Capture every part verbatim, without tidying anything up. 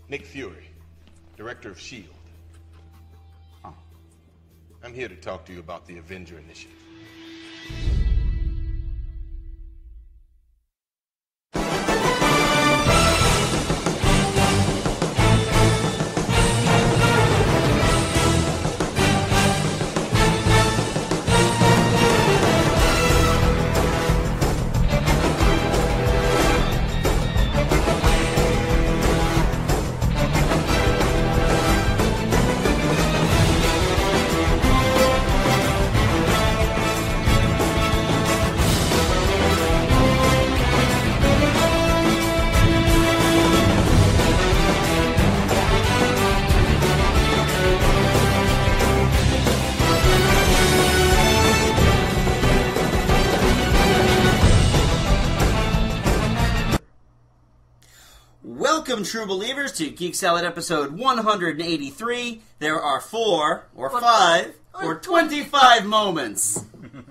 Nick Fury, director of S H I E L D. Oh. I'm here to talk to you about the Avenger Initiative. Welcome, true believers, to Geek Salad episode one hundred eighty-three. There are four, or five, or twenty-five moments.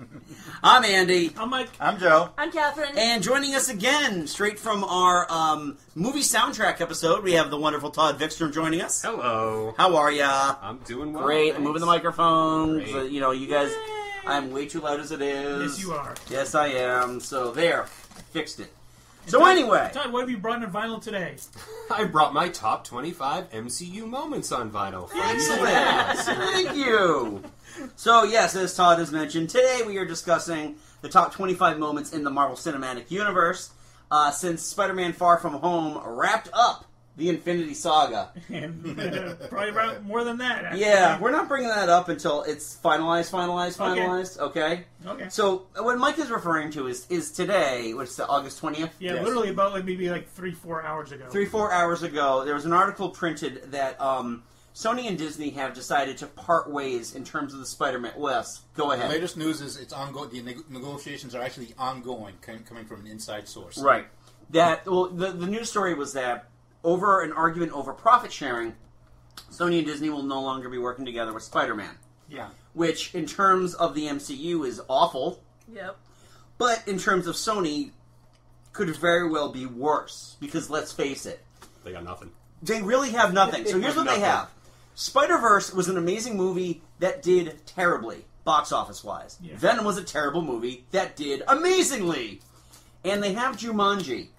I'm Andy. I'm Mike. I'm Joe. I'm Catherine. And joining us again, straight from our um, movie soundtrack episode, we have the wonderful Todd Vickstrom joining us. Hello. How are ya? I'm doing well. Great. Thanks. I'm moving the microphone. Great. So, you know, you guys, I'm way too loud as it is. Yes, you are. Yes, I am. So there, fixed it. So Todd, anyway, Todd, what have you brought in vinyl today? I brought my top twenty-five M C U moments on vinyl for you. excellent. Thank you. So yes, as Todd has mentioned, today we are discussing the top twenty-five moments in the Marvel Cinematic Universe uh, since Spider-Man Far From Home wrapped up the Infinity Saga. And uh, probably about more than that. Actually. Yeah, we're not bringing that up until it's finalized, finalized, Okay. finalized. Okay. Okay. So what Mike is referring to is is today, which is the August twentieth. Yeah, Yes. literally about like maybe like three, four hours ago. Three, four hours ago, there was an article printed that um, Sony and Disney have decided to part ways in terms of the Spider-Man. Wes, go The ahead. latest news is it's ongoing. The neg- negotiations are actually ongoing, com- coming from an inside source. Right. That well, the the news story was that over an argument over profit sharing, Sony and Disney will no longer be working together with Spider-Man. Yeah. Which, in terms of the M C U, is awful. Yep. But in terms of Sony, could very well be worse. Because let's face it, They got nothing. they really have nothing. So here's what they Nothing. have. Spider-Verse was an amazing movie that did terribly, box office-wise. Yeah. Venom was a terrible movie that did amazingly. And they have Jumanji.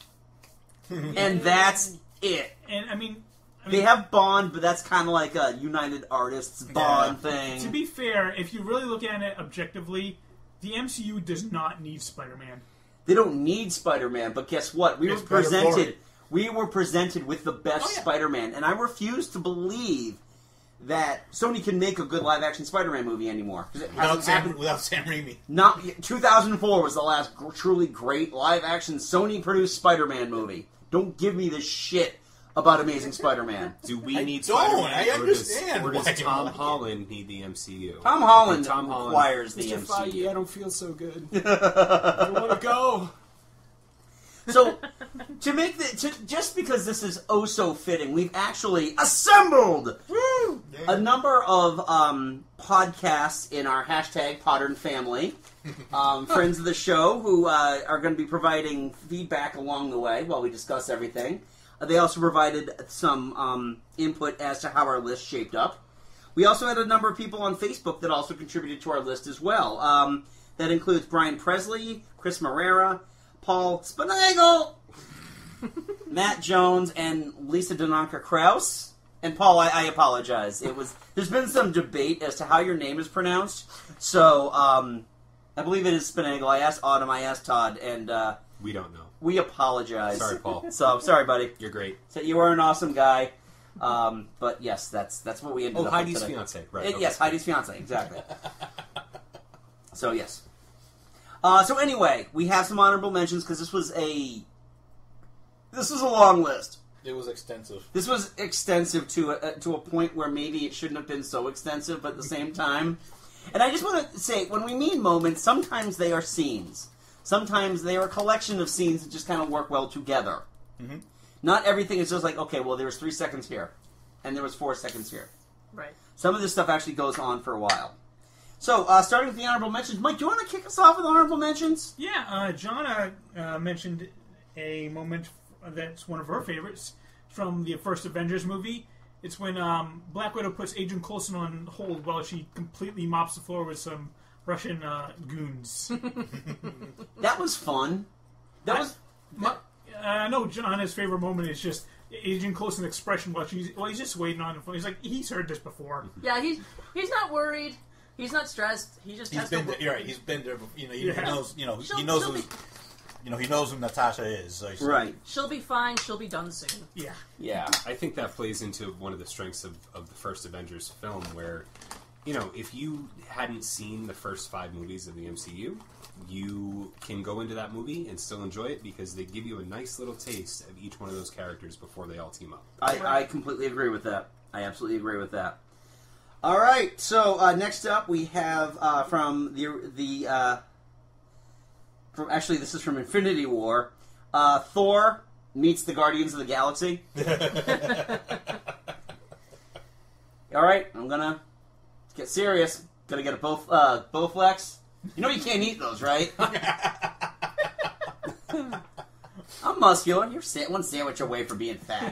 And that's it. And I mean, I They mean, have Bond, but that's kind of like a United Artists Bond thing. to be fair, if you really look at it objectively, the M C U does not need Spider-Man. They don't need Spider-Man, but guess what? We It's were better for presented. it. We were presented with the best Oh, yeah. Spider-Man, and I refuse to believe that Sony can make a good live-action Spider-Man movie anymore because it Without hasn't Sam, happened. without Sam Raimi. Not two thousand four was the last gr- truly great live-action Sony-produced Spider-Man movie. Don't give me this shit about Amazing Spider-Man. Do we I need don't. Spider-Man? I or does- understand Or does, why you Tom like it. Holland need the M C U? Tom Holland Tom Holland requires the Mister M C U. Feige, I don't feel so good. I want to go. So, to make the to, just because this is oh so fitting, we've actually assembled Woo! a number of um, podcasts in our hashtag Podern family, um, friends of the show, who uh, are going to be providing feedback along the way while we discuss everything. Uh, they also provided some um, input as to how our list shaped up. We also had a number of people on Facebook that also contributed to our list as well. Um, that includes Brian Presley, Chris Morera, Paul Spinagle, Matt Jones, and Lisa Donanka Kraus. And Paul, I, I apologize. It was there's been some debate as to how your name is pronounced. So um, I believe it is Spinagle. I asked Autumn, I asked Todd, and uh, We don't know. we apologize. Sorry, Paul. So sorry, buddy. You're great. So you are an awesome guy. Um, but yes, that's that's what we ended Oh, up Heidi's with today. fiance. Right. Uh, okay. Yes, Heidi's fiance, exactly. So yes. Uh, so anyway, we have some honorable mentions because this was a this was a long list. It was extensive. This was extensive to a, to a point where maybe it shouldn't have been so extensive, but at the same time. And I just want to say, when we mean moments, sometimes they are scenes. Sometimes they are a collection of scenes that just kind of work well together. Mm-hmm. Not everything is just like, okay, well, there was three seconds here, and there was four seconds here. Right. Some of this stuff actually goes on for a while. So, uh, starting with the honorable mentions, Mike, do you want to kick us off with honorable mentions? Yeah, uh, Jonna uh, mentioned a moment that's one of her favorites. from the first Avengers movie. It's when um, Black Widow puts Agent Coulson on hold while she completely mops the floor with some Russian uh, goons. That was fun. That I, was. My, I know John's favorite moment is just Agent Coulson's expression while she's well, he's just waiting on him. He's like, he's heard this before. Yeah, he's he's not worried. He's not stressed. He just He's has been to. there. You're right. He's been there. You know, he, Yeah. he knows. You know, She'll- he knows she'll who. be- You know, he knows who Natasha is. So he's- Right. She'll be fine. She'll be done soon. Yeah. Yeah. I think that plays into one of the strengths of, of the first Avengers film where, you know, if you hadn't seen the first five movies of the M C U, you can go into that movie and still enjoy it because they give you a nice little taste of each one of those characters before they all team up. I, I completely agree with that. I absolutely agree with that. All right, so uh, next up we have uh, from the the uh, from actually this is from Infinity War. Uh, Thor meets the Guardians of the Galaxy. All right, I'm gonna get serious. Gonna get a both uh, Bowflex. You know you can't eat those, right? I'm muscular. You're sa- one sandwich away from being fat.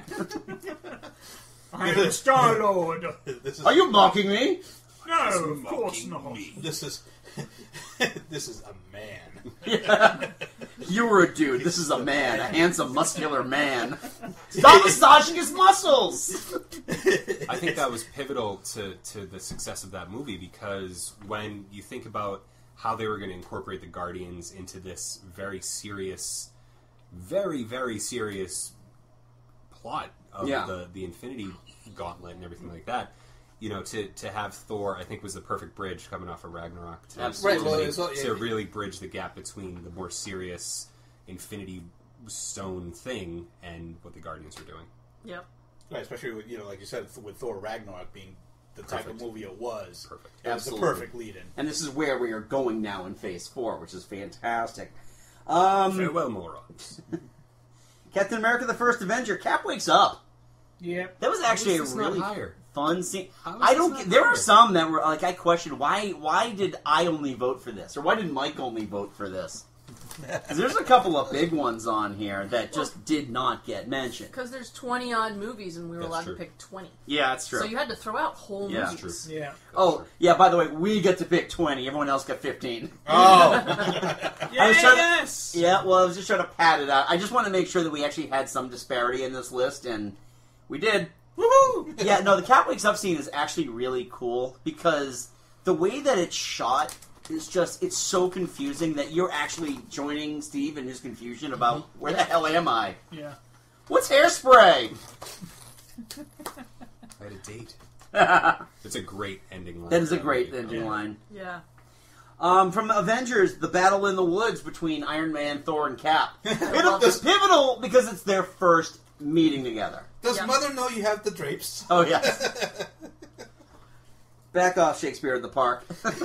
I am Star-Lord. This is, Are you mocking me? No, of course not. This is. This is a man. Yeah. You're a dude. This is a man. A handsome, muscular man. Stop massaging his muscles! I think that was pivotal to, to the success of that movie because when you think about how they were going to incorporate the Guardians into this very serious, very, very serious plot of Yeah. the, the Infinity Gauntlet and everything like that, you know, to, to have Thor, I think, was the perfect bridge coming off of Ragnarok to, Absolutely. Right, well, to, it's all- to really bridge the gap between the more serious Infinity Stone thing and what the Guardians were doing. Yep. Right, especially with, you know, like you said, with Thor Ragnarok being the type Perfect. of movie it was. Perfect. It was the Absolutely. perfect lead-in. And this is where we are going now in Phase four, which is fantastic. Um, Farewell, morons. Captain America the First Avenger, Cap wakes up. Yep. That was actually a How is this not really higher? fun scene. How is I this don't not get, there higher? are some that were like, I questioned, why Why did I only vote for this? Or why did Mike only vote for this? 'Cause there's a couple of big ones on here that just did not get mentioned. Because there's twenty odd movies and we were That's allowed true. to pick twenty. Yeah, that's true. So you had to throw out whole Yeah. movies. True. Yeah. Oh, yeah, by the way, we get to pick twenty. Everyone else got fifteen. Oh! I was trying to- Yes. Yeah, well, I was just trying to pad it out. I just want to make sure that we actually had some disparity in this list, and we did. Woohoo! Yeah, no, the Cat Wakes Up scene is actually really cool because the way that it's shot is just, it's so confusing that you're actually joining Steve in his confusion about where the hell am I? Yeah. What's hairspray? I had a date. That It's a great ending line. is a for that great movie. ending Yeah. line. Yeah. Um, from Avengers, the battle in the woods between Iron Man, Thor, and Cap. Pivotal, love it's pivotal because it's their first meeting together. Does Yeah. Mother know you have the drapes? Oh, yes. Back off, Shakespeare in the Park.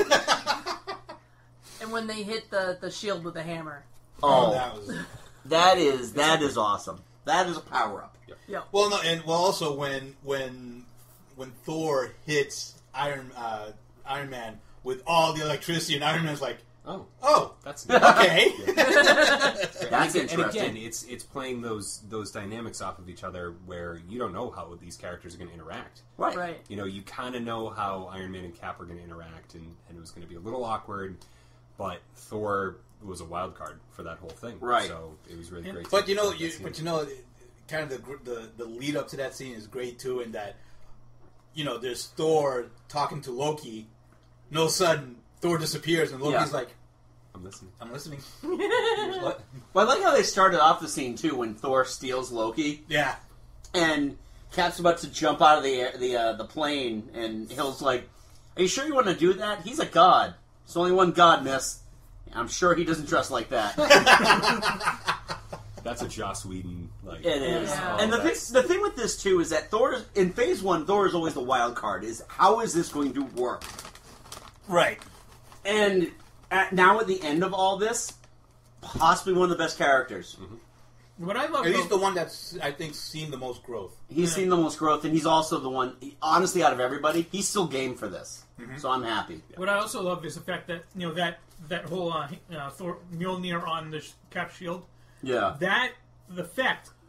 And when they hit the, the shield with the hammer. Oh, that was. that is that is awesome. That is a power up. Yep. Well, no, and well, also when when when Thor hits Iron uh, Iron Man with all the electricity, and Iron Man's like, Oh, "Oh, that's okay." That's and, and interesting. again, it's it's playing those those dynamics off of each other where you don't know how these characters are going to interact. Right. Right. You know, you kind of know how Iron Man and Cap are going to interact, and, and it was going to be a little awkward, but Thor was a wild card for that whole thing. Right. So it was really great. to But you know, have you, that scene. but you know, it- kind of the, gr- the the lead up to that scene is great too, in that you know, there's Thor talking to Loki, and all of a sudden Thor disappears, and Loki's Yeah. like, I'm listening. "I'm listening." What? Well, I like how they started off the scene too when Thor steals Loki Yeah. and Cap's about to jump out of the air, the uh, the plane, and Hill's like, "Are you sure you want to do that? He's a god. There's only one god, miss. I'm sure he doesn't dress like that." That's a Joss Whedon like. It is. Yeah. And the thing, the thing with this too is that Thor is, in Phase One, Thor is always the wild card. Is how is this going to work? Right. And at, now at the end of all this, possibly one of the best characters. What I love At least about- the one that's I think seen the most growth. He's Yeah. seen the most growth, and he's also the one. Honestly, out of everybody, he's still game for this. So I'm happy. What I also love is the fact that you know that that whole uh, uh, Thor Mjolnir on the sh- Cap shield. Yeah. That the effect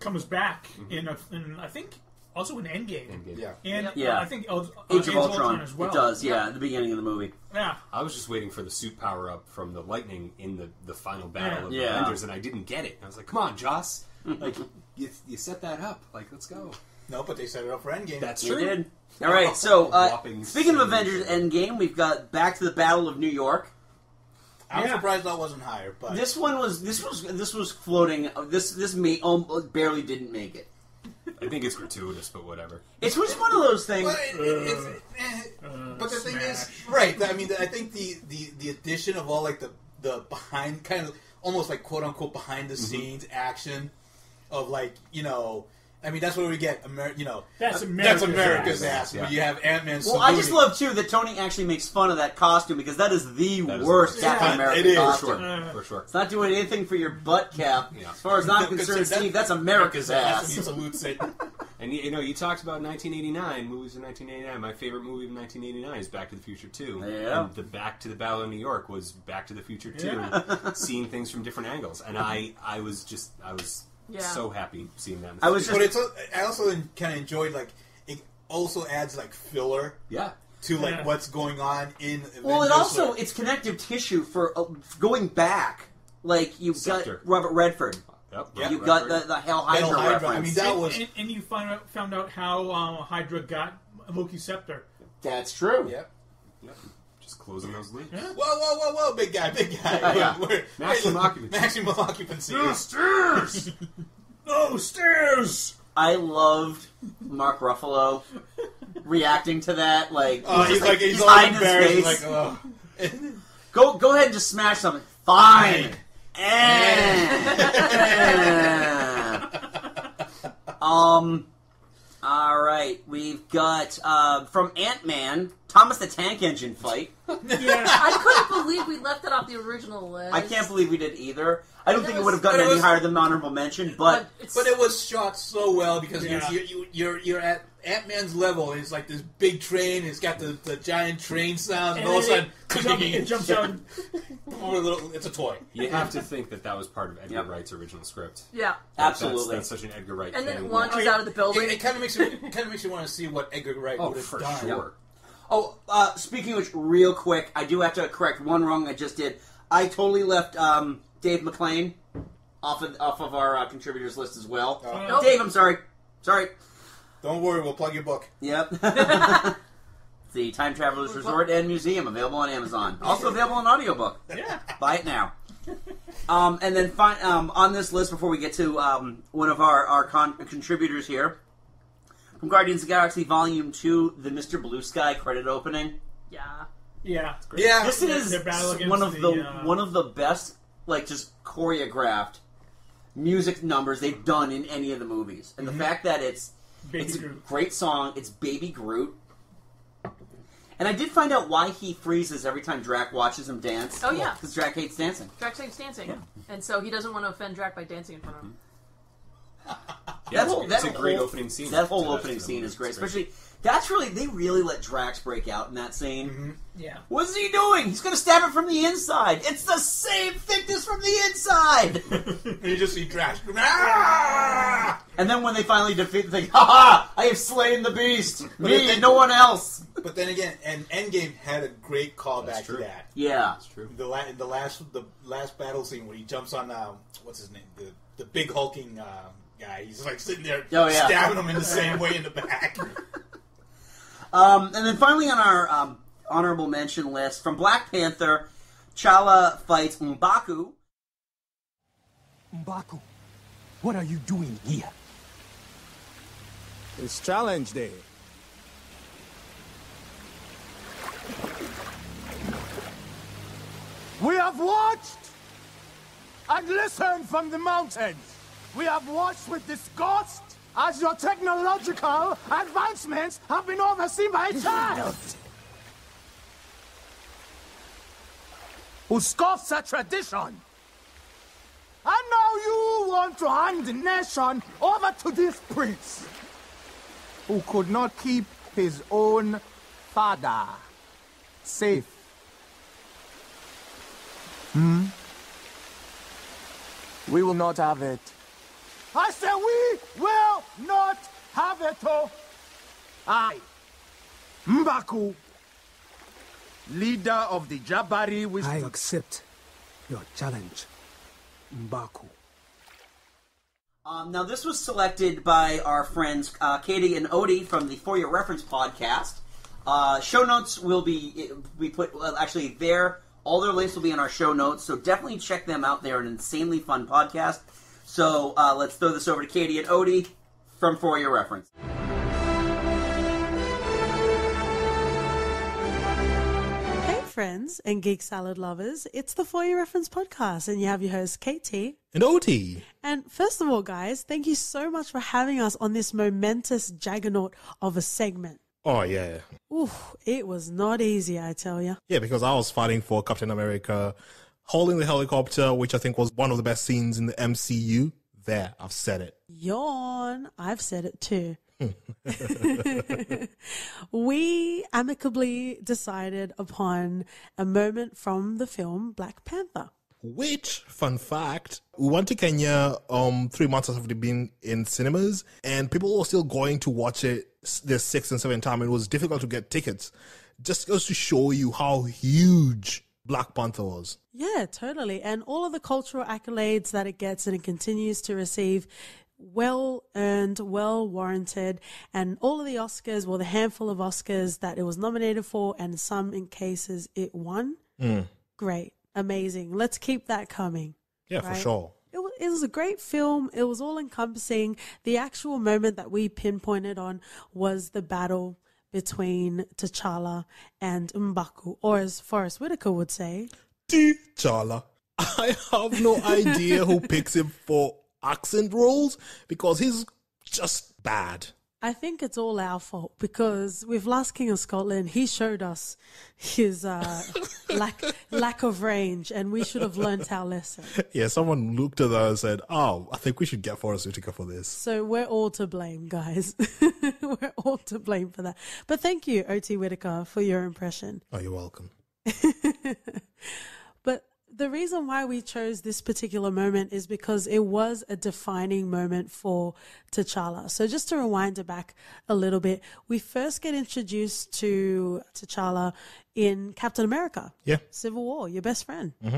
comes back in, a, in I think also in Endgame. Endgame. Yeah. And Yeah. uh, I think uh, Age of Ultron. as well. It does, yeah, at the beginning of the movie. Yeah. I was just waiting for the suit power up from the lightning in the, the final battle of Yeah. the Avengers, and I didn't get it. I was like, "Come on, Joss! Like, you, you set that up. Like, let's go." No, but they set it up for Endgame. That's You true. did. All right, so uh, Whopping speaking of seven. Avengers Endgame, we've got Back to the Battle of New York. I'm Yeah. surprised that wasn't higher, but This one was this was this was floating. This this made, um, barely didn't make it. I think it's gratuitous, but whatever. It's just one of those things. But, it, it, it's, eh, but the thing is, right? I mean, I think the, the, the addition of all like the the behind kind of almost like quote unquote behind the scenes action of like you know. I mean, that's what we get. Amer- you know, That's uh, America's that's America's ass, ass. yeah. But you have Ant-Man. Well, I just love too that Tony actually makes fun of that costume because that is the That is worst the worst. Captain Yeah, America it is. For costume. sure. Uh, For sure. It's not doing anything for your butt cap. Yeah. As far as I'm No, concerned, because that- Steve, that's America's That's when he ass. salutes it. And you, you know, you talked about nineteen eighty-nine movies of nineteen eighty-nine. My favorite movie of nineteen eighty-nine is Back to the Future two. Yeah. And the Back to the Battle of New York was Back to the Future two, Yeah. seeing things from different angles. And I, I was just, I was Yeah. so happy seeing that. In the I was theater. But it's a- I also kind of enjoyed like it also adds like filler yeah. to like Yeah. what's going on in. Well, it Avengers, also like- it's connective tissue for uh, going back. Like you've Scepter. got Robert Redford. Yep. Yeah. You've got the, the Hell Hydra, Hell Hydra. reference. I mean, that and, was and, and you find out, found out how um, Hydra got Loki's scepter. That's true. yeah. Yep. Just closing those loops. Yeah. Whoa, whoa, whoa, whoa, big guy, big guy. Yeah. We're- we're- Maximum wait, occupancy. Maximum occupancy. stairs! No stairs! I loved Mark Ruffalo reacting to that. Like, Oh, he's, he's just, like, he's all hiding his embarrassed. face. Like, oh. Go, go ahead and just smash something. Fine. Eh. um. All right, we've got uh, from Ant-Man, Thomas the Tank Engine fight. Yeah. I couldn't believe we left it off the original list. I can't believe we did either. I don't It think it was- would have gotten but it any was- higher than honorable mention, but it's, But it was shot so well because Yeah. you're, you're, you're, you're at Ant-Man's level. And it's like this big train. It's got the, the giant train sounds. And, and all of a then sudden, it, it, jump, it jumps out. oh, a little, it's a toy. You have to think that that was part of Edgar Yep. Wright's original script. yeah. absolutely. That's, that's such an Edgar Wright And thing. then it launches I mean, out of the building. It, it kind of makes you, it kind of makes you want to see what Edgar Wright Oh, would have for done. sure. Oh, uh, speaking of which, real quick, I do have to correct one wrong I just did. I totally left um, Dave McClane off of off of our uh, contributors list as well. Oh. Nope. Dave, I'm sorry. Sorry. Don't worry, we'll plug your book. Yep. The Time Traveler's Resort and Museum, available on Amazon. Also available in audiobook. Yeah. Buy it now. Um, and then fi- um, on this list, before we get to um, one of our, our con- contributors here, from Guardians of the Galaxy Volume two, the Mister Blue Sky credit opening. Yeah. Yeah. Yeah. This Their- is their battle against one of the, the, uh, one of the best, like, just choreographed music numbers they've done in any of the movies. And the fact that it's Baby it's a Groot. great song. It's Baby Groot. And I did find out why he freezes every time Drac watches him dance. Oh, yeah. Because Drac hates dancing. Drax hates dancing. And so he doesn't want to offend Drac by dancing in front of him. Yeah, That it's, whole- it's that a great whole- opening scene. That whole to opening to the scene movie. is great. It's Especially, that's really, they really let Drax break out in that scene. Mm-hmm. Yeah. What's he doing? He's going to stab it from the inside. It's the same thickness from the inside. And you just see Drax. Ah! And then when they finally defeat the thing, ha ha! I have slain the beast. Me and no one else. But then again, and Endgame had a great callback That's to true. that. Yeah. It's true. The la- the last the last battle scene where he jumps on um, what's his name the the big hulking uh, guy. He's like sitting there Oh, yeah. stabbing him in the same way in the back. Um, and then finally on our um, honorable mention list, from Black Panther, T'Challa fights M'Baku. M'Baku, what are you doing here? It's challenge day. We have watched and listened from the mountains. We have watched with disgust as your technological advancements have been overseen by a child who scoffs at tradition. And now you want to hand the nation over to this prince who could not keep his own father safe. Hmm? We will not have it. I said we will not have it. Oh. I, M'Baku, leader of the Jabari wisdom. I accept your challenge, M'Baku. Um, now, this was selected by our friends uh, Katie and Odie from the For Your Reference podcast. Uh, show notes will be we put well, actually there. All their links will be in our show notes, so definitely check them out. They're an insanely fun podcast. So uh, let's throw this over to Katie and Odie from For Your Reference. Hey friends and Geek Salad lovers, it's the For Your Reference podcast, and you have your hosts Katie and O T. And first of all, guys, thank you so much for having us on this momentous juggernaut of a segment. Oh, yeah. Ooh, it was not easy, I tell you. Yeah, because I was fighting for Captain America, holding the helicopter, which I think was one of the best scenes in the M C U. There, I've said it. Yawn. I've said it too. We amicably decided upon a moment from the film Black Panther. Which, fun fact, we went to Kenya um three months after it been in cinemas, and people were still going to watch it the sixth and seventh time. It was difficult to get tickets. Just goes to show you how huge Black Panther was. Yeah, totally. And all of the cultural accolades that it gets and it continues to receive, well earned, well warranted, and all of the Oscars, well, the handful of Oscars that it was nominated for, and some in cases it won. Mm. Great. Amazing. Let's keep that coming. Yeah, right? for sure. It was, it was a great film. It was all encompassing. The actual moment that we pinpointed on was the battle between T'Challa and M'Baku, or as Forrest Whitaker would say, T'Challa. I have no idea who picks him for accent roles because he's just bad. I think it's all our fault because with Last King of Scotland, he showed us his uh, lack lack of range, and we should have learnt our lesson. Yeah, someone looked at that and said, oh, I think we should get Forrest Whitaker for this. So we're all to blame, guys. We're all to blame for that. But thank you, O T Whitaker, for your impression. Oh, you're welcome. But the reason why we chose this particular moment is because it was a defining moment for T'Challa. So just to rewind it back a little bit, we first get introduced to T'Challa in Captain America. Yeah. Civil War, your best friend. Mm-hmm.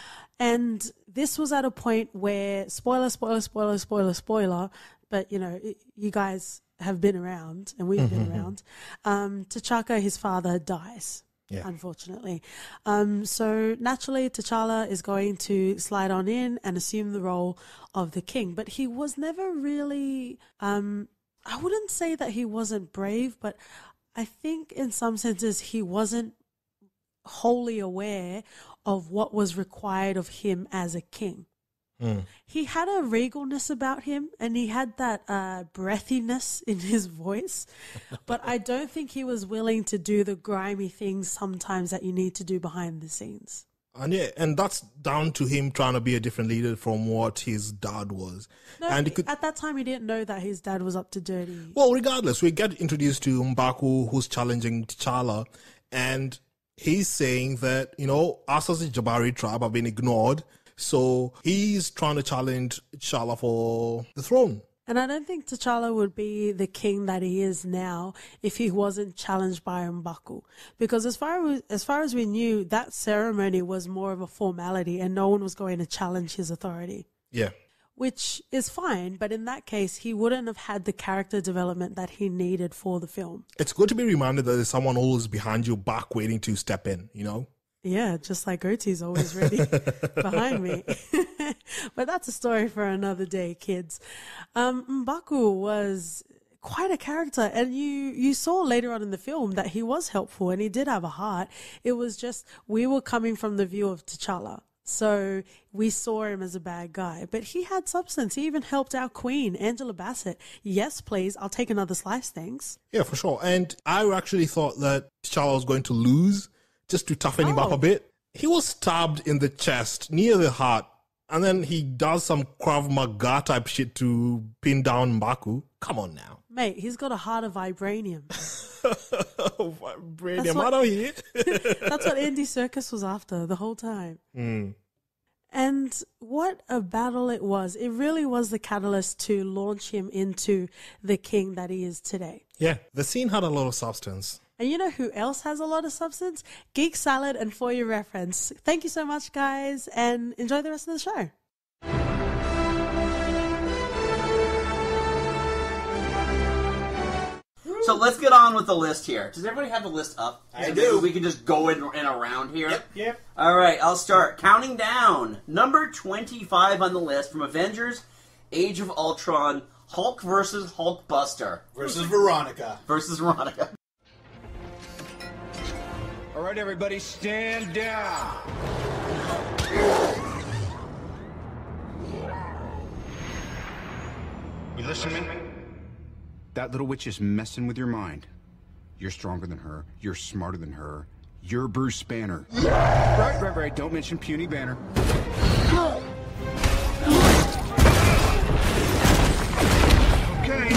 And this was at a point where, spoiler, spoiler, spoiler, spoiler, spoiler, but, you know, it, you guys have been around, and we've Mm-hmm. been around. Um, T'Chaka, his father, dies. Yeah. Unfortunately. Um, so naturally, T'Challa is going to slide on in and assume the role of the king. But he was never really, um, I wouldn't say that he wasn't brave, but I think in some senses he wasn't wholly aware of what was required of him as a king. Mm. He had a regalness about him, and he had that uh, breathiness in his voice, but I don't think he was willing to do the grimy things sometimes that you need to do behind the scenes. And yeah, and that's down to him trying to be a different leader from what his dad was. No, and could, at that time he didn't know that his dad was up to dirty. Well, regardless, we get introduced to M'Baku, who's challenging T'Challa, and he's saying that, you know, us as a Jabari tribe have been ignored. So he's trying to challenge T'Challa for the throne. And I don't think T'Challa would be the king that he is now if he wasn't challenged by M'Baku. Because as far as, as far as we knew, that ceremony was more of a formality and no one was going to challenge his authority. Yeah. Which is fine, but in that case, he wouldn't have had the character development that he needed for the film. It's good to be reminded that there's someone always behind your back waiting to step in, you know? Yeah, just like Oti's always ready behind me. But that's a story for another day, kids. Um, M'Baku was quite a character, and you, you saw later on in the film that he was helpful and he did have a heart. It was just we were coming from the view of T'Challa. So we saw him as a bad guy, but he had substance. He even helped our queen, Angela Bassett. Yes, please. I'll take another slice, thanks. Yeah, for sure. And I actually thought that T'Challa was going to lose just to toughen oh. him up a bit. He was stabbed in the chest near the heart, and then he does some Krav Maga type shit to pin down M'Baku. Come on now. Mate, he's got a heart of vibranium. Vibranium, I don't hear. That's what Andy Serkis was after the whole time. Mm. And what a battle it was. It really was the catalyst to launch him into the king that he is today. Yeah, the scene had a lot of substance. And you know who else has a lot of substance? Geek Salad and For Your Reference. Thank you so much, guys, and enjoy the rest of the show. So let's get on with the list here. Does everybody have the list up? I so do. We can just go in and around here. Yep. Yep. All right, I'll start. Counting down. Number twenty-five on the list from Avengers, Age of Ultron, Hulk versus Hulkbuster. Versus Veronica. Versus Veronica. All right, everybody, stand down. You listen to me? That little witch is messing with your mind. You're stronger than her. You're smarter than her. You're Bruce Banner. Right, right, right. Don't mention puny Banner. Okay.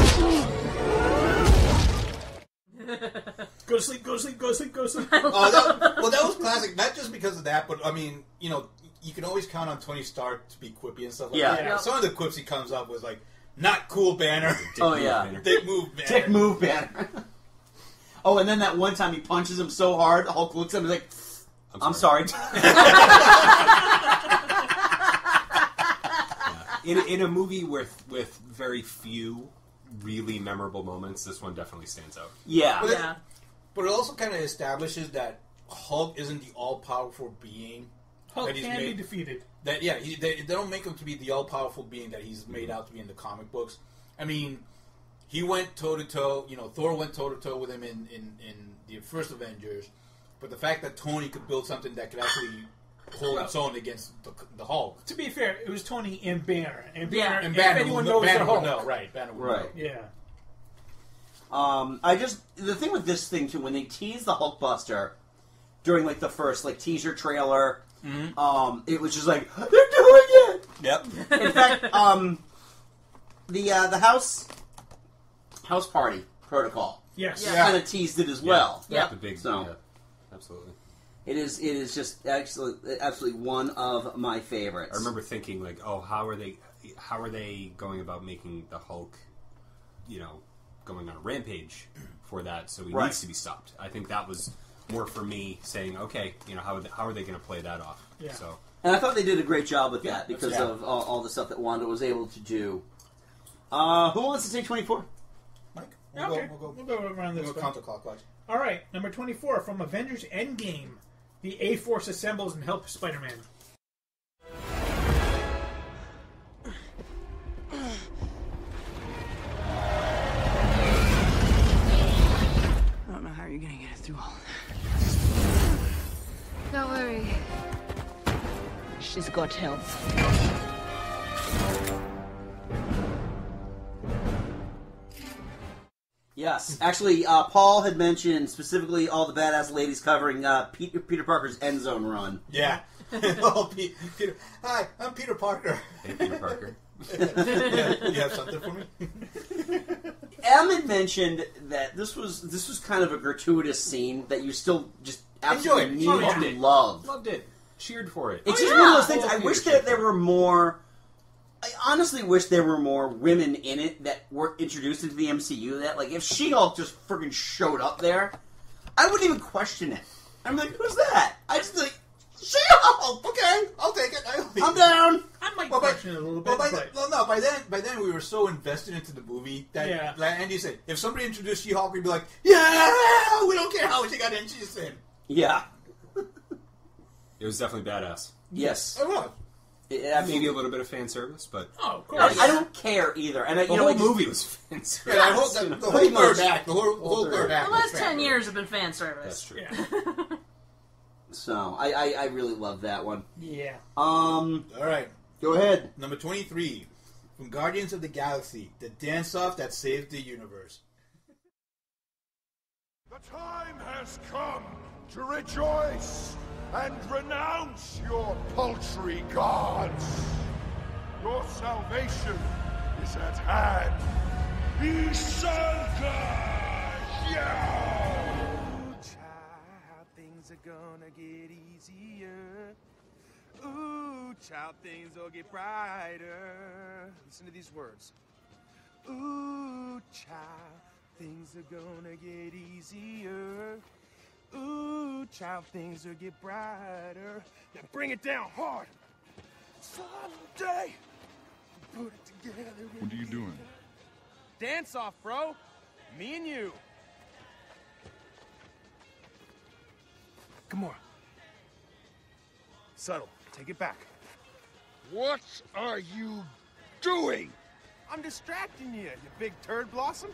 Go to sleep, go to sleep, go to sleep, go to sleep. Oh, that, well, that was classic. Not just because of that, but I mean, you know, you can always count on Tony Stark to be quippy and stuff like Yeah. that. Yeah. Some of the quips he comes up with, like, not cool Banner. Oh, yeah. Dick move Banner. Dick move Banner. Oh, and then that one time he punches him so hard, Hulk looks at him and is like, I'm sorry. In, in a movie with with very few really memorable moments, this one definitely stands out. Yeah. But, Yeah. it, but it also kind of establishes that Hulk isn't the all-powerful being Hulk that he's can made. be defeated. That yeah, he, they, they don't make him to be the all-powerful being that he's made out to be in the comic books. I mean, he went toe-to-toe, you know, Thor went toe-to-toe with him in, in, in the first Avengers, but the fact that Tony could build something that could actually hold Well, its own against the, the Hulk. To be fair, it was Tony and Banner. And Yeah. Banner, And if Banner, anyone would, knows Banner the would Hulk. know, right, Banner would Right. know. Yeah. Um, I just the thing with this thing too, when they tease the Hulkbuster during like the first like teaser trailer, Mhm. um, it was just like they're doing it. Yep. In fact, um, the uh, the house house party protocol, Yes. Yeah. kind of teased it as well. Yeah. The big, So- yeah, absolutely. It is it is just actually absolutely one of my favorites. I remember thinking like, oh, how are they, how are they going about making the Hulk, you know, going on a rampage for that? So he Right. needs to be stopped. I think that was more for me saying, okay, you know, how are they, how are they going to play that off? Yeah. So And I thought they did a great job with that because yeah. of all, all the stuff that Wanda was able to do. Uh, who wants to take twenty-four? Mike, we'll Okay. go, we'll go, We'll go around this we'll go way. counterclockwise. All right, number twenty-four from Avengers Endgame. The A-Force assembles and helps Spider-Man. I don't know how you're gonna get us through all of that. Don't worry. She's got help. Yes, actually, uh, Paul had mentioned specifically all the badass ladies covering uh, Peter, Peter Parker's end zone run. Yeah. oh, P- Peter. Hi, I'm Peter Parker. hey, Peter Parker. yeah, you have something for me? Em had mentioned that this was this was kind of a gratuitous scene that you still just absolutely Enjoyed. need Loved to it. love. Loved it. Cheered for it. It's Oh, just yeah. one of those things. Full I of wish leadership. that there were more. I honestly wish there were more women in it that were introduced into the M C U. That, like, if She-Hulk just friggin' showed up there, I wouldn't even question it. I'm like, who's that? I just be like, She-Hulk. Okay, I'll take it. I'll take I'm it. down. I might Well, by, question it a little bit, well, by but... then, well, no, by then, by then we were so invested into the movie that, Yeah. like Andy said, if somebody introduced She-Hulk, we'd be like, yeah, we don't care how she got introduced in. Yeah. It was definitely badass. Yes. I was. It- Maybe absolutely. a little bit of fan service, but Oh, of I, course. I don't care either. And I, the you know, whole it just- movie was fan service. Yeah, the whole, the, the whole Pretty third much. act, the whole, the whole third act. The was last ten fan years have been fan service. That's true. Yeah. So I, I, I really love that one. yeah. Um, All right, go ahead. number twenty-three from Guardians of the Galaxy, the dance-off that saved the universe. The time has come to rejoice and renounce your paltry gods. Your salvation is at hand. Isanka! Yeah! Child, things are gonna get easier. Ooh, child, things will get brighter. Listen to these words. Ooh, child, things are gonna get easier. Ooh, child, things will get brighter. Now bring it down hard. Someday, put it together. What are you doing? Dance off, bro. Me and you. Come on. Subtle. Take it back. What are you doing? I'm distracting you, you big turd blossom.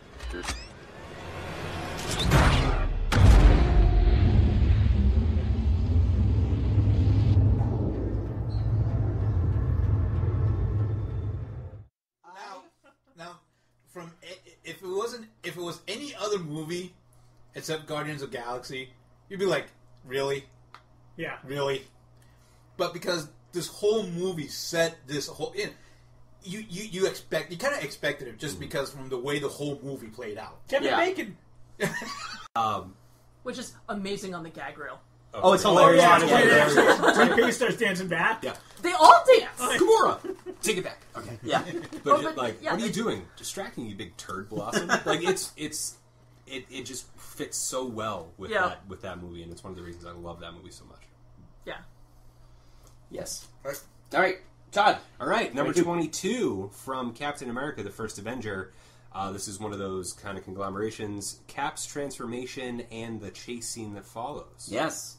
Now, from if it wasn't if it was any other movie except Guardians of the Galaxy, you'd be like, really? Yeah. Really? But because this whole movie set this whole in, you you you expect you kind of expected it just because from the way the whole movie played out. Kevin Yeah. Bacon. Um, Which is amazing on the gag reel. Oh, it's hilarious. Oh, yeah, Yeah, it's yeah, hilarious. yeah. When Peggy starts dancing back. Yeah. They all dance. Gamora, take it back. Okay. Yeah. But, Oh, but, like, yeah, what are you it- doing? Distracting you, big turd blossom. Like it's it's it, it just fits so well with Yeah. that with that movie, and it's one of the reasons I love that movie so much. Yeah. Yes. All right, Todd. All right, number twenty-two. twenty-two from Captain America: The First Avenger. Uh, this is one of those kind of conglomerations. Cap's transformation and the chase scene that follows. Yes.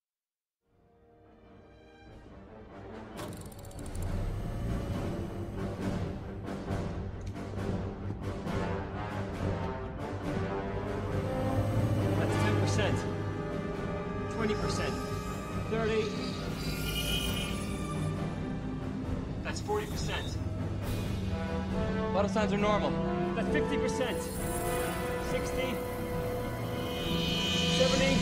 That's ten percent. twenty percent. thirty. That's forty percent. Vital signs are normal. That's fifty percent. sixty. seventy.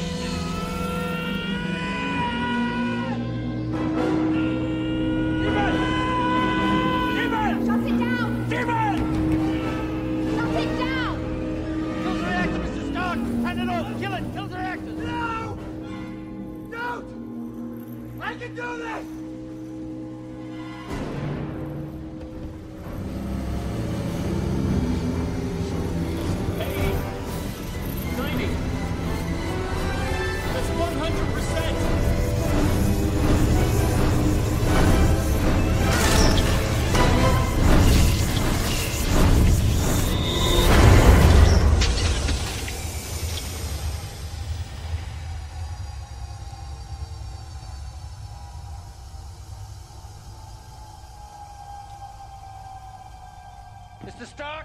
Demon! Shut it down! Demon! Shut it down! Kill the reactor, Mister Stark! Hand it over! Kill it! Kill the reactor! No! Don't! I can do this! ninety. That's one hundred percent. Mister Stark?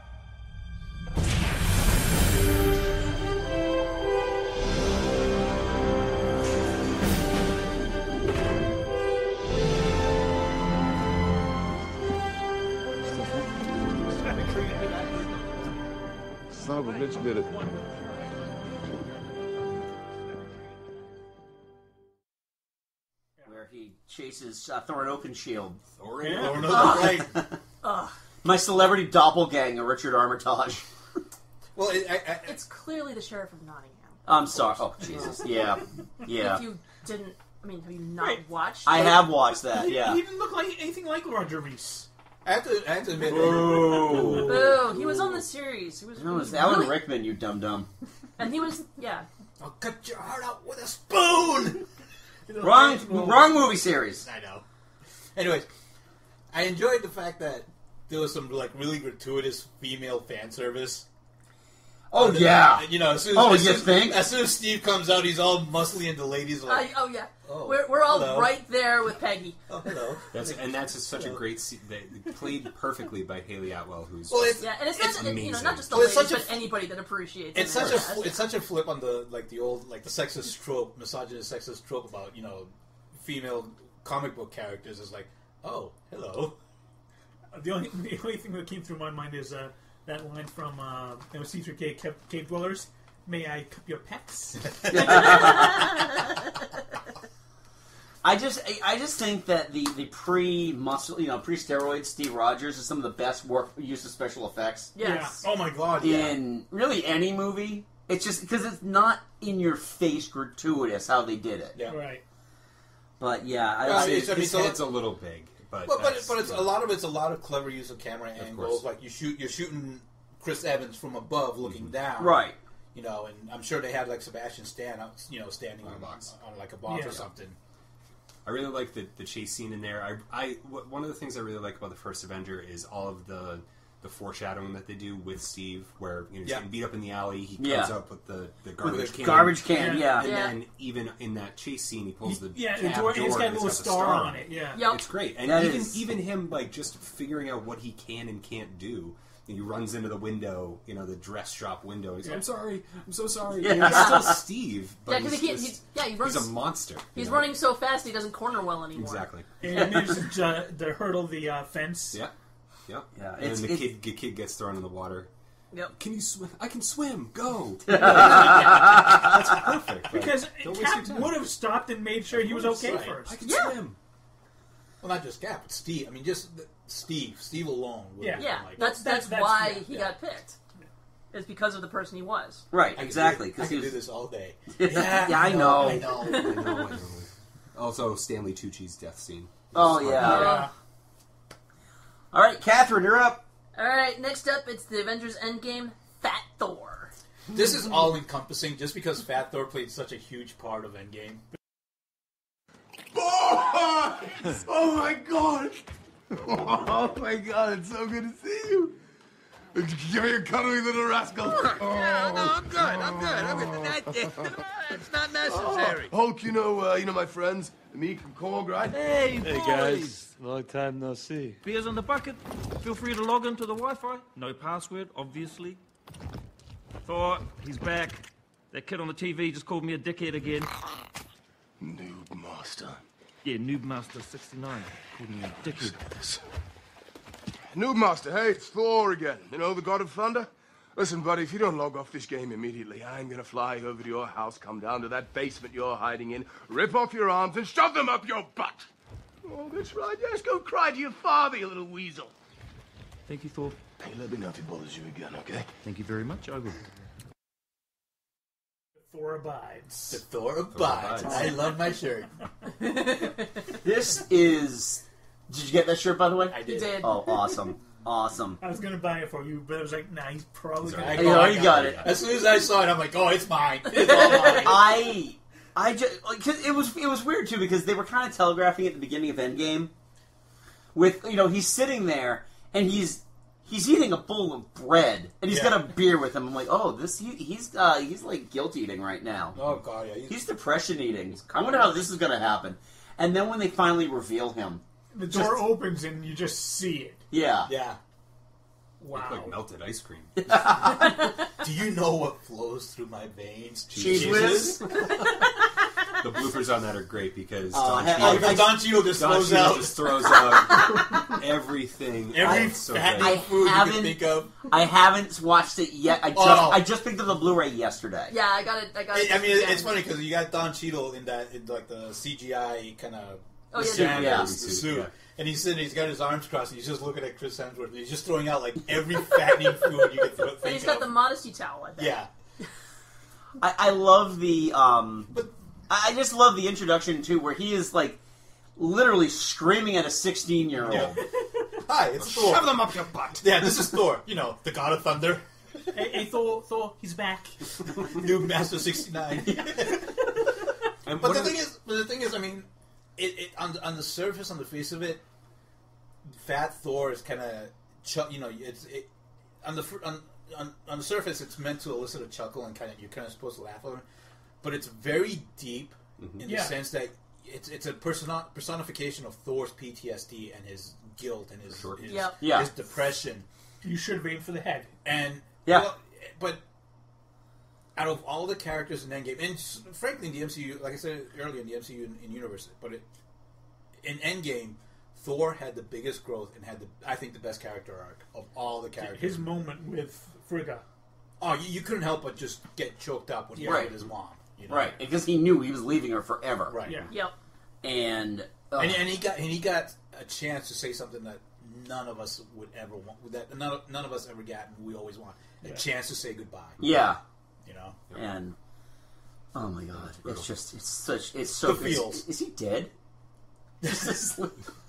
Son of a bitch did it. Where he chases uh, Thorin Oakenshield. Thorin Yeah. Oakenshield. Ugh. Ugh. Ugh. My celebrity doppelganger, Richard Armitage. Well, it, I, I, It's clearly the Sheriff of Nottingham. I'm sorry. Oh, Jesus. Yeah. Yeah. If you didn't, I mean, have you not Right. watched? I it? have watched that, He, yeah. he didn't look like anything like Roger Reese. I have to, I have to admit. Boo. Boo! He was on the series. He was. No, he it was was Alan really- Rickman, you dum-dum. And he was, yeah. I'll cut your heart out with a spoon! Wrong, wrong movie series. I know. Anyways, I enjoyed the fact that there was some like really gratuitous female fan service. Oh, Uh, yeah. You know, as soon as, Oh, as you soon, think? As soon as Steve comes out, he's all muscly and the ladies are Uh, like, oh yeah. Oh, we're we're all hello. right there with Peggy. oh, hello. That's and that's such a great scene. That played perfectly by Haley Atwell, who's Well, it's- Yeah, and it's, It's not you know amazing. not just the Well, it's ladies, such a but anybody that appreciates. It's it. such a Yeah. fl- it's such a flip on the like the old like the sexist trope, misogynist sexist trope about you know female comic book characters is like, oh, hello. The only the only thing that came through my mind is uh, that line from uh, you know, C three K Cave, Cave Dwellers. May I cup your pecs? I just, I- I just think that the, the pre-muscle, you know, pre-steroid Steve Rogers is some of the best work use of special effects. Yes. Oh my god. Yeah. In really any movie. It's just because it's not in your face gratuitous how they did it. Yeah. Right. But yeah, I, Well, I, it's- I mean, His so- head's a little big, but But, but, that's- but it's yeah. a lot of it's a lot of clever use of camera Of angles. course. Like you shoot, you're shooting Chris Evans from above, looking down, Right. You know, and I'm sure they had like Sebastian Stan, out, you know, standing on a box, on like a box Yeah. or something. I really like the, the chase scene in there. I, I w- one of the things I really like about the first Avenger is all of the the foreshadowing that they do with Steve, where you know, he's Yeah. getting beat up in the alley. He Yeah. comes up with the, the garbage With the can, garbage can, yeah. and Yeah. then even in that chase scene, he pulls the Yeah, the cab door- door, it's got a and little the star on it, yeah. Yep. It's great, and That even is- even him like just figuring out what he can and can't do. He runs into the window, you know, the dress shop window. And he's like, I'm sorry, I'm so sorry. Yeah. And he's still Steve, but Yeah, because he's, he can't. just- He's, yeah, he runs. he's a monster. He's you know? running so fast he doesn't corner well anymore. Exactly. And he manages to, uh, to hurdle the uh, fence. Yeah. Yep. Yeah, And it's- then the it's- kid, the kid gets thrown in the water. Yep. Can you swim? I can swim. Go. Yeah. That's perfect. Like, Because don't waste Cap your time. would have stopped and made sure he was okay Right. first. I can Yeah. swim. Well, not just Cap, but Steve. I mean, just the, Steve, Steve alone. would Yeah. have Yeah, been like, that's that's, That's- why yeah, he yeah. got picked. It's because of the person he was. Right, I could exactly. do, I Because could he do was. this all day. Yeah, I know. I know. I know, I know. Also, Stanley Tucci's death scene. Oh Is yeah. Yeah. All right, Catherine, you're up. All right, next up, it's the Avengers Endgame. Fat Thor. This is all encompassing, just because Fat Thor played such a huge part of Endgame. Boys! Oh my god! Oh my god, it's so good to see you! Give me a cuddly little rascal! Yeah, no, I'm good. I'm good. I'm good. It's not necessary. Oh, Hulk, you know, uh, you know my friends, Meek and Korg, right? Hey, guys. Long time no see. Beers on the bucket. Feel free to log into the Wi-Fi. No password, obviously. Thor, he's back. That kid on the T V just called me a dickhead again. Noob Master. Yeah, Noob Master sixty-nine. Called me a dickhead. Noob Master, hey, it's Thor again. You know, the God of Thunder? Listen, buddy, if you don't log off this game immediately, I'm gonna fly over to your house, come down to that basement you're hiding in, rip off your arms, and shove them up your butt! Oh, that's right. Yes, go cry to your father, you little weasel. Thank you, Thor. Hey, let me know if he bothers you again, okay? Thank you very much. I will. Thor abides. The Thor abides. I love my shirt. This is. Did you get that shirt, by the way? I He did. Oh, awesome, awesome. I was gonna buy it for you, but I was like, nah, he's probably I, gonna. You oh, know, I you got it. As soon as I saw it, I'm like, oh, it's mine. It's all mine. I, I just like 'cause it was it was weird too because they were kind of telegraphing at the beginning of Endgame, with you know he's sitting there and he's he's eating a bowl of bread and he's Yeah. got a beer with him. I'm like, oh, this he, he's uh, he's like guilt eating right now. Oh, God, yeah. He's, He's depression eating. I wonder how this is going to happen. And then when they finally reveal him, The door just- opens and you just see it. yeah, yeah. Wow. Like melted ice cream. Do you know what flows through my veins? Cheese Jesus. whiz. The bloopers on that are great because Oh, Don I- Cheadle, Oh, Don Cheadle just Don throws Cheadle out just throws out everything. every Oh, it's so fattening great. I food you haven't- can think of. I haven't watched it yet. I just Oh. I just picked up the Blu-ray yesterday. Yeah, I got it. I got it. I, I mean, it, again. it's funny because you got Don Cheadle in that, in like the C G I kind of Oh, yeah, the- yeah. the suit, Yeah. and he's sitting, he's got his arms crossed, and he's just looking at Chris Hemsworth, and he's just throwing out like every fattening food you can throw, think And he's got of. the modesty towel. I think. Yeah, I, I love the um, I I just love the introduction too, where he is like literally screaming at a sixteen-year-old. yeah. Hi, it's Thor. Shove them up your butt. Yeah, this is Thor. You know, the God of Thunder, Hey, hey, Thor, Thor, he's back. new Master sixty-nine. And But what the are thing is, but the thing is, I mean, it, it on on the surface, on the face of it, Fat Thor is kind of, ch- you know, it's it on the fr- on, on on the surface, it's meant to elicit a chuckle and kind of you're kind of supposed to laugh at it, but it's very deep in Yeah. the sense that it's it's a person personification of Thor's P T S D and his guilt and his Sure. his, Yep. Yeah. his depression You should have aimed for the head. and Yeah. well, but. Out of all the characters in Endgame, and s- frankly in the M C U, like I said earlier, in the M C U in, in universe, but it, in Endgame, Thor had the biggest growth and had the, I think, the best character arc of all the characters. His moment with Frigga. Oh, you, you couldn't help but just get choked up when he Right. met his mom. You know? Right, because he knew he was leaving her forever. Right. Yeah. Yep. And, ugh. And, and he got and he got a chance to say something that none of us would ever want. That none of, none of us ever got, and we always want a Yeah. chance to say goodbye. yeah, You know. and oh my god, it's just it's such it's so The is, feels. is he dead? just asleep.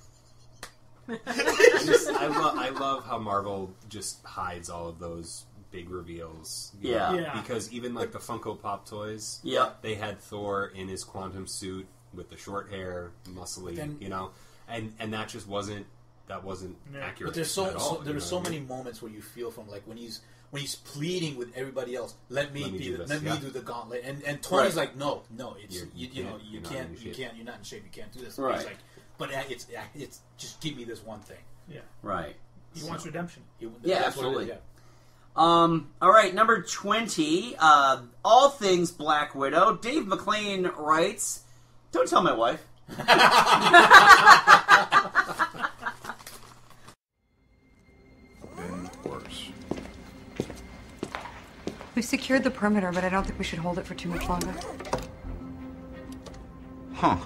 I, just, I, lo- I love how Marvel just hides all of those big reveals. you Yeah. know, Yeah. Because even like the Funko Pop toys, Yeah. they had Thor in his quantum suit with the short hair, muscly, Then- you know, and and that just wasn't that wasn't accurate. But there's so, at all, so you there's know so what I many mean? moments where you feel from like when he's when he's pleading with everybody else. Let me, Let me be do the, this, let yeah. me do the gauntlet. And and Tony's Right. like, no, no, it's You're- you, you you know can't- you you're not can't in you shape. can't you're not in shape. You can't do this. Right. He's like, but uh, it's uh, it's just give me this one thing. Yeah. Right. He So- wants redemption. He- Yeah, that's what it is, absolutely. yeah. Um. All right, number twenty. Uh, all things Black Widow. Dave McClain writes, "Don't tell my wife." Been worse. We've secured the perimeter, but I don't think we should hold it for too much longer. Huh.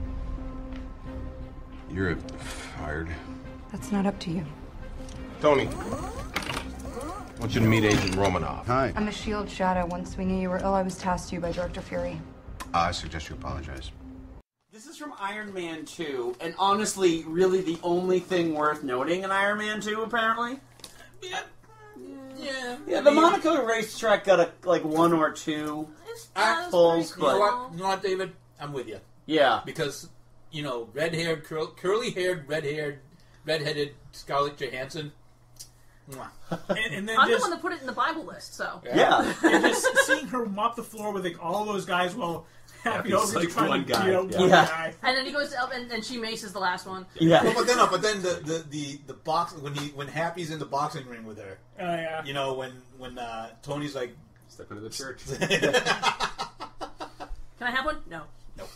You're fired. That's not up to you. Tony, I want you to meet Agent Romanov. Hi. I'm a SHIELD shadow. Once we knew you were ill, I was tasked to you by Director Fury. I suggest you apologize. This is from Iron Man two, and honestly, really the only thing worth noting in Iron Man two, apparently. Yeah. Yeah. Yeah, the Monaco racetrack got a like one or two pulls, You know but what? You know what, David? I'm with you. yeah, Because, you know, red-haired, curl, curly-haired, red-haired, red-headed Scarlett Johansson. Mwah. And, and then I'm just, the one that put it in the Bible list, so. yeah. and just seeing her mop the floor with like all those guys while Happy Happy's Hogan's like trying one to guy. beat up Yeah. one Yeah. guy. And then he goes up and, and she maces the last one. Yeah. Well, but then, no, but then the, the, the, the box when he when Happy's in the boxing ring with her, Oh yeah. you know, when when uh, Tony's like, Step into the church. Can I have one? No.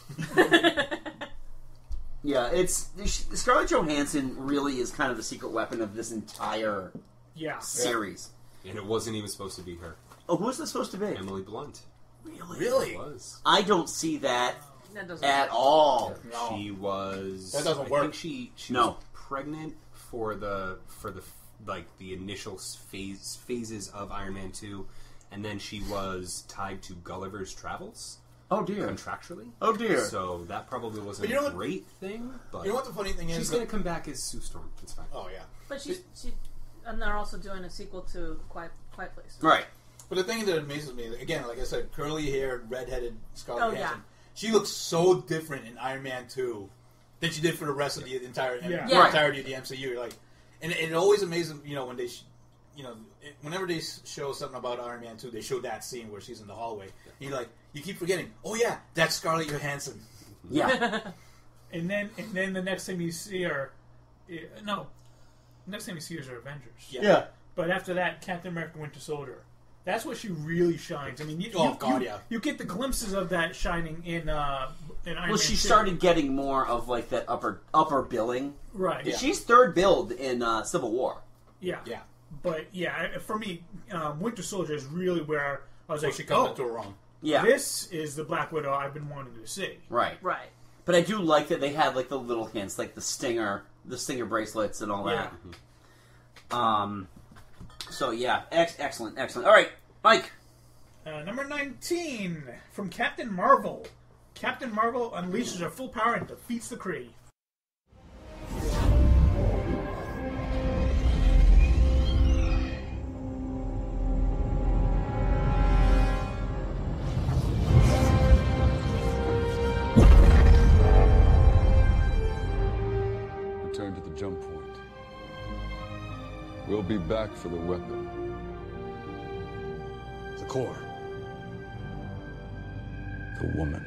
Yeah, it's Scarlett Johansson really is kind of the secret weapon of this entire Yeah. series. And it wasn't even supposed to be her. Oh, who's this supposed to be? Emily Blunt. Really? really? It was. I don't see that That doesn't at all. No. She was. That doesn't I work. think she she No. was pregnant for the for the like the initial phase phases of Iron Man two, and then she was tied to Gulliver's Travels. Oh dear. Contractually. Oh dear. So that probably wasn't But you know a what- great thing. But You know what the funny thing is? she's that- going to come back as Sue Storm. It's fine. Oh yeah. But she's, she, and they're also doing a sequel to Quiet, Quiet Place. Right. But the thing that amazes me, again, like I said, curly-haired, red-headed Scarlett Oh, yeah. Johansson. She looks so different in Iron Man two than she did for the rest of the entire Yeah. the Yeah. entirety of the M C U. You're like, and, and it always amazes me, you know, when they, sh- you know, it, whenever they s- show something about Iron Man two, they show that scene where she's in the hallway. And you're like, you keep forgetting. Oh yeah, that's Scarlett Johansson. Yeah. And then and then the next time you see her, eh, no, next time you see her is her Avengers. Yeah. Yeah. But after that, Captain America: Winter Soldier. That's where she really shines. I mean, you, Oh, you, God, you, yeah. you get the glimpses of that shining in uh, in Iron Well, Man she two. started getting more of like that upper upper billing. right. Yeah. She's third billed in uh, Civil War. Yeah. Yeah. But yeah, I- for me, um, Winter Soldier is really where I was So like, she comes oh, into her wrong. Yeah. this is the Black Widow I've been wanting to see. Right. Right. But I do like that they had like the little hints, like the stinger, the stinger bracelets, and all that. Um. So yeah, ex- excellent, excellent. All right, Mike. Uh, number nineteen from Captain Marvel. Captain Marvel unleashes her full power and defeats the Kree. Return to the jump point. We'll be back for the weapon. The core. The woman.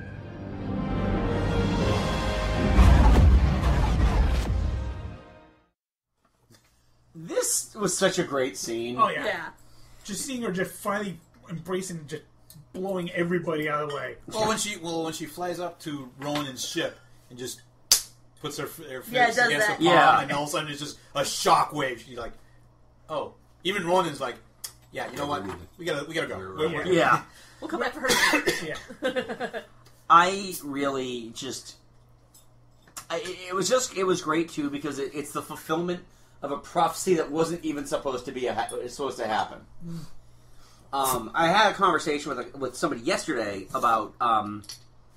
This was such a great scene. Oh yeah. Yeah. Just seeing her just finally embracing, just blowing everybody out of the way. Well, when she well when she flies up to Ronan's ship and just puts her, her face Yeah, it does against that. the palm, Yeah. and all of a sudden it's just a shock wave. She's like, "Oh." Even Ronan's like, "Yeah, you know what? We gotta we gotta go." We're- we're- Yeah. We'll come back for her. Yeah. I really just. I, it was just. It was great too because it, it's the fulfillment of a prophecy that wasn't even supposed to be a, supposed to happen. Um, I had a conversation with a, with somebody yesterday about um,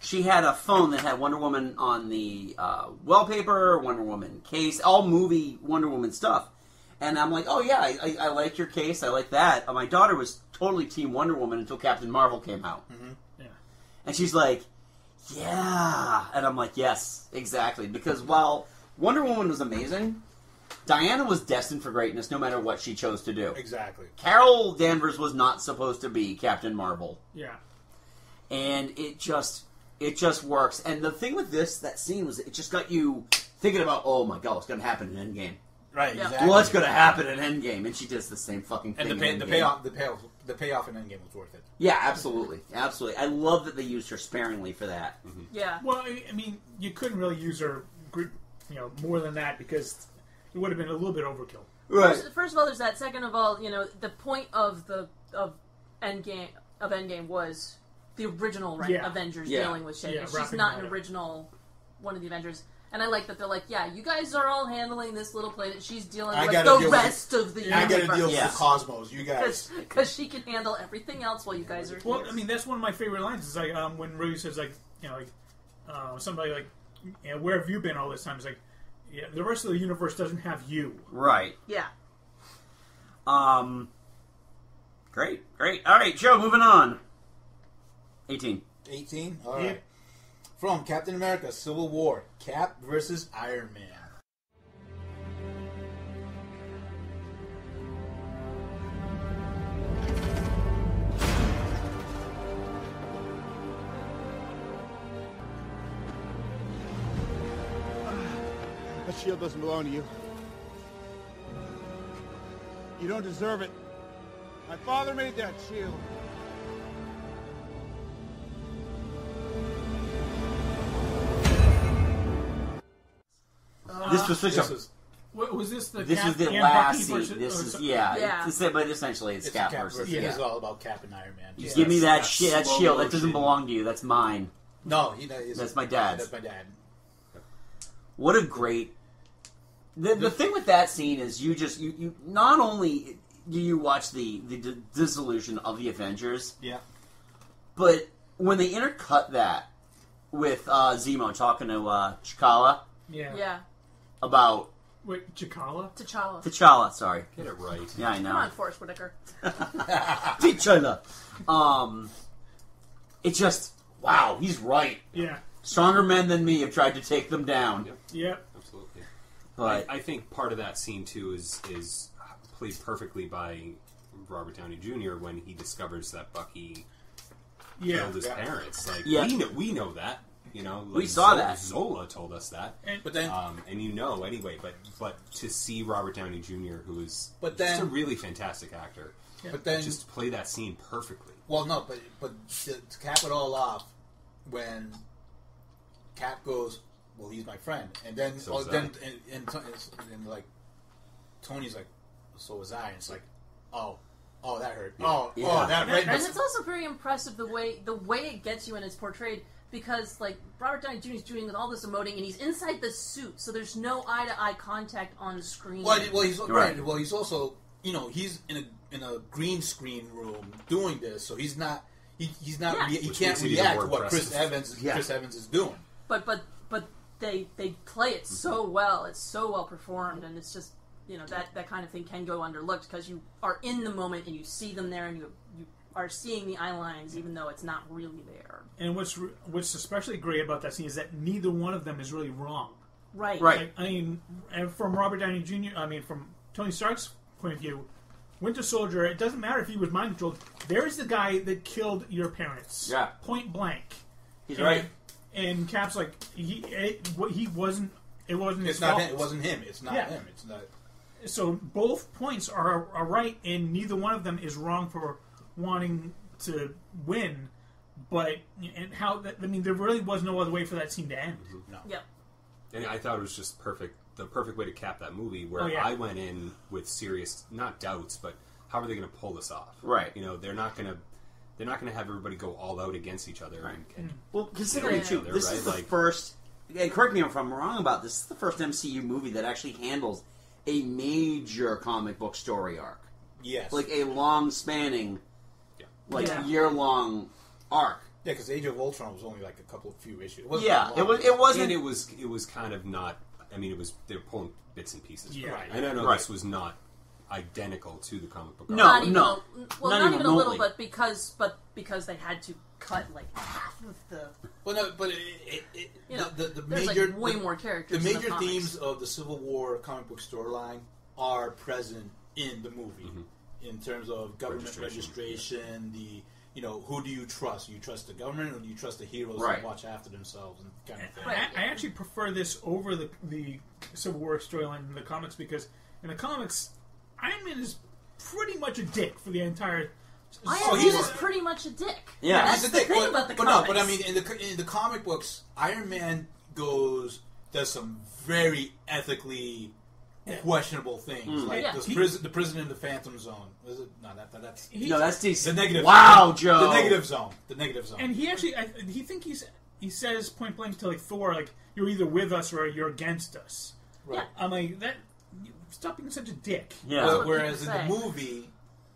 she had a phone that had Wonder Woman on the uh, wallpaper, Wonder Woman case, all movie Wonder Woman stuff. And I'm like, oh yeah, I, I, I like your case, I like that. Uh, my daughter was totally Team Wonder Woman until Captain Marvel came out. Mm-hmm. Yeah. And she's like, yeah. And I'm like, yes, exactly. Because while Wonder Woman was amazing, Diana was destined for greatness no matter what she chose to do. Exactly. Carol Danvers was not supposed to be Captain Marvel. Yeah. And it just it just works. And the thing with this, that scene, was it just got you thinking about, oh my god, what's going to happen in Endgame? Right, exactly. What's going to happen in Endgame? And she does the same fucking thing And the, pay, in the Endgame. payoff, the payoff, the payoff in Endgame was worth it. Yeah, absolutely, absolutely. I love that they used her sparingly for that. Mm-hmm. Yeah. Well, I I mean, you couldn't really use her, gr- you know, more than that because it would have been a little bit overkill. Right. First, first of all, there's that. Second of all, you know, the point of the of Endgame of Endgame was the original right, Yeah. Avengers Yeah. dealing with shit. Yeah, She's wrapping not that an up. original one of the Avengers. And I like that they're like, yeah, you guys are all handling this little planet. She's dealing I with gotta the deal with rest the- of the I gotta universe. deal with the cosmos. You guys. Because she can handle everything else while you guys are Well, here. I mean, that's one of my favorite lines. Is like um, when Rhodey says, like, you know, like uh, somebody like, you know, where have you been all this time? It's like, yeah, the rest of the universe doesn't have you. Right. Yeah. Um. Great, great. All right, Joe, moving on. eighteen. eighteen? All right. Yeah. From Captain America Civil War, Cap versus Iron Man. That shield doesn't belong to you. You don't deserve it. My father made that shield. This was such this a. was, what, was this the This Cap is the and last Bucky scene. versus- This or is something? yeah. Yeah. It's, but essentially, it's, It's Cap, Cap versus. versus. Yeah. It's all about Cap and Iron Man. Just Yeah. give me that That's shit, that slow shield. That doesn't motion. belong to you. That's mine. No, he, he's, That's my dad's. That's my dad. What a great. The, the thing with that scene is you just you, you not only do you watch the the d- dissolution of the Avengers, Yeah. but when they intercut that with uh, Zemo talking to uh, T'Challa Yeah. Yeah. about Wait, T'Challa? T'Challa. T'Challa, sorry, Get it right. yeah, I know. Come on, Forrest Whitaker. T'Challa. Um, it just wow, he's right. Yeah. Stronger men than me have tried to take them down. Yep. Yep. Absolutely. But I, I think part of that scene too is is played perfectly by Robert Downey Junior when he discovers that Bucky Yeah. killed his Yeah. parents. Like Yeah. we know, we know that. You know, like We saw Zola, that. Zola told us that. And, But then, Um, and you know anyway, but but to see Robert Downey Junior, who is But just then- a really fantastic actor, but then, just play that scene perfectly. well, no, but but to, to cap it all off, when Cap goes, well, he's my friend, and then So oh, was then and, and, and, and like Tony's like, so was I, and it's like, oh, oh, that hurt. Oh, Yeah. oh, that right. And it's also very impressive the way the way it gets you and it's portrayed because like Robert Downey Junior is doing all this emoting and he's inside the suit, so there's no eye to eye contact on screen. Well, well, he's Right. right. Well, he's also, you know, he's in a in a green screen room doing this, so he's not. He, he's not. Yeah. Rea- he Which can't makes it even react more to what Chris impressive. Evans. Yeah. Chris Evans is doing. But but but they they play it so well. It's so well performed, and it's just you know that that kind of thing can go underlooked because you are in the moment and you see them there and you you are seeing the eye lines even though it's not really there. and what's re- what's especially great about that scene is that neither one of them is really wrong. Right. Right. Like, I mean, and from Robert Downey Junior, I mean, from Tony Stark's point of view, Winter Soldier, it doesn't matter if he was mind controlled. There's the guy that killed your parents. Yeah. Point blank. he's And- right. And Cap's like, he it, what- he wasn't, it wasn't his It's not. fault. Him. It wasn't him. It's not Yeah. him. It's not. So both points are, are right, and neither one of them is wrong for wanting to win. But, and how, that, I mean, there really was no other way for that scene to end. No. Yep. And I thought it was just perfect, the perfect way to cap that movie, where Oh, yeah. I went in with serious, not doubts, but how are they going to pull this off? Right. You know, they're not going to, they're not going to have everybody go all out against each other. And, and Well, considering Yeah. too, They're this right, is the like- first. And correct me if I'm wrong about this. This is the first M C U movie that actually handles a major comic book story arc, Yes. like a long-spanning, Yeah. like Yeah. year-long arc. Yeah, because Age of Ultron was only like a couple of few issues. It wasn't Yeah, that it long. was. It wasn't. And it was. It was kind of not. I mean, it was. They were pulling bits and pieces. Yeah. From Right. it. And I know Right. this was not identical to the comic book. No, art. Not even no. a, well, Not not, even even a little, remotely. but because but because they had to cut like half of the. Well, no, but it, it, it, You know, the, the, the there's, major like, way the, more characters The in the major comics. themes of the Civil War comic book storyline are present in the movie Mm-hmm. in terms of government Registration. registration. The you know who do you trust? Do you trust the government or do you trust the heroes Right. that watch after themselves and kind of thing? I, I actually prefer this over the the Civil War storyline in the comics because in the comics, Iron Man is pretty much a dick for the entire. Iron Oh, Man he's is a- pretty much a dick. Yeah. that's He's the a dick, thing but, about the but comics. no, but I mean, in the in the comic books, Iron Man goes does some very ethically questionable things, Mm. like Yeah. the, He- prison, the prison in the Phantom Zone. Was it? No, that, that that's He- No, that's decent. the negative. Wow, zone. Joe. The negative zone. The negative zone. And he actually, I, he think he's he says point blank to like Thor, like you're either with us or you're against us. Right. Yeah. I'm like that. Stop being such a dick. Yeah. Well, what whereas in people the say. movie,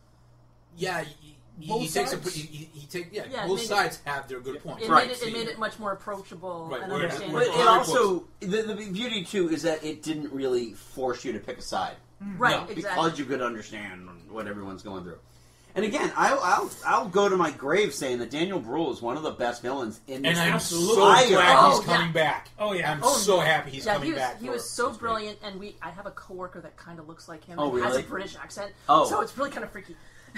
yeah, he, he, Both he takes a sides? he, he, he take yeah, Yeah, it both made it- sides have their good points. It Right. made it, it made it much more approachable Right, and whereas- But understandable. it Comic also the, the beauty too is that it didn't really force you to pick a side, right, No, exactly. because you could understand what everyone's going through. And again, I'll I'll, I'll go to my grave saying that Daniel Bruhl is one of the best villains in this. And I'm Absolutely. so I- glad oh, he's yeah. coming back. Oh yeah. I'm Oh, so yeah. happy he's yeah, coming he was, back. He for- was so it's great. brilliant, and we I have a coworker that kind of looks like him. Oh, and has a really? British accent. Oh. So it's really kind of freaky.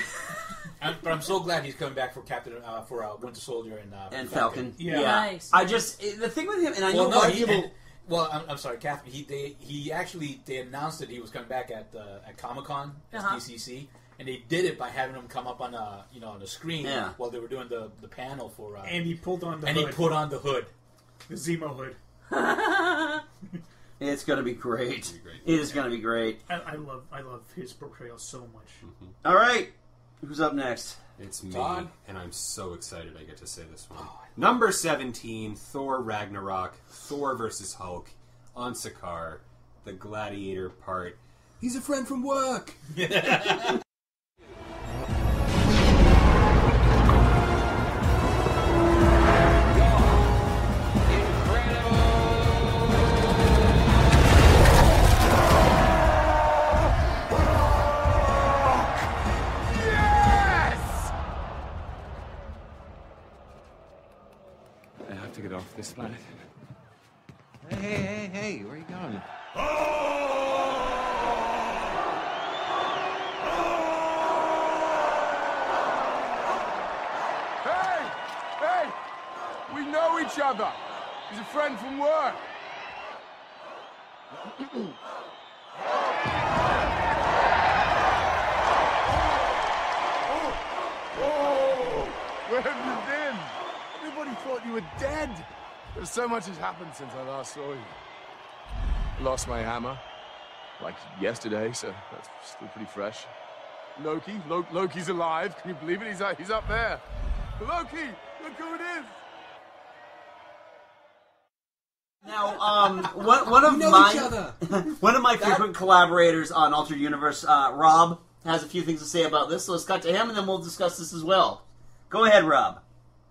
I'm, but I'm so glad he's coming back for Captain uh, for uh, Winter Soldier and uh, and Falcon. Yeah. Nice. I just the thing with him, and I Well, know no, a lot of he, people. and- well, I'm, I'm sorry, Catherine. He they, he actually they announced that he was coming back at uh, at Comic Con at Uh-huh. D C C, and they did it by having him come up on a you know on the screen Yeah. while they were doing the, the panel for uh, And he pulled on the and hood, he put on the hood. the Zemo hood. It's going to be great. It'll be great. It is going to be great. I, I love I love his portrayal so much. All right, who's up next? It's me, Todd? and I'm so excited I get to say this one. Number seventeen, Thor Ragnarok, Thor versus Hulk, on Sakaar, the Gladiator part. He's a friend from work! I have to get off this planet. Hey, hey, hey, hey, where are you going? Hey! Hey! We know each other. He's a friend from work. Oh! Where have you been? Everybody thought you were dead. There's so much has happened since I last saw you. I lost my hammer, like yesterday, so that's still pretty fresh. Loki, Lo- Loki's alive. Can you believe it? He's up, he's up there. Loki, look who it is. Now, um, one, one of know my each other. one of my frequent collaborators on Altered Universe, uh, Rob, has a few things to say about this. So let's cut to him, and then we'll discuss this as well. Go ahead, Rob.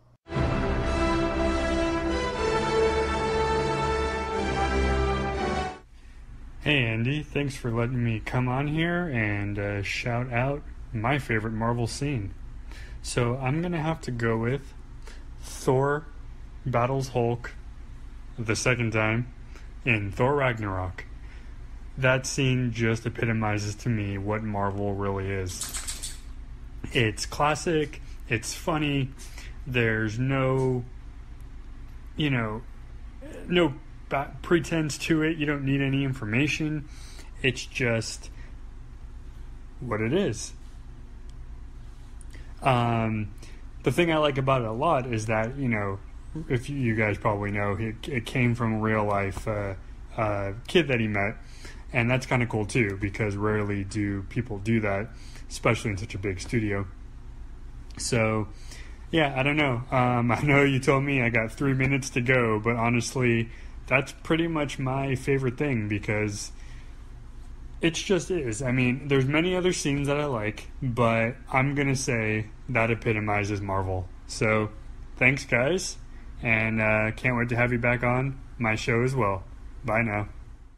Hey Andy, thanks for letting me come on here and uh, shout out my favorite Marvel scene. So I'm gonna have to go with Thor battles Hulk the second time in Thor Ragnarok. That scene just epitomizes to me what Marvel really is. It's classic, it's funny, there's no, you know, no ba- pretense to it, you don't need any information, it's just what it is. Um, the thing I like about it a lot is that, you know, if you guys probably know, it, it came from a real life uh, uh, kid that he met, and that's kind of cool too, because rarely do people do that, especially in such a big studio. So, yeah, I don't know. Um, I know you told me I got three minutes to go, but honestly, that's pretty much my favorite thing, because it just is. I mean, there's many other scenes that I like, but I'm going to say that epitomizes Marvel. So, thanks, guys, and uh, can't wait to have you back on my show as well. Bye now.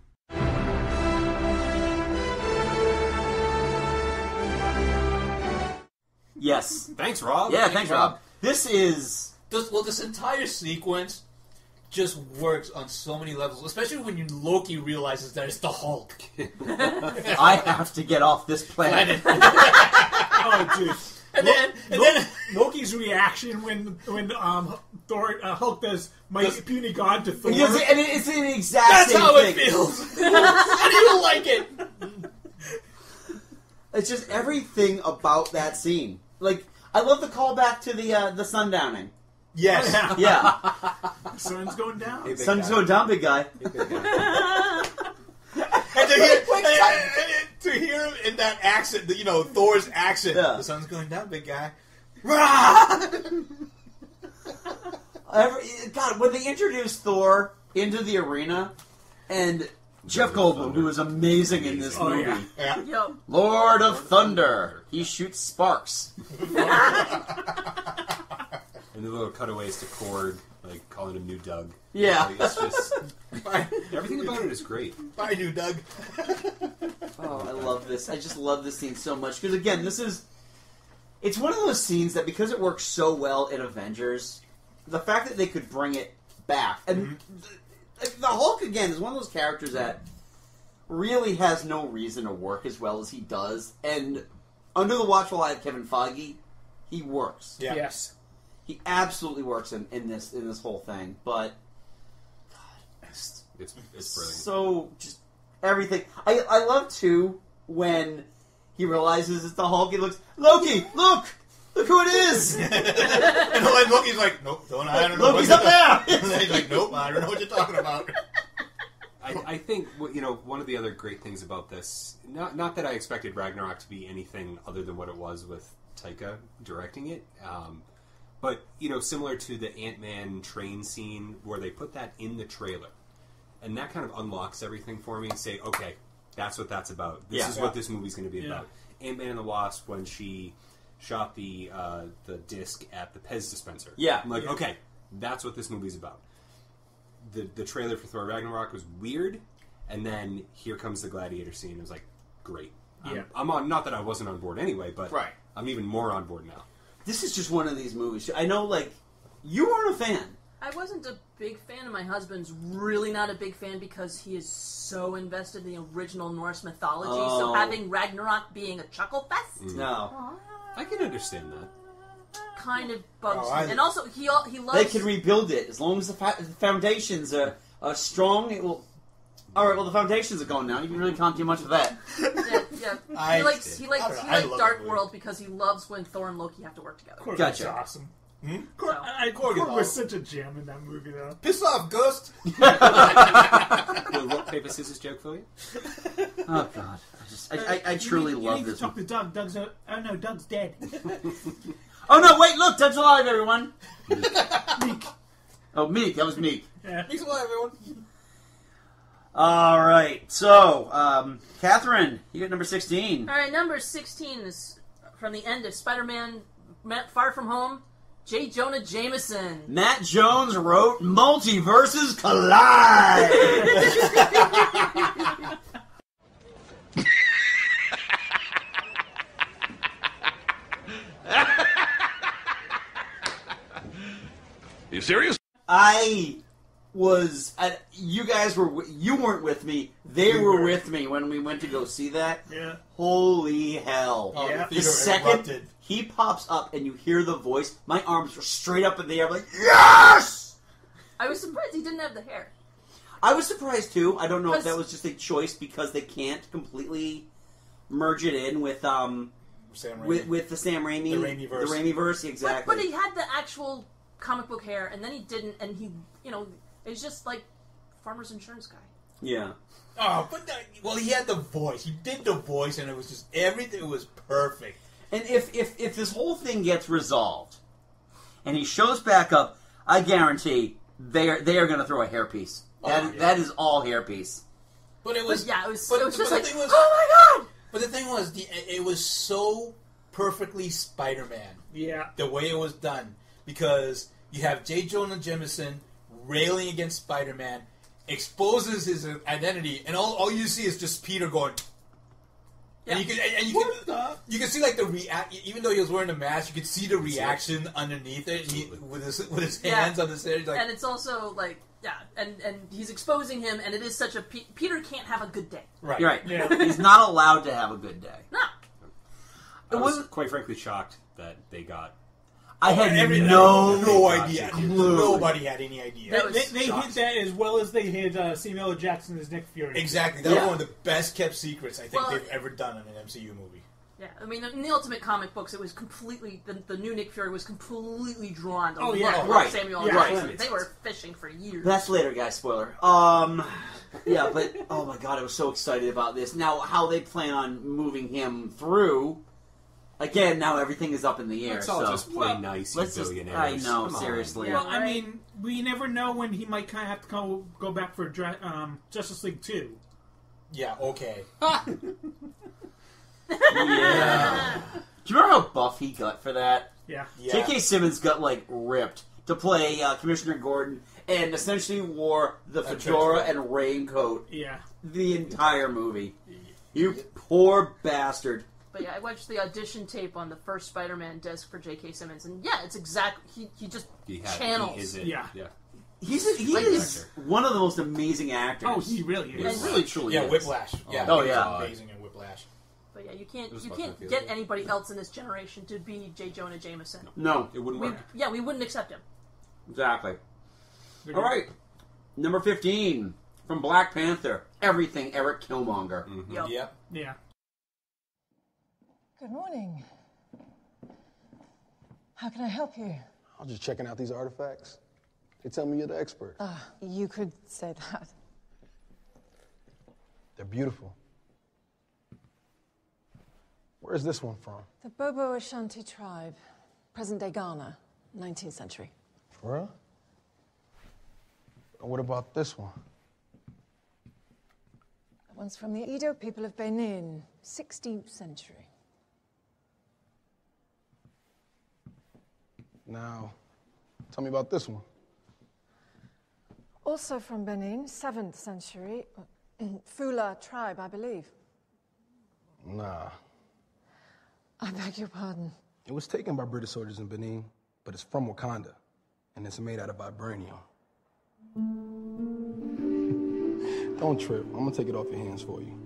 Yes. Thanks, Rob. Yeah, thanks, Rob. This is... This, well, this entire sequence just works on so many levels, especially when you, Loki realizes that it's the Hulk. I have to get off this planet. Oh, dude. And Lo- then, and Lo- then Loki's reaction when when um Thor uh, Hulk does my puny god to Thor. Because it- and it's the exact That's same how thing. it feels. How do you like it? It's just everything about that scene. Like, I love the callback to the uh, the sundowning. Yes. Oh, Yeah. The sun's going down. Hey, big Sun's guy. going down, big guy. And to hear, and, and- and to hear him in that accent, the, you know, Thor's accent. Yeah. The sun's going down, big guy. Every, God, when they introduced Thor into the arena, and Jeff Goldblum, who was amazing in this Oh, movie, yeah. Yeah. Yo, Lord of Thunder, he shoots sparks. And the little cutaways to Cord, like calling him New Doug. Yeah. Like, it's just everything about it is great. Bye, new Doug. Oh, I love this. I just love this scene so much. Because, again, this is... It's one of those scenes that, because it works so well in Avengers, the fact that they could bring it back... And Mm-hmm. the, the Hulk, again, is one of those characters that really has no reason to work as well as he does. And under the watchful eye of Kevin Feige, he works. Yeah. Yes. He absolutely works in, in this in this whole thing. But... God, just... It's it's brilliant. So, just everything. I I love, too, when he realizes it's the Hulk. He looks, Loki, look! Look who it is! And then Loki's like, nope, don't, I don't know. Loki's what up you're there! talking- He's like, nope, I don't know what you're talking about. I, I think you know one of the other great things about this. Not not that I expected Ragnarok to be anything other than what it was with Taika directing it. Um, but you know, similar to the Ant-Man train scene where they put that in the trailer. And that kind of unlocks everything for me and say, okay, that's what that's about. This Yeah. is Yeah. what this movie's going to be Yeah. about. Ant-Man and the Wasp, when she shot the uh, the disc at the Pez dispenser. Yeah. I'm like, Yeah. okay, that's what this movie's about. The the trailer for Thor Ragnarok was weird, and then here comes the gladiator scene. It was like, great. I'm, Yeah. I'm on. Not that I wasn't on board anyway, but Right. I'm even more on board now. This is just one of these movies. I know, like, you weren't a fan. I wasn't a big fan, and my husband's really not a big fan because he is so invested in the original Norse mythology. Oh. So having Ragnarok being a chuckle fest No. I can understand that. kind of bugs Oh, I- me. And also, he al- he loves. They can rebuild it. As long as the, fa- the foundations are, are strong, it will... Alright, well, the foundations are going now. You can really can't do much with that. yeah, yeah. I- he likes he I likes don't know, he I likes love Dark that movie. World because he loves when Thor and Loki have to work together. Korg Gotcha. was awesome. Hmm? Korg, So- I, Korg is Korg was awesome. such a gem in that movie, though. Piss off, Ghost! The rock, paper, scissors joke for you? Oh, God. I, just, I, I, I truly you need, love you need this to talk to Doug. Doug's a, oh no, Doug's dead. Oh, no, wait, look, Doug's alive, everyone. Meek. Oh, Meek, that was Meek. Yeah. He's alive, everyone. All right, so, um, Catherine, you get number sixteen. All right, number sixteen is from the end of Spider-Man: Far From Home. J. Jonah Jameson. Matt Jones wrote Multiverses Collide. You serious? I was. I, you guys were. wi- You weren't with me. They We were were. with me when we went to go see that. Yeah. Holy hell! Oh, Yeah. the The theater second erupted. he pops up and you hear the voice, my arms were straight up in the air. I'm like, yes! I was surprised he didn't have the hair. I was surprised too. I don't know if 'Cause- that was just a choice because they can't completely merge it in with um Sam Raimi. with with the Sam Raimi The Raimi-verse. the Raimi-verse, But, exactly. but he had the actual comic book hair, and then he didn't, and he, you know, it's just like Farmer's Insurance guy. yeah. Oh, but that, well, he had the voice. He did the voice, and it was just everything was perfect. And if, if, if this whole thing gets resolved, and he shows back up, I guarantee they are they are going to throw a hairpiece. That Oh, yeah. that is all hairpiece. But it was But yeah, it was- But, it was just but like, the thing was, oh my god! But the thing was, the, it was so perfectly Spider-Man Yeah. the way it was done because You have J. Jonah Jameson railing against Spider-Man, exposes his identity, and all, all you see is just Peter going. Yeah. And you can, and, and you can, you can see like the react. Even though he was wearing a mask, you could see the reaction underneath it, and he, with his with his hands Yeah. on the stage. Like, and it's also like, yeah, and, and he's exposing him, and it is such a Pe- Peter can't have a good day. Right. Right. Yeah. He's not allowed to have a good day. No. I was quite frankly shocked that they got. I had every, no, no got idea. J J. Nobody had any idea. They, they, they hid that as well as they hid uh, Samuel L. Jackson as Nick Fury. Exactly. That Yeah. was one of the best kept secrets I think Well, they've ever done in an M C U movie. Yeah, I mean, in the Ultimate comic books, it was completely the, the new Nick Fury was completely drawn to Oh, look yeah. like Right. Samuel L. Yeah. Jackson. Right. They were fishing for years. That's later, guys. Spoiler. Um, yeah, but oh my god, I was so excited about this. Now, how they plan on moving him through? Again, now everything is up in the air. Let's all so. just play Well, nice, you let's just- billionaires. I know, Come on. seriously. Yeah, Well, I right. mean, we never know when he might kind of have to go, go back for dra- um, Justice League two. Yeah. Okay. Yeah. Do you remember how buff he got for that? Yeah. Yeah. J K. Simmons got like ripped to play uh, Commissioner Gordon, and essentially wore the fedora and raincoat Yeah. the entire movie. You poor bastard. But yeah, I watched the audition tape on the first Spider-Man disc for J K. Simmons, and yeah, it's exactly he. He just He had, channels. He is it. Yeah. yeah. He's a, he Like is one of the most amazing actors. Oh, he really is. He really truly Yeah, is. Whiplash. Yeah. Oh, he was yeah. Amazing in Whiplash. But yeah, you can't It was you about can't that get feeling. anybody else in this generation to be J. Jonah Jameson. No, It wouldn't We, work. yeah, we wouldn't accept him. exactly. All right, number fifteen from Black Panther. Everything Eric Killmonger. Mm-hmm. Yep. Yep. Yeah. Good morning. How can I help you? I was just checking out these artifacts. They tell me you're the expert. Ah, you could say that. They're beautiful. Where's this one from? The Bobo Ashanti tribe, present-day Ghana, nineteenth century. For real? And what about this one? That one's from the Edo people of Benin, sixteenth century. Now, tell me about this one. Also from Benin, seventh century, Fula tribe, I believe. Nah. I beg your pardon. It was taken by British soldiers in Benin, but it's from Wakanda, and it's made out of vibranium. Don't trip. I'm gonna take it off your hands for you.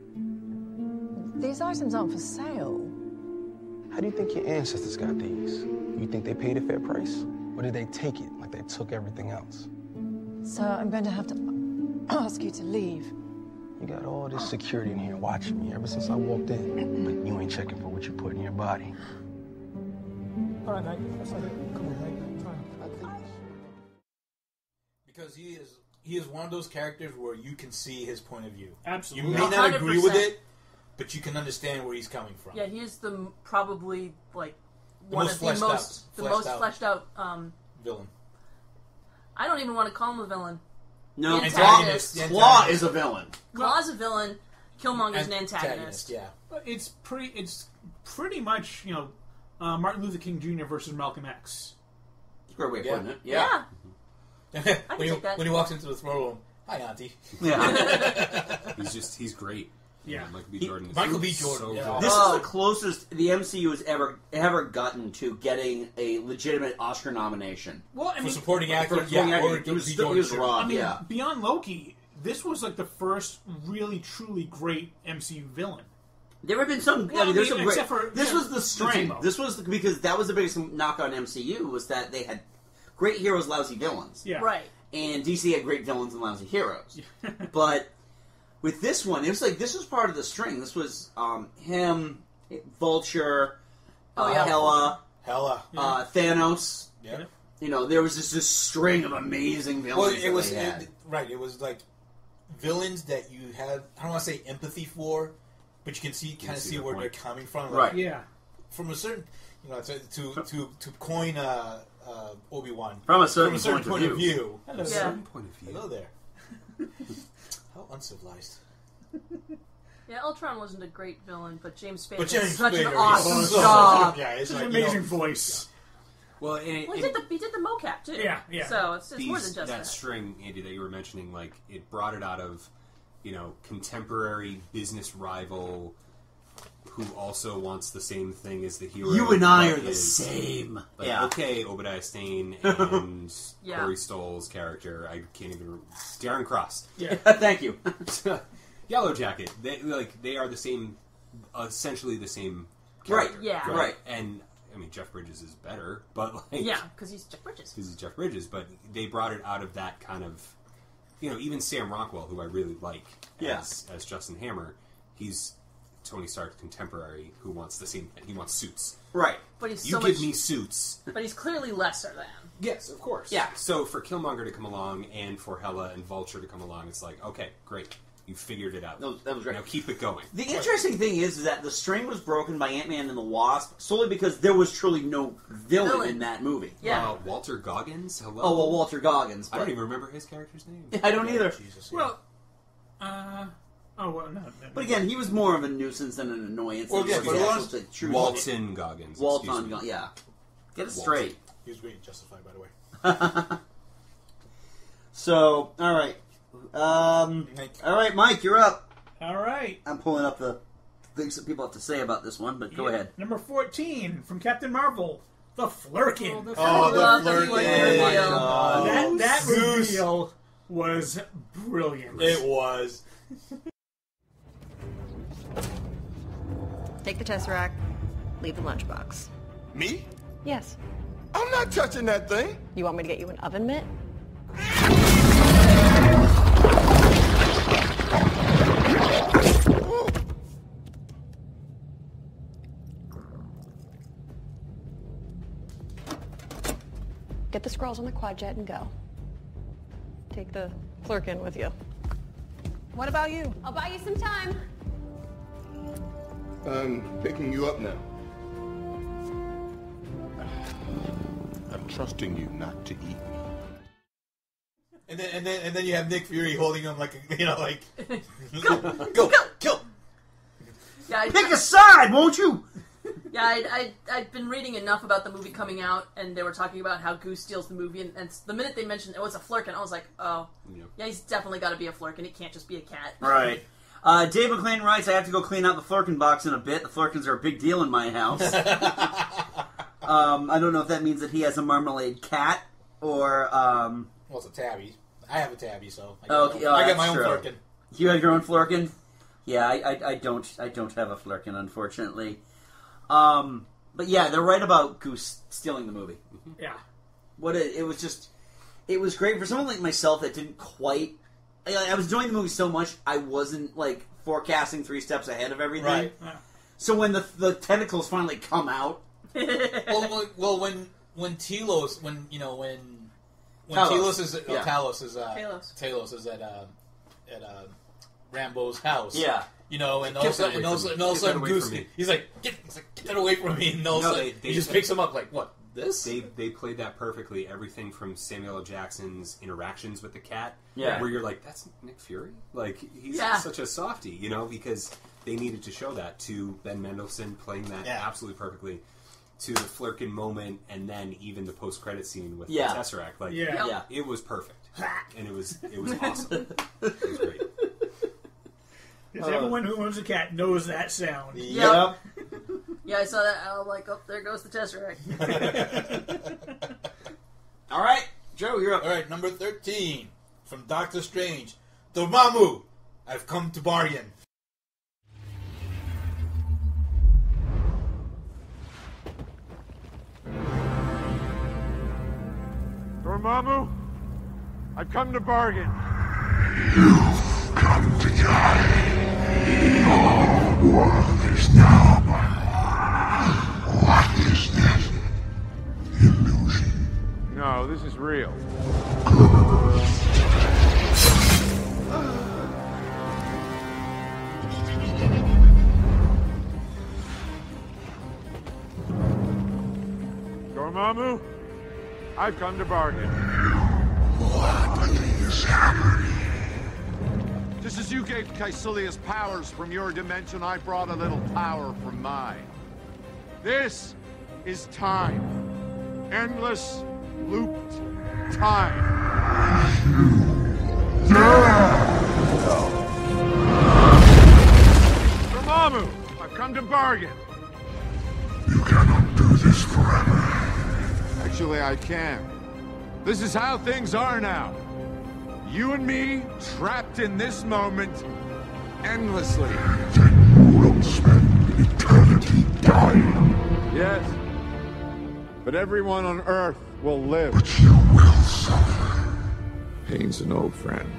These items aren't for sale. How do you think your ancestors got these? You think they paid a fair price? Or did they take it like they took everything else? So I'm going to have to ask you to leave. You got all this security in here watching me ever since I walked in, but you ain't checking for what you put in your body. All right, mate. That's like it. Come on, mate. Fine. Because he is he is one of those characters where you can see his point of view. Absolutely. You may not one hundred agree with percent. it, but you can understand where he's coming from. Yeah, he is the m- probably like The one most of the fleshed most out- the fleshed most out. fleshed out. Um, Villain. I don't even want to call him a villain. No, The Claw, antagonist. The Claw antagonist. is a villain. Claw's a villain. Killmonger's an antagonist. Yeah. But it's pretty. It's pretty much you know uh, Martin Luther King Junior versus Malcolm X. It's a great way of Yeah. putting it. Yeah. I when, can he, take that. when he walks into the throne room, hi, Auntie. Yeah. He's just, he's great. Yeah. Michael B. He- Jordan is Michael B. so Jordan, yeah. good. This Oh. is the closest the M C U has ever ever gotten to getting a legitimate Oscar nomination. Well, I For mean, supporting actor, For supporting yeah, actor, or it was, B. it Jordan, was sure. Rob, I mean, yeah. beyond Loki, this was like the first really truly great M C U villain. There have been some. Well, I mean, there's I mean, some great. except for- This yeah, was the strength. Zemo. This was the, because that was the biggest knock on M C U was that they had great heroes, lousy villains, Yeah. Right. and D C had great villains and lousy heroes. But with this one, it was like this was part of the string. This was um, him, Vulture, Oh, uh, yeah. Hela, Hella. uh, Thanos. Yeah. You know, there was just this string of amazing villains. Well, it that was they had. it, right. It was like villains that you had. I don't want to say empathy for, but you can see kind of see see the where point. they're coming from. Right. Like, Yeah. From a certain, you know, to to to, to coin uh, uh, Obi Wan From a certain from a certain point point, of of view. view. Hello, Yeah. son. Point of view. Hello there. How uncivilized. Yeah, Ultron wasn't a great villain, but James Spader But did James such Spader an is awesome so- job. Yeah, it's Such like, an you know, amazing voice. Well, and, Well, he did the he did the mocap too. Yeah, yeah. So it's, it's these, more than just that, that. string, Andy, that you were mentioning. Like, it brought it out of, you know, contemporary business rival who also wants the same thing as the hero. You and I but are the is, same. Like, Yeah. okay, Obadiah Stane and Yeah. Corey Stoll's character. I can't even. Darren Cross. Yeah. Thank you. Yellow Jacket. They like they are the same, essentially the same Right. character. Yeah. Right. And I mean, Jeff Bridges is better, but like Yeah, because he's Jeff Bridges. because he's Jeff Bridges. But they brought it out of that kind of, you know, even Sam Rockwell, who I really like as Yeah. as Justin Hammer, he's Tony Stark's contemporary who wants the same thing. He wants suits. Right. But he's You so give much, me suits. But he's clearly lesser than. Yes, of course. Yeah. So for Killmonger to come along and for Hela and Vulture to come along, it's like, okay, great. You figured it out. No, that was great. Now keep it going. The interesting thing is, is that the string was broken by Ant-Man and the Wasp solely because there was truly no villain, Villain. in that movie. Yeah. Uh, Walter Goggins? Hello? Oh, well, Walter Goggins. I But don't even remember his character's name. I don't either. Jesus. Well, uh, oh well, no. no But again, he was more of a nuisance than an annoyance. Well, than yeah, he but was it actual was- to true- Walton Goggins. Walton excuse me. Goggins, yeah. Get it Walton. straight. He was great, Justified, by the way. So, all right. Um, Mike. all right, Mike, you're up. All right. I'm pulling up the things that people have to say about this one, but go Yeah. ahead. Number fourteen from Captain Marvel, the Flurkin. Oh, the Oh, the Love Flurkin. Flurkin. Oh my God. that that Zeus. reveal was brilliant. It was. Take the Tesseract, leave the lunchbox. Me? Yes. I'm not touching that thing. You want me to get you an oven mitt? Get the scrolls on the quad jet and go. Take the Flurkin with you. What about you? I'll buy you some time. I'm picking you up now. I'm trusting you not to eat me. And then, and then, and then you have Nick Fury holding him like, a, you know, like, Go, go, kill. Yeah, I, Pick a side, won't you? yeah, I, I, I'd been reading enough about the movie coming out, and they were talking about how Goose steals the movie, and, and the minute they mentioned it was a Flurkin, I was like, oh, Yep. yeah, he's definitely got to be a Flurkin. It can't just be a cat. Right. Uh, Dave McLean writes, I have to go clean out the Flurkin box in a bit. The Flurkins are a big deal in my house. um, I don't know if that means that he has a marmalade cat, or... Um, Well, it's a tabby. I have a tabby, so I get, Oh, my, okay, own, oh, I get that's my own true. Flurkin. You have your own Flurkin? Yeah, I, I, I don't. I don't have a Flurkin, unfortunately. Um, but yeah, they're right about Goose stealing the movie. Yeah. What it, it was just, it was great for someone like myself that didn't quite. I, I was enjoying the movie so much, I wasn't like forecasting three steps ahead of everything. Right. Yeah. So when the the tentacles finally come out, well, well, well, when when Telos, when you know when when Talos. Telos is Yeah. uh, Talos is uh, Talos. Talos is at uh, at uh, Rambo's house. yeah, You know, and all Get of a sudden, that and away all of a from sudden, me. all of a Get that sudden, away Goose, from me. he's like, get, he's like, get that away from me, and all of a No, sudden, they- they- he just picks him up, like, what, this? They they played that perfectly. Everything from Samuel L. Jackson's interactions with the cat, Yeah. where you're like, that's Nick Fury. Like he's Yeah. such a softie, you know, because they needed to show that to Ben Mendelsohn playing that Yeah. absolutely perfectly, to the Flurkin moment, and then even the post credit scene with Yeah. the Tesseract. Like, Yeah. Yep. yeah. it was perfect, and it was it was awesome. It was great. Because Uh, everyone who owns a cat knows that sound. Yep. Yeah, I saw that. I was like, oh, there goes the Tesseract. All right, Joe, you're up. All right, number thirteen from Doctor Strange. Dormammu, I've come to bargain. Dormammu, I've come to bargain. Come to die. Your world is now mine. What is this? Illusion. No, this is real. Dormammu, I've come to bargain. What is happening? Just as you gave Caecilius powers from your dimension, I brought a little power from mine. This is time. endless looped time. Dormammu, I've come to bargain. You cannot do this forever. Actually, I can. This is how things are now. You and me, trapped in this moment, endlessly. Then you will spend eternity dying. Yes. But everyone on Earth will live. But you will suffer. Pain's an old friend.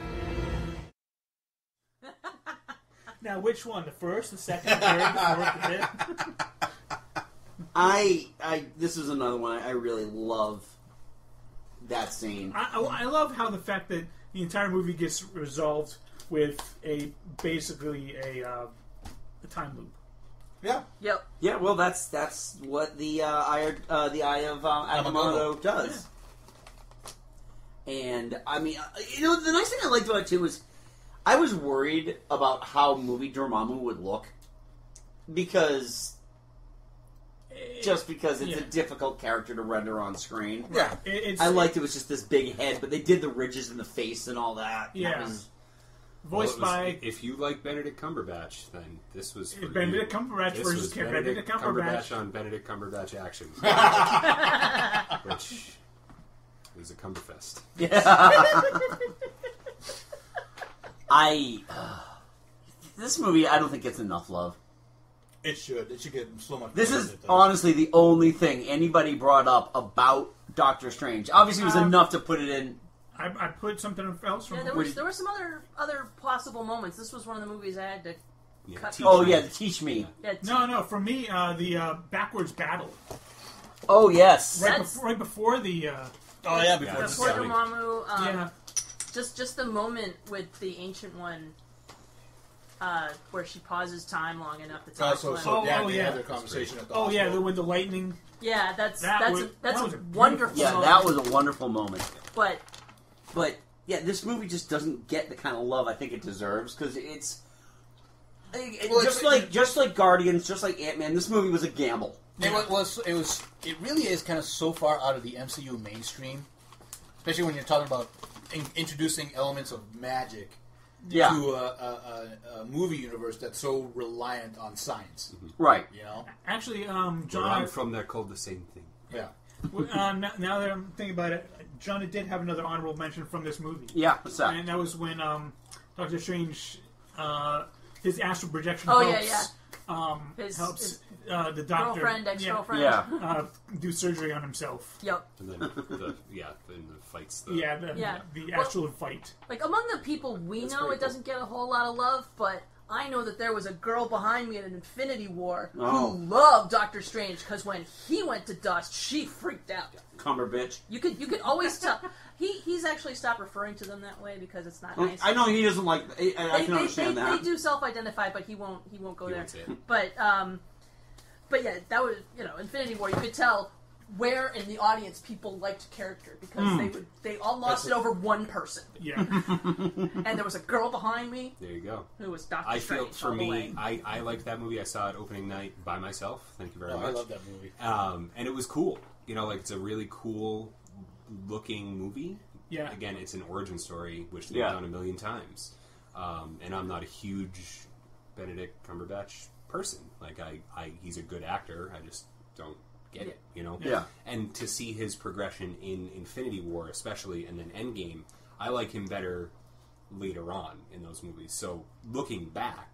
Now, which one? The first, the second, the third, the fourth, the fifth? I, I, this is another one. I really love that scene. I, I, I love how the fact that the entire movie gets resolved with a basically a, uh, a time loop. Yeah. Yep. Yeah. Well, that's that's what the uh, eye, uh, the eye of um, Agamotto does. Yeah. And I mean, you know, the nice thing I liked about it too was I was worried about how movie Dormammu would look because. Just because it's yeah. a difficult character to render on screen. Yeah. It's, I liked it was just this big head, but they did the ridges in the face and all that. Yeah. That was, Voiced well, by... Was, if you like Benedict Cumberbatch, then this was for Benedict you. Cumberbatch this versus was Benedict, Benedict Cumberbatch. Cumberbatch on Benedict Cumberbatch action. Which was a Cumberfest. Yeah. I... Uh, this movie, I don't think gets enough love. It should. It should get so much. This is honestly the only thing anybody brought up about Doctor Strange. Obviously, it was um, enough to put it in. I, I put something else from. Yeah, there was there were some other other possible moments. This was one of the movies I had to yeah, cut. Oh yeah, teach me. Yeah, no, no. For me, uh, the uh, backwards battle. Oh yes. Right, before, right before the. Uh, oh yeah, before, before Dormammu. Um, yeah. Just just the moment with the Ancient One. Uh, where she pauses time long enough to talk oh, so, to him. So, yeah, oh, they yeah. had their conversation at the Oh, hospital. yeah, the, with the lightning. Yeah, that's that that's was, a, that's that a, was a wonderful Yeah, moment. that was a wonderful moment. But, but yeah, this movie just doesn't get the kind of love I think it deserves because it's it, well, just it's, like it, just like Guardians, just like Ant-Man. This movie was a gamble. It was, was it was it really is kind of so far out of the M C U mainstream, especially when you're talking about in, introducing elements of magic. Yeah. To a, a, a, a movie universe that's so reliant on science, mm-hmm. right? You know, actually, um, John, Where I'm from, they're called the same thing. Yeah. uh, now, now that I'm thinking about it, John did have another honorable mention from this movie. Yeah, what's that? And that was when um, Doctor Strange, uh, his astral projection oh, helps. yeah, yeah. Um, his, helps his uh, the doctor, girlfriend, ex-girlfriend, yeah, yeah. Uh, do surgery on himself. Yep. And then the yeah, then the fights. The, yeah, the, yeah. the, the well, actual fight. Like among the people we That's know, it doesn't cool. get a whole lot of love, but I know that there was a girl behind me at an Infinity War oh. who loved Doctor Strange because when he went to dust, she freaked out. Cumberbitch. You could you could always tell. He he's actually stopped referring to them that way because it's not nice. I know he doesn't like. I, I they, can they, understand they, that. They do self-identify, but he won't he won't go he there. Won't but um, but yeah, that was you know Infinity War. You could tell where in the audience people liked character because mm. they would they all lost That's it a, over one person. Yeah, and there was a girl behind me. There you go. Who was Doctor I Strange? feel for me, I, I liked that movie. I saw it opening night by myself. Thank you very oh, much. I love that movie. Um, and it was cool. You know, like it's a really cool looking movie. Yeah. Again, it's an origin story, which they've yeah. done a million times. Um, and I'm not a huge Benedict Cumberbatch person. Like I, I he's a good actor. I just don't get it, you know? Yeah. And to see his progression in Infinity War, especially, and then Endgame, I like him better later on in those movies. So, looking back,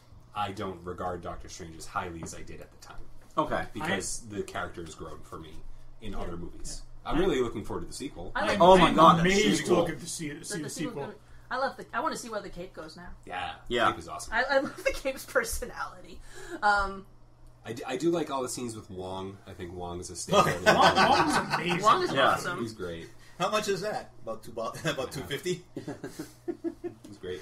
I don't regard Doctor Strange as highly as I did at the time. Okay. Because I, the character has grown for me in yeah. other movies. Yeah. I'm really looking forward to the sequel. I like, oh my I'm god, amazed to look at the, see, see the, the sequel. Gonna, I love the. I want to see where the cape goes now. Yeah, yeah, Cape is awesome. I, I love the cape's personality. Um, I, do, I do like all the scenes with Wong. I think Wong is a staple. Wong, Wong's amazing. Wong is yeah. awesome. He's great. How much is that? About two. About two fifty. He's great.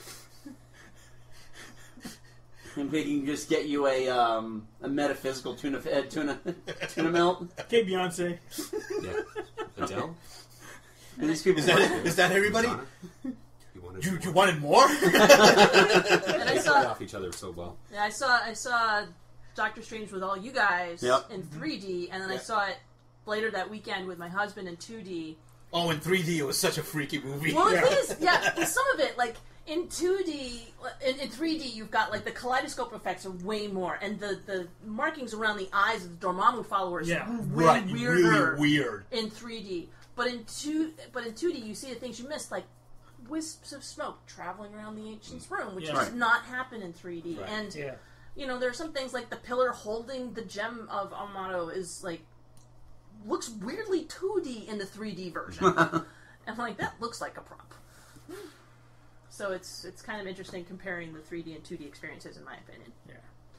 And we can just get you a um, a metaphysical tuna uh, tuna tuna melt. Okay, Beyonce. Yeah, Adele. And these people is that is that everybody? You wanted, you, you wanted more? And I saw play off each other so well. Yeah, I saw I saw Doctor Strange with all you guys yep. in three D, and then yep. I saw it later that weekend with my husband in two D. Oh, in three D, it was such a freaky movie. Well, the thing is, yeah, some of it, like, in two D, in, in three D, you've got, like, the kaleidoscope effects are way more, and the, the markings around the eyes of the Dormammu followers Yeah. are way Right, weirder really weird. in three D. But in two, but in two D, you see the things you missed, like wisps of smoke traveling around the ancient's room, which Yeah. does Right. not happen in three D. Right. And, Yeah. you know, there are some things like the pillar holding the gem of Amato is, like, looks weirdly two D in the three D version. And I'm like, that looks like a prop. So it's it's kind of interesting comparing the three D and two D experiences, in my opinion. Yeah.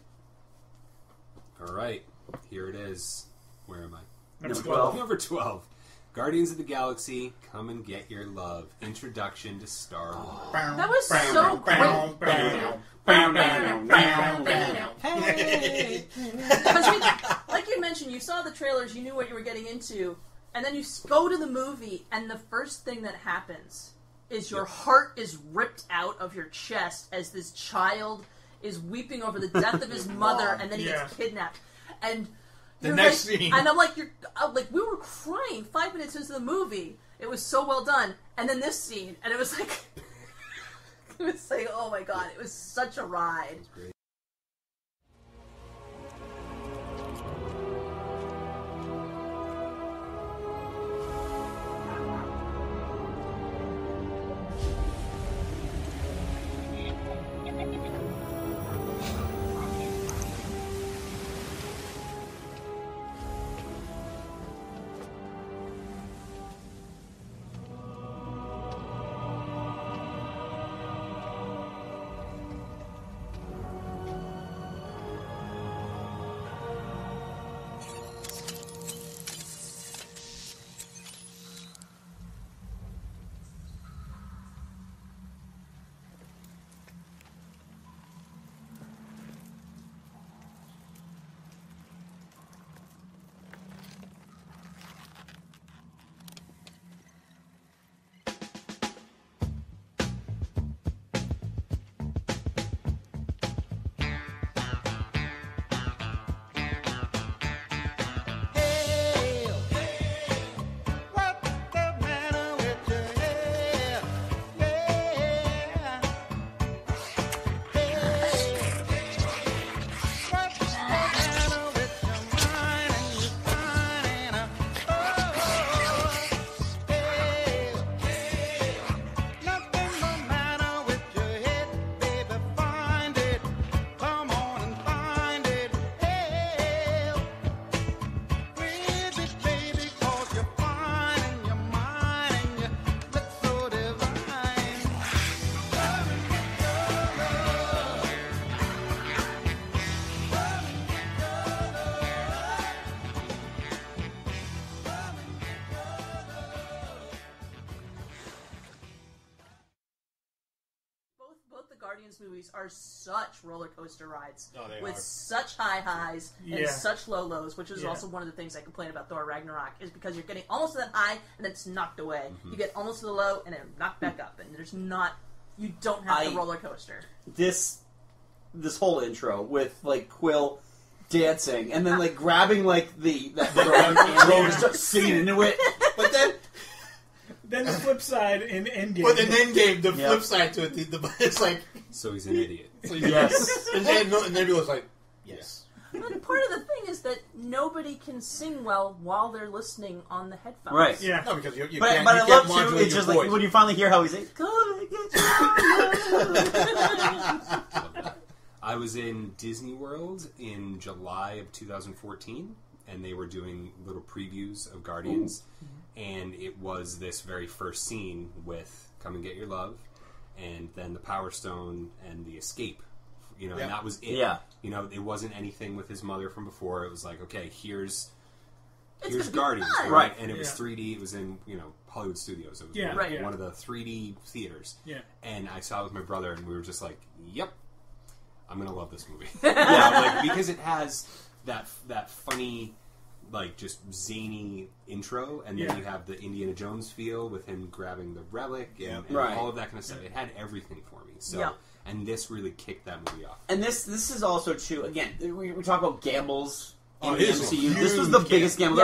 All right, here it is. Where am I? Number twelve. Number twelve. Guardians of the Galaxy, Come and Get Your Love. Introduction to Star Wars. That was so great. Because you, like you mentioned, you saw the trailers, you knew what you were getting into, and then you go to the movie, and the first thing that happens is your heart is ripped out of your chest as this child is weeping over the death of his mother, and then he Yeah. gets kidnapped. And The you're next like, scene. and I'm like, you're I'm like, we were crying five minutes into the movie. It was so well done, and then this scene, and it was like, it was like, oh my god, it was such a ride. Guardians movies are such roller coaster rides Oh, they with are. such high highs and Yeah. such low lows, which is Yeah. also one of the things I complain about Thor Ragnarok, is because you're getting almost to that high and then it's knocked away. You get almost to the low and then knocked back up, and there's not, you don't have I- the roller coaster. This this whole intro with like Quill dancing and then like grabbing like the that drum and roll and start singing into it, but then Then the flip side in Endgame. But in Endgame, the Yep. flip side to it, the, the, it's like... So he's an idiot. So Yes. and then and Nebula's like, yes. But part of the thing is that nobody can sing well while they're listening on the headphones. right, Yeah. No, because you, you But can't, but you I can't love too. modulate It's your just like voice. when you finally hear how he's like, "Gonna get you." I was in Disney World in July of two thousand fourteen, and they were doing little previews of Guardians, and it was this very first scene with Come and Get Your Love, and then the Power Stone and the escape. You know, Yeah. and that was it. Yeah. You know, it wasn't anything with his mother from before. It was like, okay, here's It's here's gonna be Guardians, fun. right? Right. And it was Yeah. three D. It was in, you know, Hollywood Studios. It was Yeah, one, right. of, one of the three D theaters. Yeah. And I saw it with my brother, and we were just like, "Yep, I'm gonna love this movie." Yeah. like, because it has that that funny, like just zany intro, and then Yeah. you have the Indiana Jones feel with him grabbing the relic and, Yeah. and Right. all of that kind of stuff. It had everything for me. So, Yeah. and this really kicked that movie off. And this this is also true. Again, we, we talk about gambles in Oh, the it is M C U. a This was the huge biggest gamble. Yeah.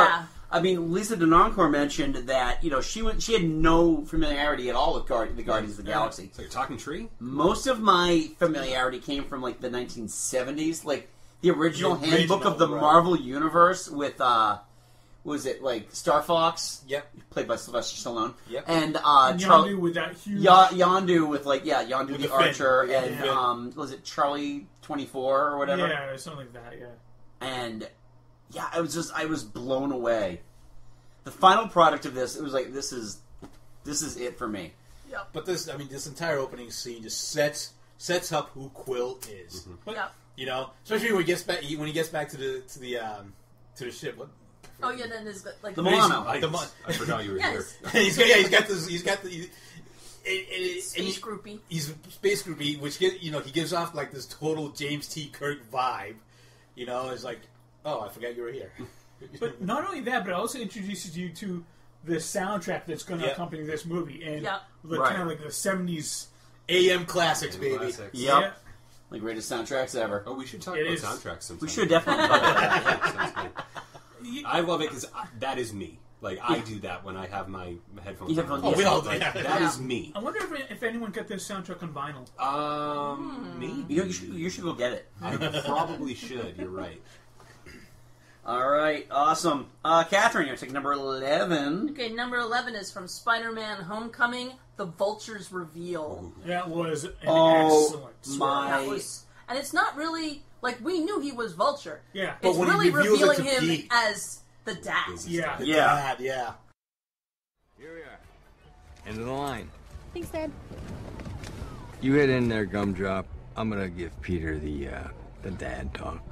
I mean, Lisa Denoncourt mentioned that, you know, she went, she had no familiarity at all with Guard, the Guardians of the Galaxy. So you're talking tree? Most of my familiarity came from, like, the nineteen seventies. Like, the original, The original, handbook of the right. Marvel Universe with, uh, was it, like, Star Fox? Yep. Played by Sylvester Stallone. Yep. And, uh, And Char- Yondu with that huge... Ya- Yondu with, like, yeah, Yondu With the, the fin. Archer, Yeah, and, the fin. um, was it Charlie twenty-four or whatever? Yeah, something like that, yeah. And, yeah, I was just, I was blown away. The final product of this, it was like, this is, this is it for me. Yep. But this, I mean, this entire opening scene just sets sets up who Quill is. Mm-hmm. Yep. You know, especially when he gets back when he gets back to the to the um, to the ship. What? Oh yeah, then there's the, like The Mono. I, the Mon- I forgot you were Yes. here. he's got, yeah, he's got this. He's got the. It, it, it, Space he- groupie. He's a space groupie, which get, you know he gives off like this total James T. Kirk vibe. You know, it's like, oh, I forgot you were here. But not only that, but it also introduces you to the soundtrack that's going to Yep. accompany this movie. And Yep. the Right. kind of like the seventies... A M classics, A M baby. classics. Yep. Yeah. The greatest soundtracks ever. Oh, we should talk It about is. soundtracks sometime. We should definitely talk about that. Sounds good. I love it because that is me. Like, I Yeah. do that when I have my headphones You on. have- Oh, we all do. Like, Yeah. that is me. I wonder if, if anyone got this soundtrack on vinyl. Um, me? You know, you should, you should go get it. I probably should. You're right. All right, awesome. Uh, Catherine, you're taking number eleven. Okay, number eleven is from Spider-Man: Homecoming, The Vulture's Reveal. That was an Oh, excellent my- That was, and it's not really like we knew he was Vulture. Yeah. But It's when he really reveals it revealing to him Pete. as the dad. Yeah. The Yeah. dad, yeah. Here we are. End of the line. Thanks, Dad. You head in there, Gumdrop. I'm gonna give Peter the, uh, the dad talk.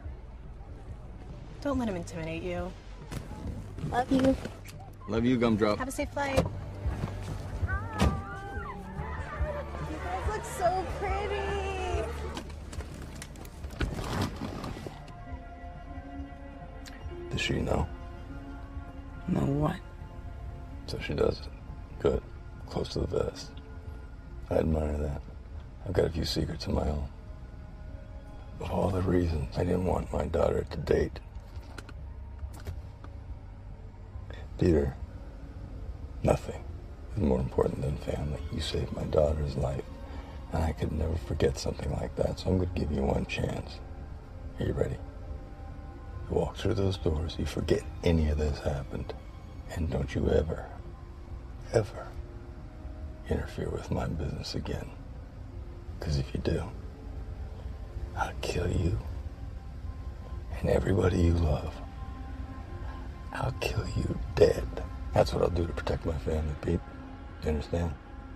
Don't let him intimidate you. Love you. Love you, Gumdrop. Have a safe flight. You guys look so pretty. Does she know? Know what? So she does it. Good. Close to the vest. I admire that. I've got a few secrets of my own. Of all the reasons I didn't want my daughter to date. Peter, nothing is more important than family. You saved my daughter's life, and I could never forget something like that, so I'm going to give you one chance. Are you ready? You walk through those doors, you forget any of this happened, and don't you ever, ever interfere with my business again. Because if you do, I'll kill you and everybody you love. I'll kill you dead. That's what I'll do to protect my family, Pete. You understand?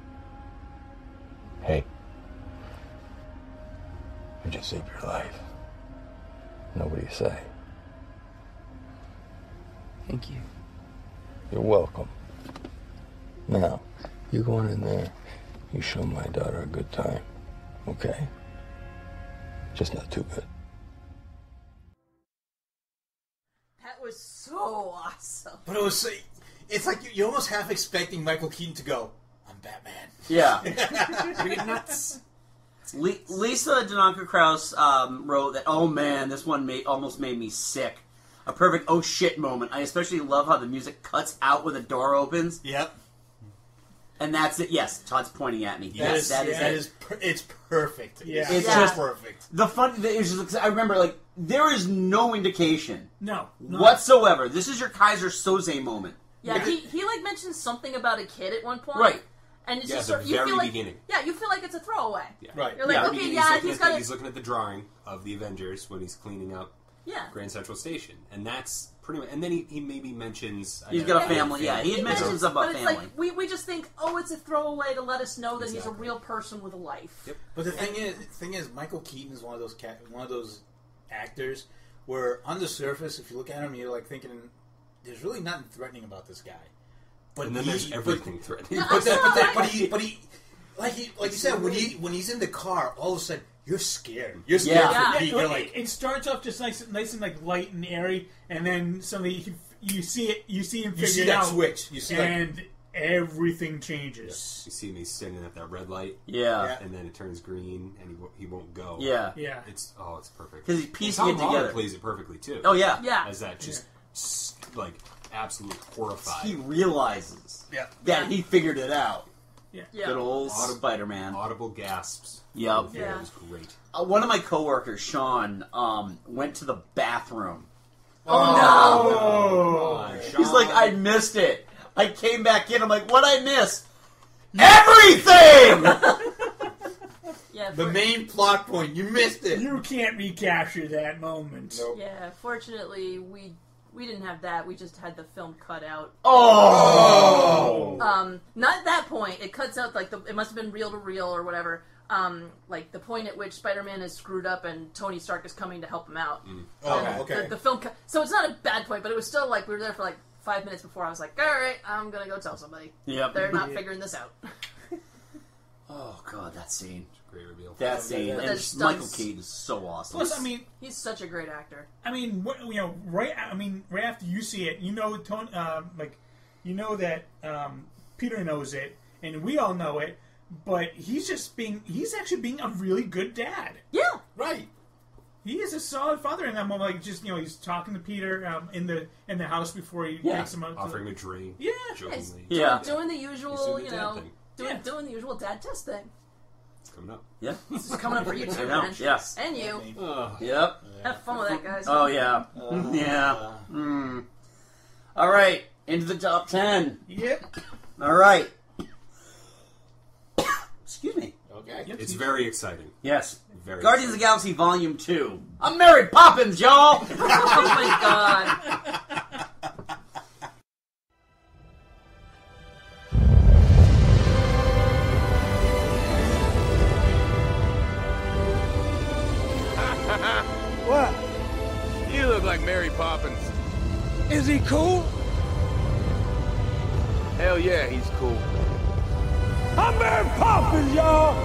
Hey, I just saved your life. Nobody say. Thank you. You're welcome. Now, you go on in there, you show my daughter a good time, okay? Just not too good. That was so awesome. But it was, it's like you- you're almost half expecting Michael Keaton to go, I'm Batman. Yeah. You're nuts. Le- Lisa Denoncourt Krause um, wrote that, oh man, this one made, almost made me sick. A perfect oh shit moment. I especially love how the music cuts out when the door opens. Yep. And that's it. Yes, Todd's pointing at me. That yes, is, that is that it. is per- it's perfect. Yeah. It's so just perfect. The fun. The, it's just, I remember, like, there is no indication No. no. whatsoever. This is your Kaiser Soze moment. Yeah, he, he like mentions something about a kid at one point. Right. And it's Yeah, just at sort the you very feel like beginning. yeah, you feel like it's a throwaway. Yeah. Right. You're like, Yeah. okay, He's yeah, looking he's at got the, a he's looking at the drawing of the Avengers when he's cleaning up yeah. Grand Central Station, and that's pretty much. And then he, he maybe mentions I He's know- got a I know family. Yeah, he had mentioned mentions- stuff about but it's family. like we, we just think, oh, it's a throwaway to let us know that he's a Exactly. real person with a life. Yep. But the thing is, the thing is, Michael Keaton is one of those ca- one of those actors where on the surface, if you look at him, you're like thinking, there's really nothing threatening about this guy. But And then he- there's but- everything threatening. But, that, but, that, but he, but he, like he, like you said, when he when he's in the car, all of a sudden you're scared. You're scared Yeah. for Yeah. Pete. It, You're like, it starts off just nice, nice and like light and airy, and then suddenly you, you see it. You see him you figure see it that out, switch. You see like, and everything changes. You see me standing at that red light, Yeah. Yeah. and then it turns green, and he wo- he won't go. Yeah. Yeah. It's oh, it's perfect. 'Cause he's And piecing Tom it Holland together. plays it perfectly too. Oh, yeah. Yeah. as that just s- like absolutely horrified. He realizes yeah. that he figured it out. Yeah. Yeah. Good old Audible- Spider-Man. Audible gasps. Yep. Yeah. It was great. Uh, one of my coworkers, Sean, um, went to the bathroom. Oh, no! He's like, I missed it. I came back in. I'm like, what'd I miss? Everything! Yeah, the for- main plot point. You missed it. You can't recapture that moment. Nope. Yeah, fortunately, we we didn't have that. We just had the film cut out. Oh! Um, not at that point. It cuts out, like, the, it must have been reel to reel or whatever. Um, like, the point at which Spider-Man is screwed up and Tony Stark is coming to help him out. Mm. Oh, And okay. The, the film cut, so it's not a bad point, but it was still, like, we were there for, like, five minutes before I was like, alright, I'm gonna go tell somebody. Yep. They're not figuring this out. Oh, God, that scene. Great reveal. That scene. But And there's Michael stunts. Keaton is so awesome. Plus, I mean, He's such a great actor. I mean, what, you know, right? I mean, right after you see it, you know, Tony, uh, like, you know that um, Peter knows it, and we all know it. But he's just being—he's actually being a really good dad. Yeah, right. He is a solid father in that moment. Like, just you know, he's talking to Peter um, in the in the house before he Yeah. takes him out, Offering to, him a drink. Yeah, Jokingly. Yeah. Doing the He's usual, doing you the dad know, thing. doing, Yeah. doing the usual dad test thing. It's coming up. Yeah. This is coming up for you I too, know, man. yes. And you. Yep. Have fun with that, guys. Oh, yeah. yeah. Mm. All right. Into the top ten. Yep. All right. Excuse me. Okay. It's very exciting. Yes. Very Guardians of the Galaxy Volume two. I'm Mary Poppins, y'all! Oh my god. What? You look like Mary Poppins. Is he cool? Hell yeah, he's cool. I'm Mary Poppins, y'all!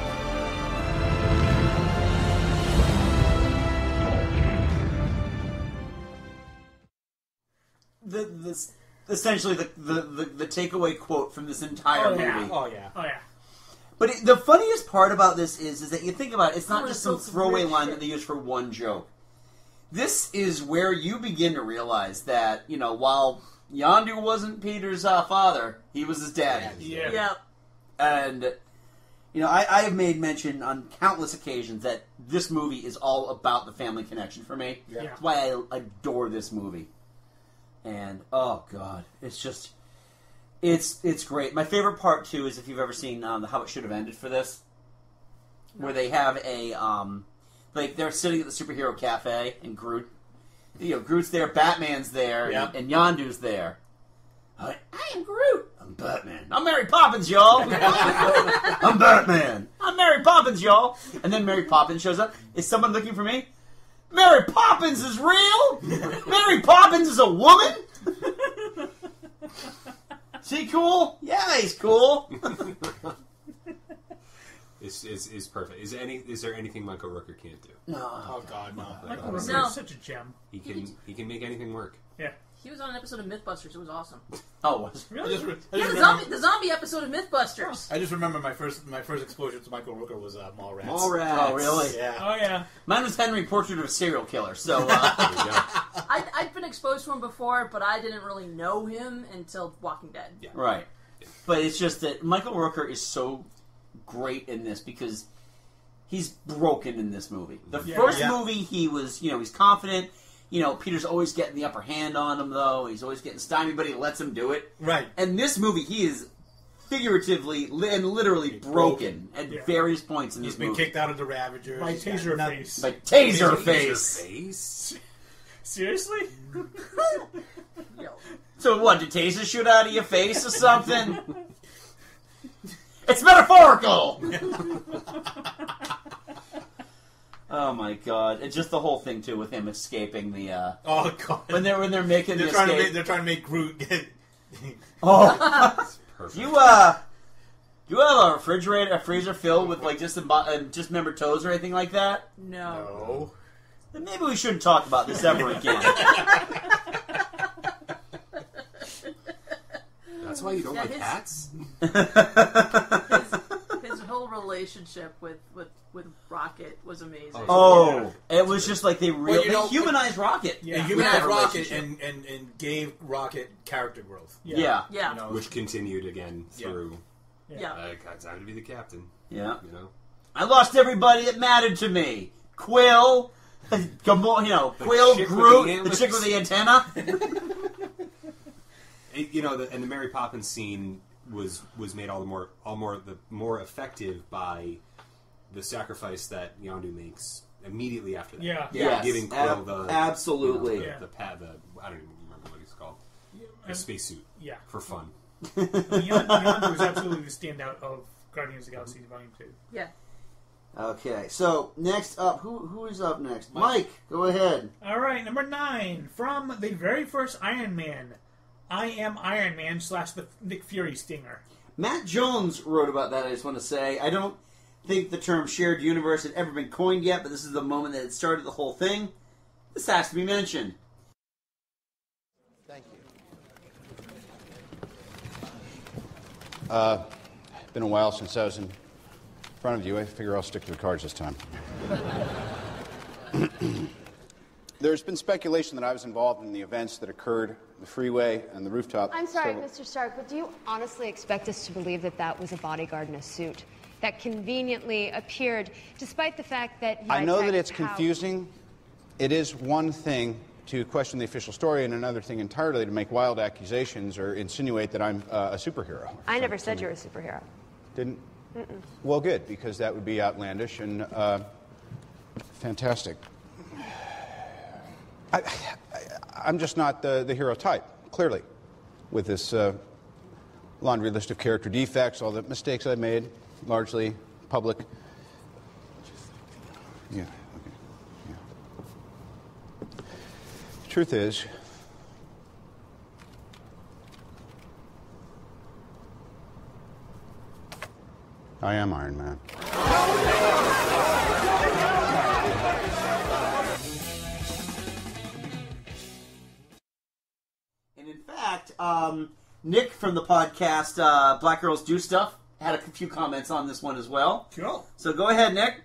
The, this, essentially, the, the, the, the takeaway quote from this entire Oh movie. yeah. Oh yeah. Oh yeah. But it, the funniest part about this is, is that you think about it, it's I not wanna just some build some throwaway weird line shit. that they use for one joke. This is where you begin to realize that, you know, while Yondu wasn't Peter's uh, father, he was his daddy. Yeah. Yeah. And, you know, I, I have made mention on countless occasions that this movie is all about the family connection for me. Yeah. That's why I adore this movie. And, oh, God, it's just... It's it's great. My favorite part, too, is if you've ever seen um, How It Should Have Ended for this, where they have a, um, like, they're sitting at the superhero cafe, and Groot, you know, Groot's there, Batman's there, Yeah. and, and Yondu's there. I'm like, I am Groot. I'm Batman. I'm Mary Poppins, y'all. I'm Batman. I'm Mary Poppins, y'all. And then Mary Poppins shows up. Is someone looking for me? Mary Poppins is real? Mary Poppins is a woman? Is he cool? Yeah, he's cool. Is is is perfect. Is any is there anything Michael Rooker can't do? No. Oh god, no. Michael Rooker No. is such a gem. He can he can make anything work. Yeah. He was on an episode of Mythbusters. It was awesome. Oh, was I Really? just, re- I Yeah, just the remember, zombie, the zombie episode of Mythbusters. I just remember my first my first exposure to Michael Rooker was uh, Mallrats. Mallrats. Oh, really? Yeah. Oh yeah. Mine was Henry, Portrait of a Serial Killer. So, uh, There you go. I'd, I'd been exposed to him before, but I didn't really know him until Walking Dead. Yeah. right. But it's just that Michael Rooker is so great in this because he's broken in this movie. The Yeah. first Yeah. movie, he was, you know, he's confident. You know, Peter's always getting the upper hand on him, though. He's always getting stymied, but he lets him do it. Right. And this movie, he is figuratively li- and literally broken, at Yeah. various points in He's this been movie. kicked out of the Ravagers. By He's got Taser nothing- Face. By Taser, Taser Face. face. Seriously? Yo. So what, did Taser shoot out of your face or something? It's metaphorical! Oh my god. It's just the whole thing, too, with him escaping the, uh... Oh god. When they're, when they're making They're the trying to escape. make they're trying to make Groot get Oh! Perfect. You, uh... Do you have a refrigerator, a freezer filled with, like, just, embo- uh, just member toes or anything like that? No. No. Then maybe we shouldn't talk about this ever again. That's why you don't Yeah, like his- hats? His whole relationship with, with, with Rocket was amazing. Oh, it was just like they really Well, you know, they humanized Rocket. They humanized Rocket and, and, and gave Rocket character growth. Yeah. Yeah. Yeah. You know, Which continued again through. Yeah. Yeah. Uh, got time to be the captain. Yeah. You know. I lost everybody that mattered to me. Quill, Gamora, you know, The Quill, chick with Groot, the the, antlers. chick with the antenna. It- you know, the, and the Mary Poppins scene was was made all the more all more the more effective by the sacrifice that Yondu makes immediately after that. Yeah. Yes. giving Quill Ab- the absolutely. you know, the, Yeah. the pad the I don't even remember what he's called. The and- spacesuit. yeah. For fun. Beyond, Beyond was absolutely the standout of Guardians of the Galaxy Volume Two. Yeah. Okay, so next up, who who is up next? Mike, go ahead. All right, number nine from the very first Iron Man. I am Iron Man slash the Nick Fury stinger. Matt Jones wrote about that. I just want to say I don't think the term shared universe had ever been coined yet, but this is the moment that it started the whole thing. This has to be mentioned. Thank you. Uh, been a while since I was in front of you. I figure I'll stick to the cards this time. There's been speculation that I was involved in the events that occurred, the freeway and the rooftop. I'm sorry, several- Mister Stark, but do you honestly expect us to believe that that was a bodyguard in a suit that conveniently appeared, despite the fact that he I know that attacked it's how- confusing. It is one thing to question the official story and another thing entirely to make wild accusations or insinuate that I'm uh, a superhero. I never said you were a superhero. Didn't? Mm-mm. Well, good, because that would be outlandish and uh, fantastic. I, I, I'm just not the, the hero type, clearly, with this uh, laundry list of character defects, all the mistakes I made, largely public. Yeah, okay, yeah. The truth is, I am Iron Man. And in fact, um, Nick from the podcast uh, Black Girls Do Stuff had a few comments on this one as well. Cool. So go ahead, Nick.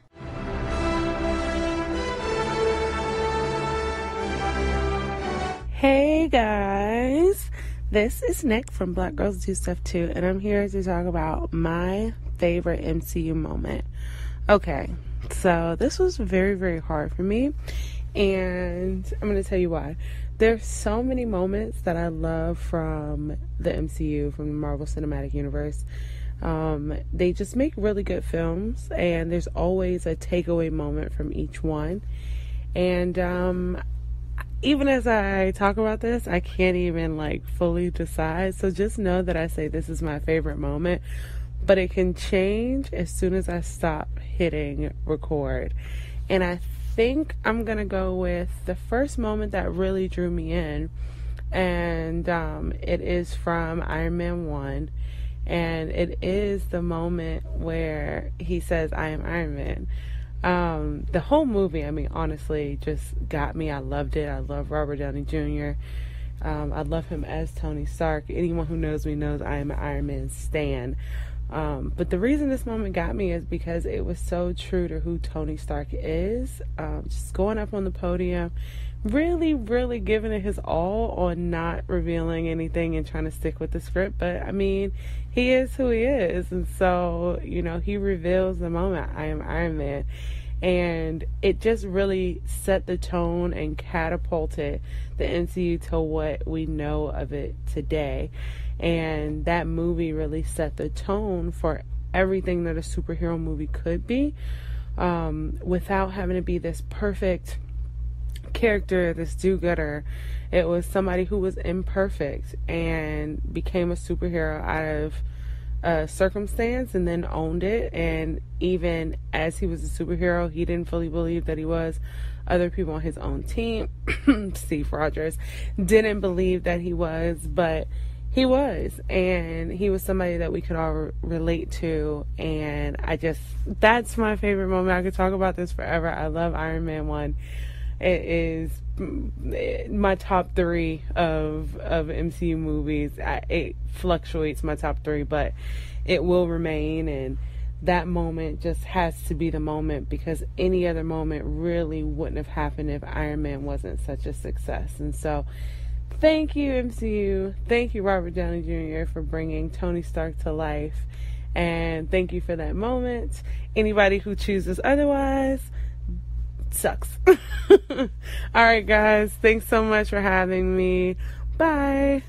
Hey guys, this is Nick from Black Girls Do Stuff Too, and I'm here to talk about my favorite M C U moment. Okay, so this was very, very hard for me, and I'm going to tell you why. There's so many moments that I love from the M C U, from the Marvel Cinematic Universe. Um, they just make really good films, and there's always a takeaway moment from each one. And um, even as I talk about this, I can't even like fully decide. So just know that I say this is my favorite moment, but it can change as soon as I stop hitting record. And I think I'm gonna go with the first moment that really drew me in, and um, it is from Iron Man one, and it is the moment where he says, "I am Iron Man." Um, the whole movie, I mean, honestly, just got me. I loved it. I love Robert Downey Junior Um, I love him as Tony Stark. Anyone who knows me knows I am an Iron Man stan. Um, but the reason this moment got me is because it was so true to who Tony Stark is. Um, just going up on the podium, really, really giving it his all on not revealing anything and trying to stick with the script. But, I mean, he is who he is. And so, you know, he reveals the moment, I am Iron Man. And it just really set the tone and catapulted the M C U to what we know of it today. And that movie really set the tone for everything that a superhero movie could be, um, without having to be this perfect character, this do-gooder. It was somebody who was imperfect and became a superhero out of a circumstance and then owned it. And even as he was a superhero, he didn't fully believe that he was. Other people on his own team, Steve Rogers, didn't believe that he was, but he was, and he was somebody that we could all re- relate to. And I just, that's my favorite moment. I could talk about this forever. I love Iron Man one. It is my top three of of M C U movies. I, it fluctuates my top three, but it will remain. And that moment just has to be the moment, because any other moment really wouldn't have happened if Iron Man wasn't such a success. And so thank you, M C U. Thank you, Robert Downey Junior, for bringing Tony Stark to life. And thank you for that moment. Anybody who chooses otherwise sucks. All right, guys. Thanks so much for having me. Bye.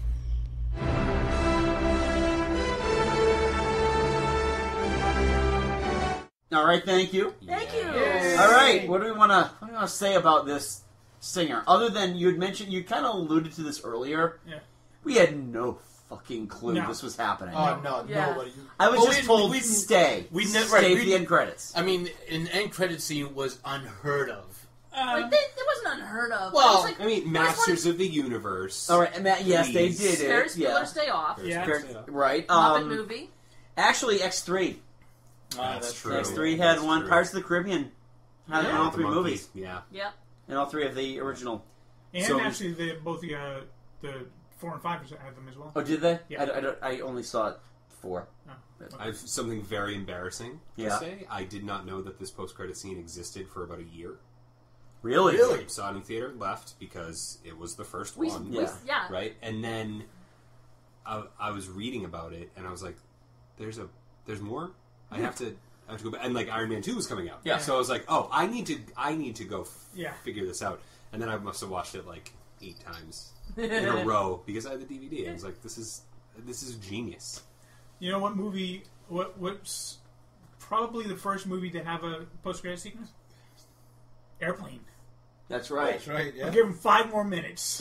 All right, thank you. Thank you. All right, what do we want to what do we want to say about this singer? Other than you had mentioned, you kind of alluded to this earlier. Yeah. We had no fucking clue No. this was happening. Oh no, Yeah. nobody. I was Oh, just we- told we- stay. We never stay right, for we- the end credits. I mean, an end credit scene was unheard of. like, they, it wasn't unheard of. Well, it was like, I mean, Masters of the Universe. All right, and that, yes, they Please. did it. Ferris yeah. Bueller's Day Off. Yeah. Fer- Yeah. Right. Muppet Um, movie. actually, X three. That's true. X three had That's one. true. Pirates of the Caribbean had Yeah. in all The three monkeys, movies. Yeah. Yep. In all three of the original. And So- actually, the, both the uh, the four and five had them as well. Oh, did they? Yeah. I, I, don't- I only saw it four. Oh, okay. I have something very embarrassing to Yeah. say. I did not know that this post-credit scene existed for about a year. Really? I saw it in theater, left because it was the first We- one. we- Yeah. yeah. Right? And then I, I was reading about it, and I was like, there's a there's more? I have to I have to go back. And, like, Iron Man two was coming out. Yeah. So I was like, oh, I need to I need to go f- Yeah. figure this out. And then I must have watched it, like, eight times in a row because I had the D V D. I was like, this is this is genius. You know what movie? What what's probably the first movie to have a post-credit sequence? Airplane. That's right. That's right. Yeah. I'll give him five more minutes.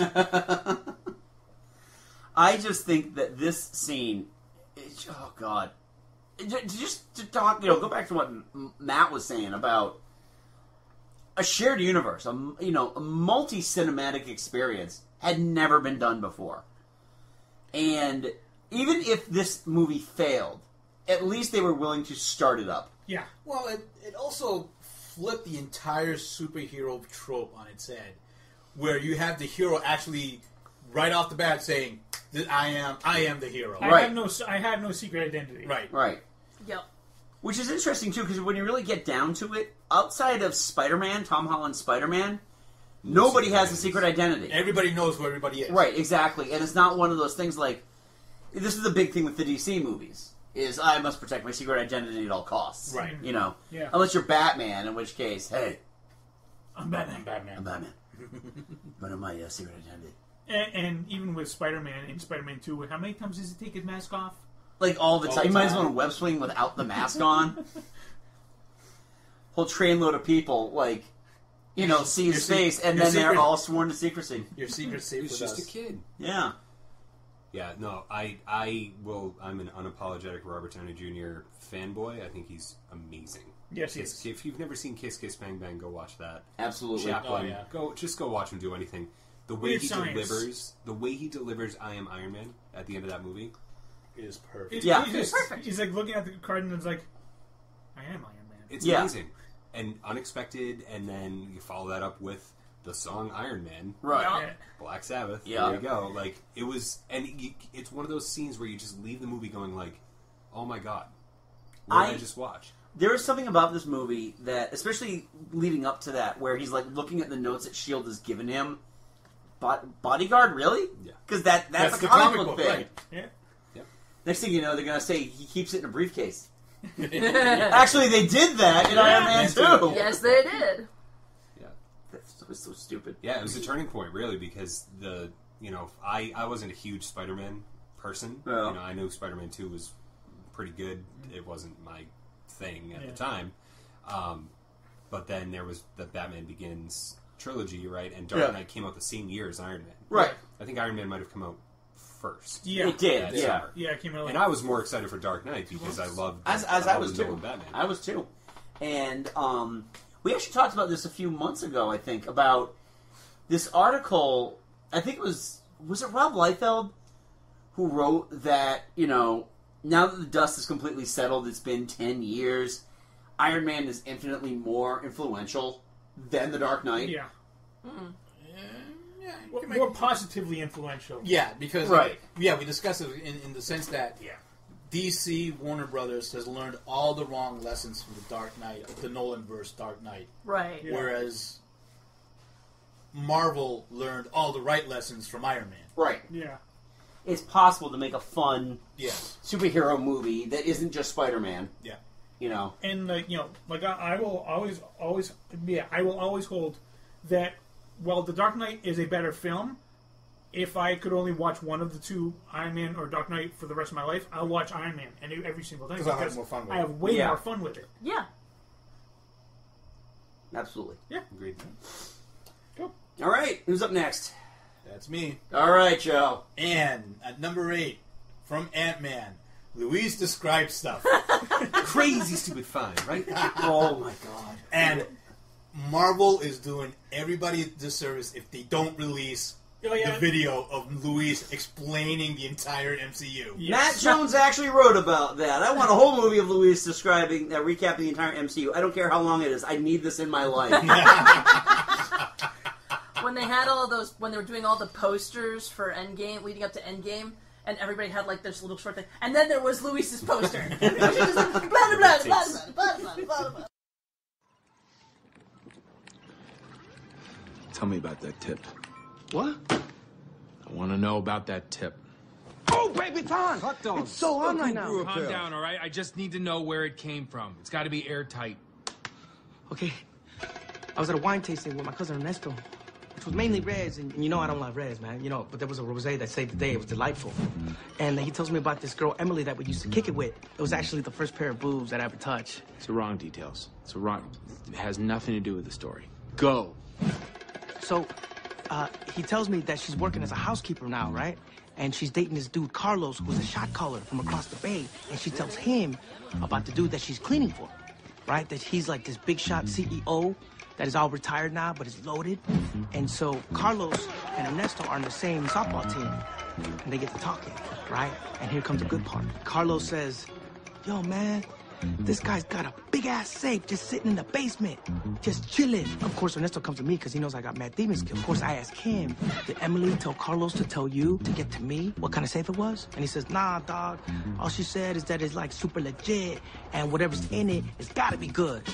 I just think that this scene, is, oh god, J- just to talk, you know, go back to what M- Matt was saying about a shared universe, a m- you know, a multi-cinematic experience had never been done before, and even if this movie failed, at least they were willing to start it up. Yeah. Well, it, it also flipped the entire superhero trope on its head, where you have the hero actually right off the bat saying, that "I am, I am the hero." I Right. have no, I have no secret identity. Right. Right. Yep. Which is interesting, too, because when you really get down to it, outside of Spider-Man, Tom Holland's Spider-Man, nobody has a secret identity. Everybody knows who everybody is. Right, exactly. And it's not one of those things like... This is the big thing with the D C movies, is I must protect my secret identity at all costs. Right. You know? Yeah. Unless you're Batman, in which case, hey, I'm Batman. I'm Batman. I'm Batman. What am I, uh, secret identity? And, and even with Spider-Man in Spider-Man two, how many times does he take his mask off? Like, all the All time. the You might as well time. web swing without the mask on. Whole trainload of people, like, you know, see his Your se- face, and your then they're secret- all sworn to secrecy. Your secret's safe He was with just us. a kid. Yeah. Yeah, no, I I will. I'm an unapologetic Robert Downey Junior fanboy. I think he's amazing. Yes, he Kiss, is. If you've never seen Kiss Kiss Bang Bang, go watch that. Absolutely. Chaplin, Oh, yeah. go just go watch him do anything. The way Weird he Science. delivers, the way he delivers, I am Iron Man at the end of that movie. It is perfect. It- Yeah. He's, just, Perfect. he's like looking at the card and it's like, I am Iron Man. It's Yeah. amazing and unexpected, and then you follow that up with the song Iron Man, Right. Yeah. Black Sabbath. Yeah. There you go. Like it was, and you, it's one of those scenes where you just leave the movie going like, "Oh my god, what did I, I- just watch?" There is something about this movie that, especially leading up to that, where he's like looking at the notes that S H I E L D has given him. Bo- bodyguard, really? Yeah. Because that, that's, That's a the comic, comic book book, thing. right. Yeah. Next thing you know, they're going to say he keeps it in a briefcase. Actually, they did that in Iron Man two. Yes, they did. Yeah. That's so, so stupid. Yeah, it was a turning point, really, because the you know I, I wasn't a huge Spider-Man person. Yeah. You know, I knew Spider-Man Two was pretty good. It wasn't my thing at Yeah. the time, um, but then there was the Batman Begins trilogy, right? And Dark Yeah. Knight came out the same year as Iron Man. Right. I think Iron Man might have come out first. Yeah. It did, that yeah. summer. Yeah, it came out And I was more excited for Dark Knight because I loved As, as I all was the too. Nolan Batman. I was too. And um, we actually talked about this a few months ago, I think, about this article. I think it was, was it Rob Liefeld who wrote that, you know, now that the dust is completely settled, it's been ten years, Iron Man is infinitely more influential than The Dark Knight. Yeah. Mm. Yeah, you More, can make- more positively influential. Yeah, because Right. yeah, we discussed it in, in the sense that Yeah. D C, Warner Brothers, has learned all the wrong lessons from the Dark Knight, the Nolan-verse Dark Knight. Right. Yeah. Whereas Marvel learned all the right lessons from Iron Man. Right. Yeah. It's possible to make a fun Yes. superhero movie that isn't just Spider-Man. Yeah. You know. And like you know, like I, I will always, always, yeah, I will always hold that. While The Dark Knight is a better film, if I could only watch one of the two, Iron Man or Dark Knight, for the rest of my life, I'll watch Iron Man and every single time 'Cause I'll have more fun with I it. have way Yeah. more fun with it. Yeah. Absolutely. Yeah. Agreed. All right. Who's up next? That's me. All right, Joe. And at number eight, from Ant-Man, Louise describes stuff. Crazy stupid fun, right? Oh my god. And Marvel is doing everybody a disservice if they don't release Oh, yeah. the video of Louise explaining the entire M C U. Matt Jones actually wrote about that. I want a whole movie of Louise describing, uh, recapping the entire M C U. I don't care how long it is. I need this in my life. When they had all of those, when they were doing all the posters for Endgame, leading up to Endgame, and everybody had like this little short thing, and then there was Luis's poster. She was like, blah, blah, blah, blah, blah, blah, blah, blah, blah. Tell me about that tip. What? I want to know about that tip. Oh, baby, Ton! It's so on right now. Calm down, all right? I just need to know where it came from. It's got to be airtight. Okay. I was at a wine tasting with my cousin Ernesto, which was mainly reds, and, and you know I don't like reds, man. You know, but there was a rosé that saved the day. It was delightful. And he tells me about this girl, Emily, that we used to kick it with. It was actually the first pair of boobs that I ever touched. It's the wrong details. It's the wrong... It has nothing to do with the story. Go. So, uh, he tells me that she's working as a housekeeper now, right? And she's dating this dude, Carlos, who's a shot caller from across the bay. And she tells him about the dude that she's cleaning for, right? That he's like this big shot C E O that is all retired now, but is loaded. And so Carlos and Ernesto are on the same softball team. And they get to talking, right? And here comes the good part. Carlos says, yo, man, this guy's got a big-ass safe just sitting in the basement, just chilling. Of course, Ernesto comes to me because he knows I got mad demon skill. Of course, I ask him, did Emily tell Carlos to tell you to get to me what kind of safe it was? And he says, nah, dog. All she said is that it's, like, super legit, and whatever's in it, it's gotta be good.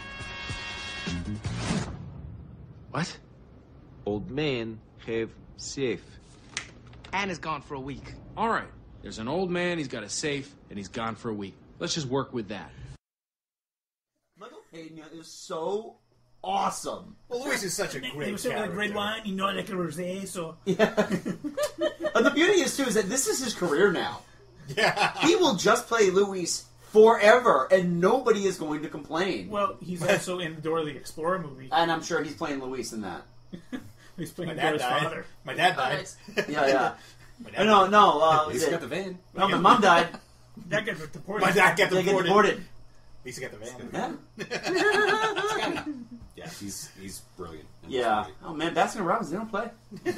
What? Old man have safe. And is gone for a week. All right. There's an old man, he's got a safe, and he's gone for a week. Let's just work with that. Michael Pena is so awesome. Well, Louise is such a great It was like red wine, you know, like a rosé, so... Yeah. And the beauty is, too, is that this is his career now. Yeah. He will just play Luis forever, and nobody is going to complain. Well, he's also in the Dora the Explorer movie. And I'm sure he's playing Luis in that. He's playing My dad Dora's died. father. My dad died. Yeah, yeah. My Oh, no, no. Uh, He's was got it- the van. No, my mom died. That got deported. My dad got They get deported. deported. At least he got the van. Yeah. Yeah, he's he's brilliant. And Yeah. he's Oh, man, Baskin Robbins, they don't play.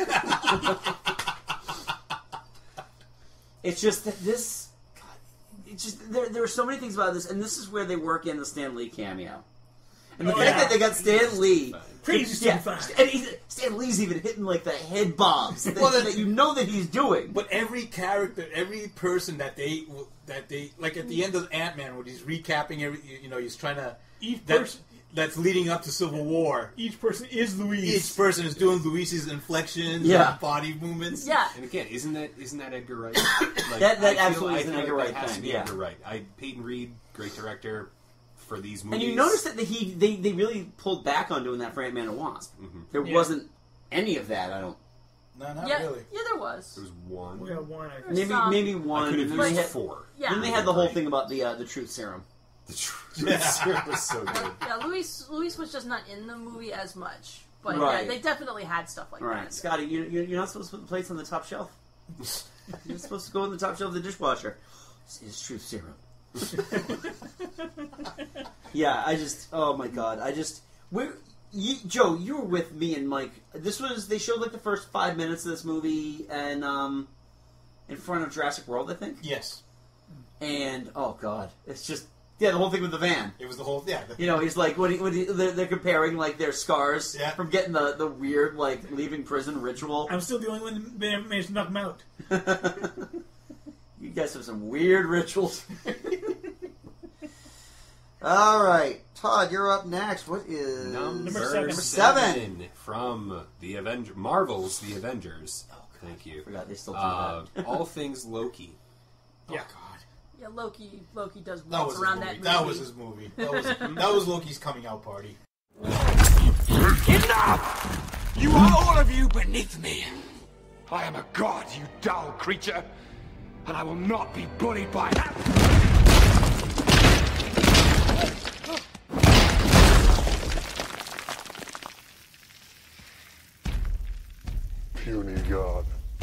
It's just that this... God, it's just... There, there are so many things about this, and this is where they work in the Stan Lee cameo. And the Oh, fact yeah. that they got Stan Lee... Crazy yeah, stupid fun. and he's, Stan Lee's even hitting, like, the head bobs that, Well, that you know that he's doing. But every character, every person that they that they like at the end of Ant Man, when he's recapping every, you know, he's trying to Each that, person, that's leading up to Civil War. each person is Louise. Each person is doing Luis's inflections, Yeah. and body movements. Yeah. And again, isn't that isn't that Edgar Wright? Like, That- that I feel- absolutely I is an feel Edgar like Wright that has thing, to be yeah. Edgar Wright. I Peyton Reed, great director for these And movies. you notice that he they, they really pulled back on doing that for Ant-Man and Wasp. Mhm. There Yeah. wasn't any of that, I don't... No, not yeah, really. yeah, there was. There was one. We got one, I think. Maybe Some. maybe one. I could and have then they used had, four. Yeah. Then they had the whole thing about the uh, the truth serum. The truth serum was so good. Yeah, Luis Luis was just not in the movie as much, but Right. yeah, they definitely had stuff like All right, that. Scotty, you, you, you're not supposed to put the plates on the top shelf. You're supposed to go in the top shelf of the dishwasher. This is truth serum. Yeah, I just... Oh, my God. I just... We're, you, Joe, you were with me and Mike. This was... They showed, like, the first five minutes of this movie and, um... in front of Jurassic World, I think. Yes, And, oh, God. It's just... Yeah, the whole thing with the van. it was the whole yeah. The, You know, he's like, when, he, when he, they're, they're comparing, like, their scars Yeah. from getting the, the weird, like, leaving prison ritual. I'm still the only one that managed to knock him out. You guys have some weird rituals. All right, Todd, you're up next. What is Number, seven. Number seven from the Avenger Marvel's The Avengers. Oh, Thank you. I forgot they still do uh, that. All things Loki. Yeah. Oh, God. Yeah, Loki. Loki does That waltz was around his that movie. movie. That was his movie. That was, that was Loki's coming out party. Enough! You are all of you beneath me. I am a god, you dull creature, and I will not be bullied by that. Puny god.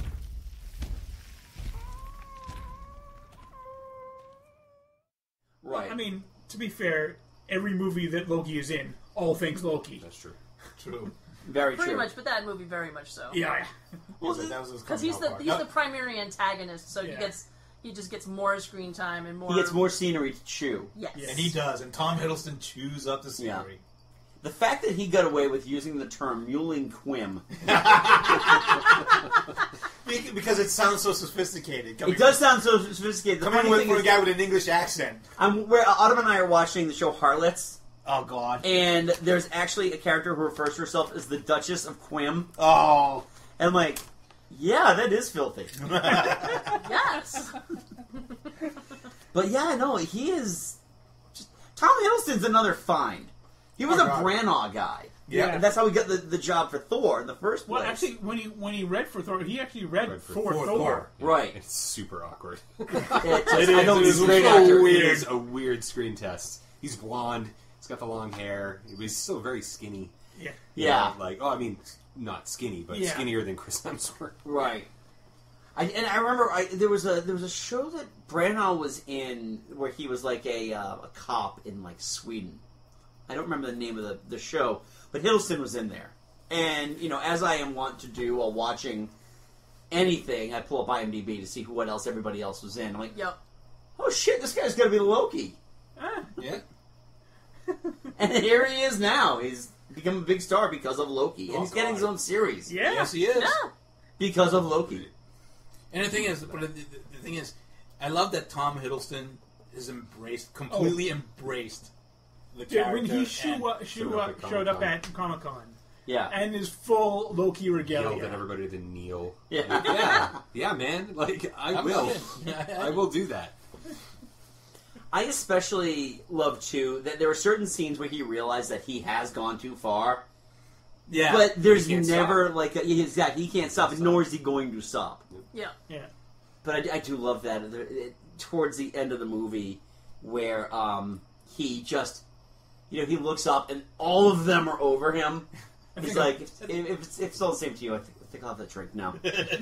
Right. I mean, to be fair, every movie that Loki is in, all things Loki. That's true. True. Very Pretty true. much, but that movie very much so. Yeah. Well, that was his Because coming he's out the party. he's That- the primary antagonist, so Yeah. he gets he just gets more screen time and more. He gets more scenery to chew. Yes. And he does, and Tom Hiddleston chews up the scenery. The fact that he got away with using the term "muling quim," Because it sounds so sophisticated. it does sound so sophisticated. The Coming funny with thing for a is, guy with an English accent. I'm, where Autumn and I are watching the show Harlots, Oh, God. and there's actually a character who refers to herself as the Duchess of Quim. Oh. And I'm like, yeah, that is filthy. Yes. But yeah, no, he is. Just, Tom Hiddleston's another find. He was Oh, a God. Branagh guy. Yeah. And that's how he got the, the job for Thor in the first place. Well, actually, when he when he read for Thor, he actually read, Read for for, Thor. Thor. Right. It's super awkward. It It is. I know is. he's a It's great so actor. weird. It is a weird screen test. He's blonde. He's got the long hair. He's still very skinny. Yeah. You Yeah. know, like, oh, I mean, not skinny, but Yeah. skinnier than Chris Hemsworth. Right. I, and I remember I, there was a there was a show that Branagh was in where he was like a uh, a cop in like Sweden. I don't remember the name of the, the show, but Hiddleston was in there. And you know, as I am wont to do while watching anything, I pull up IMDb to see who what else everybody else was in. I'm like, Yep. oh shit, this guy's gonna be Loki. Yeah. And here he is now. He's become a big star because of Loki, and Oh, he's getting his God. own series. Yeah. Yes, he is. Yeah. Because of Loki. And the thing is, but the, the, the thing is, I love that Tom Hiddleston is embraced, completely embraced the Dude, character. when he and- show up, showed show up up, at showed up Comic-Con. at Comic Con, Yeah. and his full Loki Yelled regalia. at everybody to kneel. Yeah. Like, yeah, yeah, man. Like, I I'm will. in. Yeah, I will do that. I especially love, too, that there are certain scenes where he realized that he has gone too far. Yeah. But there's He can't never, stop. like, a, yeah, exactly, he can't stop, Can't nor is he going to stop. Yeah. Yeah. But I, I do love that. There- it- towards the end of the movie, where um, he just, you know, he looks up and all of them are over him. He's like, if, if, it's, if it's all the same to you, I think, I think I'll have that drink now.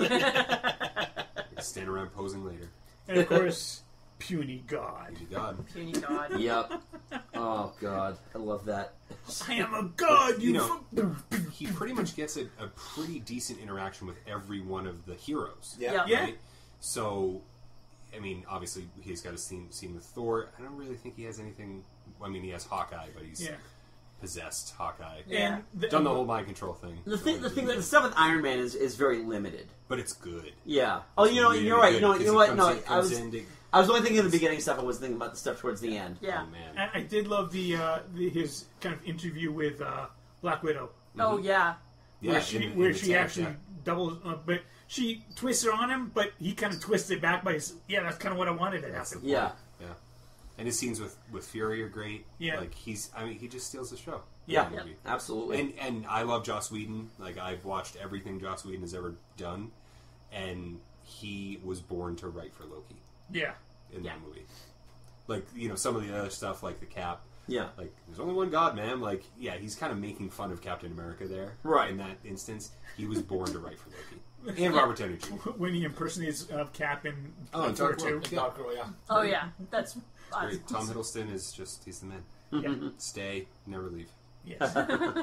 Stand around posing later. And of course, puny god. Thank you, God. Puny god. Yep. Oh, God. I love that. I am a god, you. You know, fu- he pretty much gets a, a pretty decent interaction with every one of the heroes. Yeah. Yeah. Yeah. Right? So, I mean, obviously, he's got a scene, scene with Thor. I don't really think he has anything. I mean, he has Hawkeye, but he's Yeah. possessed Hawkeye. Yeah. And the, Done the whole mind control thing. The So thing, the it's- thing, that the stuff with Iron Man is, is very limited. But it's good. Yeah. Oh, you know, Really you're right. good, You know, you 'cause know he what? comes No, in- I comes was, in to- I was only thinking of the beginning stuff. I was thinking about the stuff towards the end. Yeah. Oh, man. I, I did love the, uh, the his kind of interview with uh, Black Widow, Oh yeah. Yeah, where she in the- in where the she tank, actually yeah. doubles, uh, but she twists her on him, but he kind of twists it back by, his, yeah, that's kind of what I wanted to That's the happen. point. Yeah. Yeah. And his scenes with, with Fury are great. Yeah. Like, he's, I mean, he just steals the show. Yeah. The movie. Absolutely. And and I love Joss Whedon. Like, I've watched everything Joss Whedon has ever done, and he was born to write for Loki Yeah. in Yeah. that movie. Like, you know, some of the other stuff, like the Cap. Yeah. Like, there's only one God, man. Like, yeah, he's kind of making fun of Captain America there. Right. In that instance, he was born to write for Loki. And Robert Downey Junior When he impersonates uh, Cap in Oh, uh, and Thor Dark two. World. Dark Girl, yeah. Oh yeah. That's Great. Tom Hiddleston is just, he's the man. Yeah. Stay, never leave. Yes.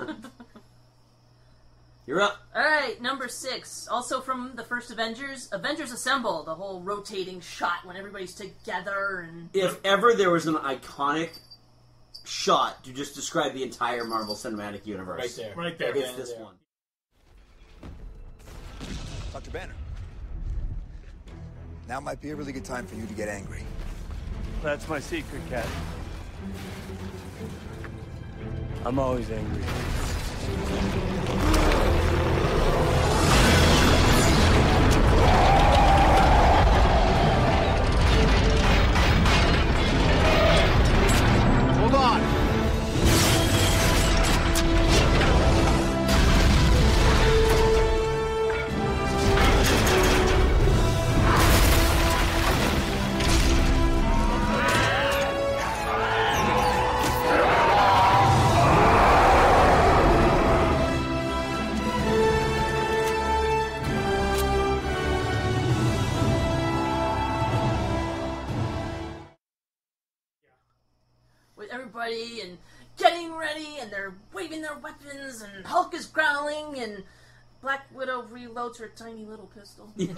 You're up. All right, number six, also from the first Avengers, Avengers Assemble, the whole rotating shot when everybody's together and If ever there was an iconic shot to just describe the entire Marvel Cinematic Universe, Right there. Right there. it's Yeah, this there. one. Doctor Banner. Now might be a really good time for you to get angry. That's my secret, Cat. I'm always angry. Hold on! Everybody and getting ready, and they're waving their weapons, and Hulk is growling, and Black Widow reloads her tiny little pistol. And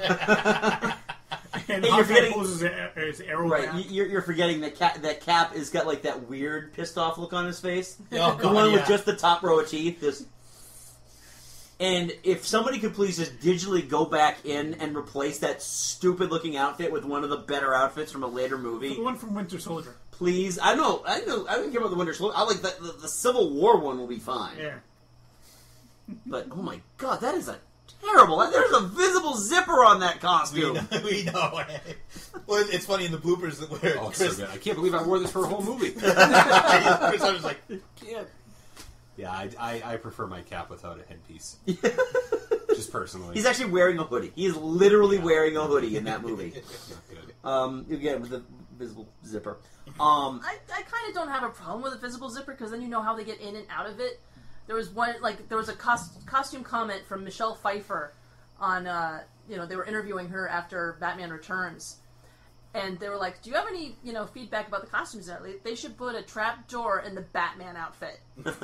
Hey, you're forgetting pulls his, a- his arrow right. back. you- You're, you're forgetting that Cap, that Cap has got like that weird pissed off look on his face. Oh, the God, one yeah. with just the top row of teeth. This. And if somebody could please just digitally go back in and replace that stupid looking outfit with one of the better outfits from a later movie. The one from Winter Soldier. Please, I know, I know, I don't care about the Winter Soldier. I like the, the the Civil War one will be fine. Yeah. But oh my god, that is a terrible. There's a visible zipper on that costume. We know. We know. Well, it's funny in the bloopers that where Oh, it's Chris, so good. I can't believe I wore this for a whole movie. Chris, I was like, can't. Yeah, I, I, I prefer my cap without a headpiece. Just personally. He's actually wearing a hoodie. He is literally wearing a hoodie in that movie. Not good. Um, again with the visible zipper. Um, I, I kind of don't have a problem with a visible zipper because then you know how they get in and out of it. There was one like there was a cost, costume comment from Michelle Pfeiffer on uh, you know they were interviewing her after Batman Returns, and they were like, "Do you have any you know feedback about the costumes? They should put a trap door in the Batman outfit.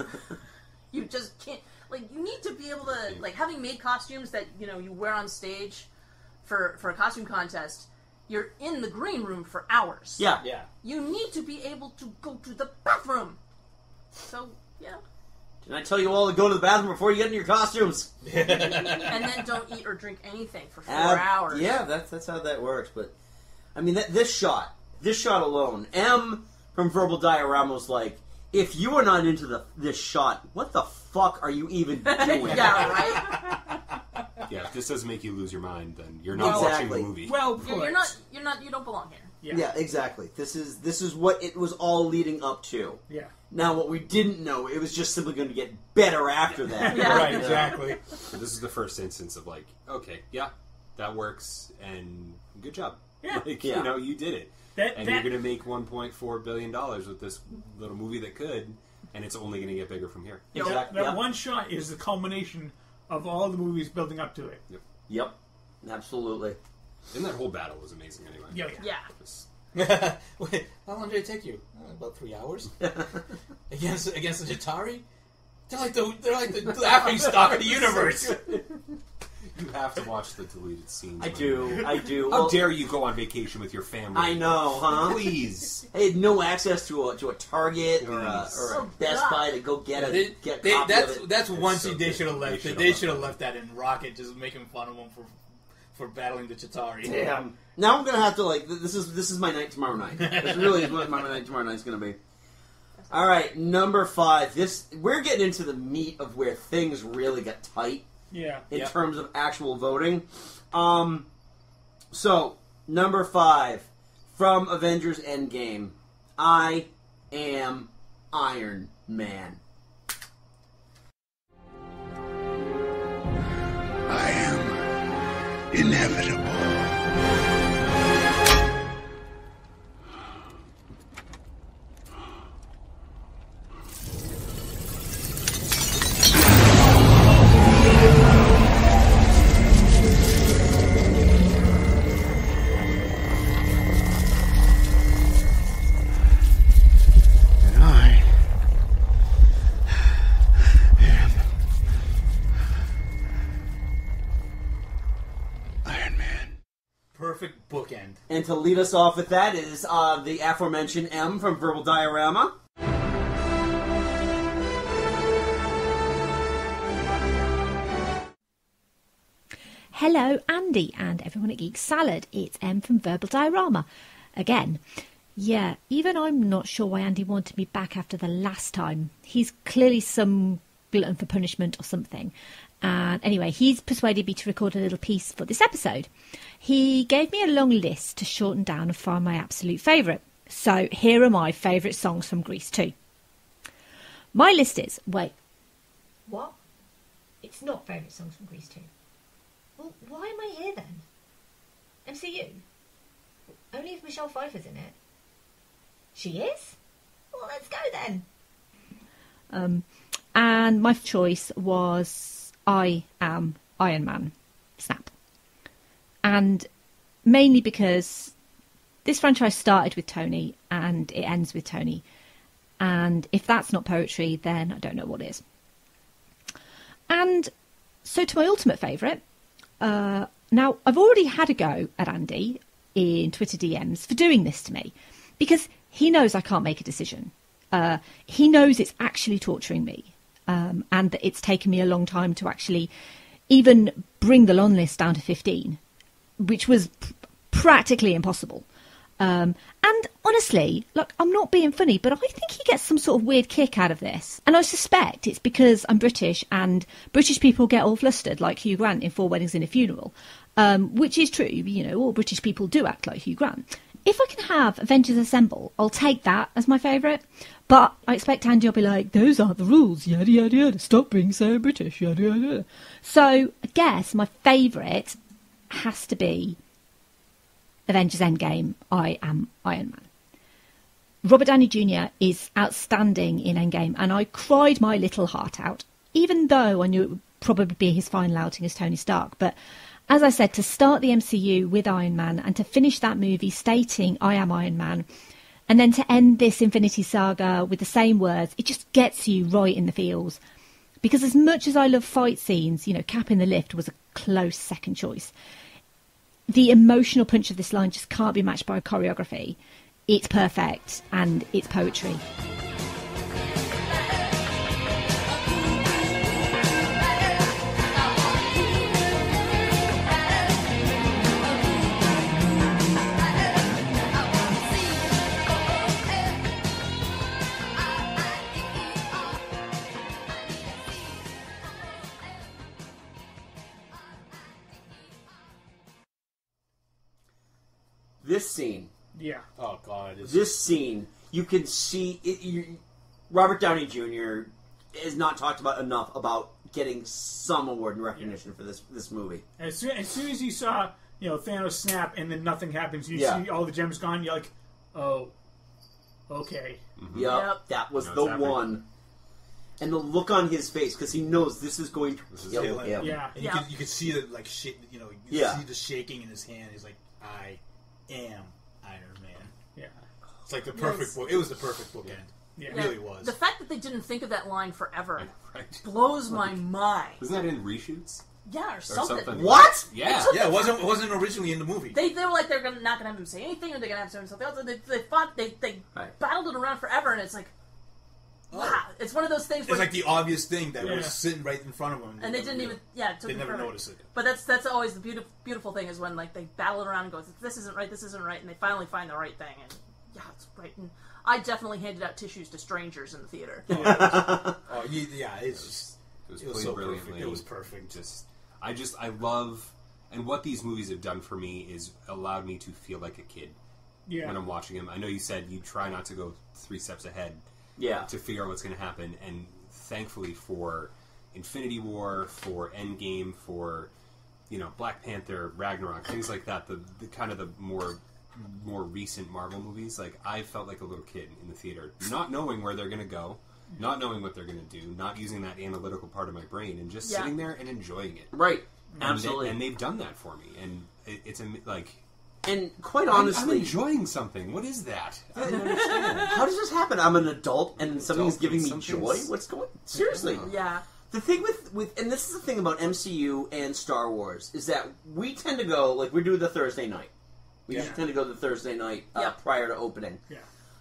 You just can't like you need to be able to like having made costumes that you know you wear on stage for for a costume contest." You're in the green room for hours. Yeah. Yeah. You need to be able to go to the bathroom. So, you know. Didn't I tell you all to go to the bathroom before you get into your costumes? And then don't eat or drink anything for four Ab- hours. Yeah, that's that's how that works. But I mean, that, this shot, this shot alone, M from Verbal Diorama was like, if you are not into the this shot, what the fuck are you even doing? Yeah, right. Yeah, if this doesn't make you lose your mind, then you're not Exactly. watching the movie. Well, You're, you're not. You're not. You don't belong here. Yeah. exactly. This is this is what it was all leading up to. Yeah. Now, what we didn't know, it was just simply going to get better after that. Yeah. Right, exactly. So this is the first instance of like, okay, yeah, that works, and good job. Yeah. Like, Yeah. you know, you did it. That- and that- you're going to make one point four billion dollars with this little movie that could, and it's only going to get bigger from here. That, Exactly. that Yep. one shot is the culmination of all the movies building up to it. Yep. Yep. Absolutely. And that whole battle was amazing anyway. Yeah, yeah. Yeah. Wait, how long did it take you? Uh, about three hours. against against the Jatari? They're like the they're like the laughing stock of the universe. You have to watch the deleted scenes. I man. do. I do. How Well, dare you go on vacation with your family? I know, huh? Please. I had no access to a to a Target or a, Please. or a Oh, Best God. Buy to go get a They- get a they- copy that's of it. that's one so scene they good. should have They left. should've They left should have that. left that in Rocket, just making fun of him for for battling the Chitauri. Damn. Now I'm gonna have to like th- this is this is my night tomorrow night. This really is what my night tomorrow night is gonna be. All right, number five. This we're getting into the meat of where things really get tight Yeah. in Yep. terms of actual voting. Um, so number five from Avengers Endgame, I am Iron Man. I am inevitable. And I am Iron Man. Perfect bookend. And to lead us off with that is uh, the aforementioned M from Verbal Diorama. Hello, Andy and everyone at Geek Salad. It's Em from Verbal Diorama. Again. Yeah, even I'm not sure why Andy wanted me back after the last time. He's clearly some glutton for punishment or something. And anyway, he's persuaded me to record a little piece for this episode. He gave me a long list to shorten down and find my absolute favourite. So here are my favourite songs from Grease two. My list is... Wait. What? It's not favourite songs from Grease two. Well, why am I here then? M C U? Only if Michelle Pfeiffer's in it. She is? Well, let's go then. Um, and my choice was I Am Iron Man. Snap. And mainly because this franchise started with Tony and it ends with Tony. And if that's not poetry, then I don't know what is. And so to my ultimate favourite. Uh, now, I've already had a go at Andy in Twitter D Ms for doing this to me. Because he knows I can't make a decision. Uh, he knows it's actually torturing me. Um, and that it's taken me a long time to actually even bring the long list down to fifteen. Which was pr- practically impossible. Um, and honestly, look, I'm not being funny, but I think he gets some sort of weird kick out of this. And I suspect it's because I'm British and British people get all flustered like Hugh Grant in Four Weddings and a Funeral. Um, which is true, you know, all British people do act like Hugh Grant. If I can have Avengers Assemble, I'll take that as my favourite. But I expect Andy will be like, those aren't the rules, yada yada yada, stop being so British, yada yada yada. So I guess my favourite has to be Avengers Endgame, I Am Iron Man. Robert Downey Junior is outstanding in Endgame, and I cried my little heart out, even though I knew it would probably be his final outing as Tony Stark. But as I said, to start the M C U with Iron Man and to finish that movie stating I am Iron Man, and then to end this Infinity Saga with the same words, it just gets you right in the feels. Because as much as I love fight scenes, you know, Cap in the lift was a close second choice. The emotional punch of this line just can't be matched by choreography. It's perfect, and it's poetry. This scene. Yeah. Oh, God. It's... This scene, you can see... It, you, Robert Downey Junior is not talked about enough about getting some award and recognition yeah. for this this movie. As soon, as soon as you saw, you know, Thanos snap and then nothing happens, you yeah. see all the gems gone, you're like, oh, okay. Mm-hmm. Yep, yep, that was the one. And the look on his face, because he knows this is going to this kill him. him. Yeah. And you, yeah. Can, you can see the, like, shit, you know, you yeah. see the shaking in his hand. He's like, I... am Iron Man. Yeah. It's like the perfect yes. book. It was the perfect bookend. Yeah. It yeah. really was. The fact that they didn't think of that line forever right. blows my mind. Wasn't that in reshoots? Yeah, or, or something. something. What? Yeah. Yeah, it wasn't, it wasn't originally in the movie. They, they were like, they're gonna, not going to have him say anything, or they're going to have him say something else. They, they, fought, they, they right. battled it around forever, and it's like, wow. Oh. It's one of those things where... It's like the obvious thing that yeah. was sitting right in front of them. And they didn't even... Yeah, it took They never forever. noticed it. But that's that's always the beautiful beautiful thing is when like they battle it around and go, this isn't right, this isn't right, and they finally find the right thing, and yeah, it's right. And I definitely handed out tissues to strangers in the theater. oh, you, yeah, it's just... It was, it was played so brilliantly. perfect. It was perfect. Just, I just, I love... And what these movies have done for me is allowed me to feel like a kid yeah. when I'm watching them. I know you said you try not to go three steps ahead yeah. to figure out what's going to happen, and thankfully for Infinity War, for Endgame, for, you know, Black Panther, Ragnarok, things like that, the, the kind of the more more recent Marvel movies, like, I felt like a little kid in the theater, not knowing where they're going to go, not knowing what they're going to do, not using that analytical part of my brain, and just yeah. sitting there and enjoying it. Right. And Absolutely. They, and they've done that for me, and it, it's, like... And quite honestly... I'm, I'm enjoying something. What is that? I don't understand. How does this happen? I'm an adult and something's adult giving me and joy? What's going... Seriously. Yeah. The thing with, with... And this is the thing about M C U and Star Wars, is that we tend to go... Like, we do the Thursday night. We yeah. tend to go the Thursday night uh, yep. prior to opening. Yeah.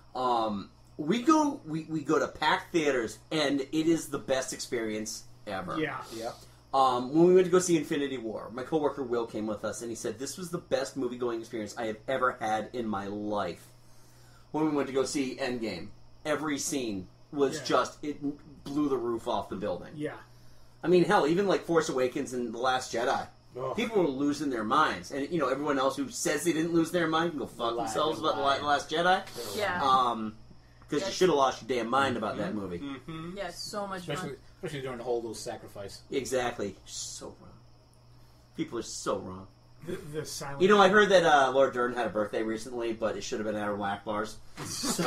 Um, we go... We, we go to packed theaters, and it is the best experience ever. Yeah. Yeah. Um, when we went to go see Infinity War, my coworker Will came with us, and he said, this was the best movie-going experience I have ever had in my life. When we went to go see Endgame, every scene was Yeah. just, it blew the roof off the building. Yeah. I mean, hell, even like Force Awakens and The Last Jedi, Oh. people were losing their minds. And, you know, everyone else who says they didn't lose their mind can go fuck Lie, themselves about The lie. La- Last Jedi. Yeah. Um, because you Yes. should have lost your damn mind about that movie. Mm-hmm. Yeah, it's so much Especially, fun. especially during the whole little sacrifice. Exactly. So wrong. People are so wrong. The, the silent. You know, I heard that uh, Laura Dern had a birthday recently, but it should have been at her Whack Bars. So.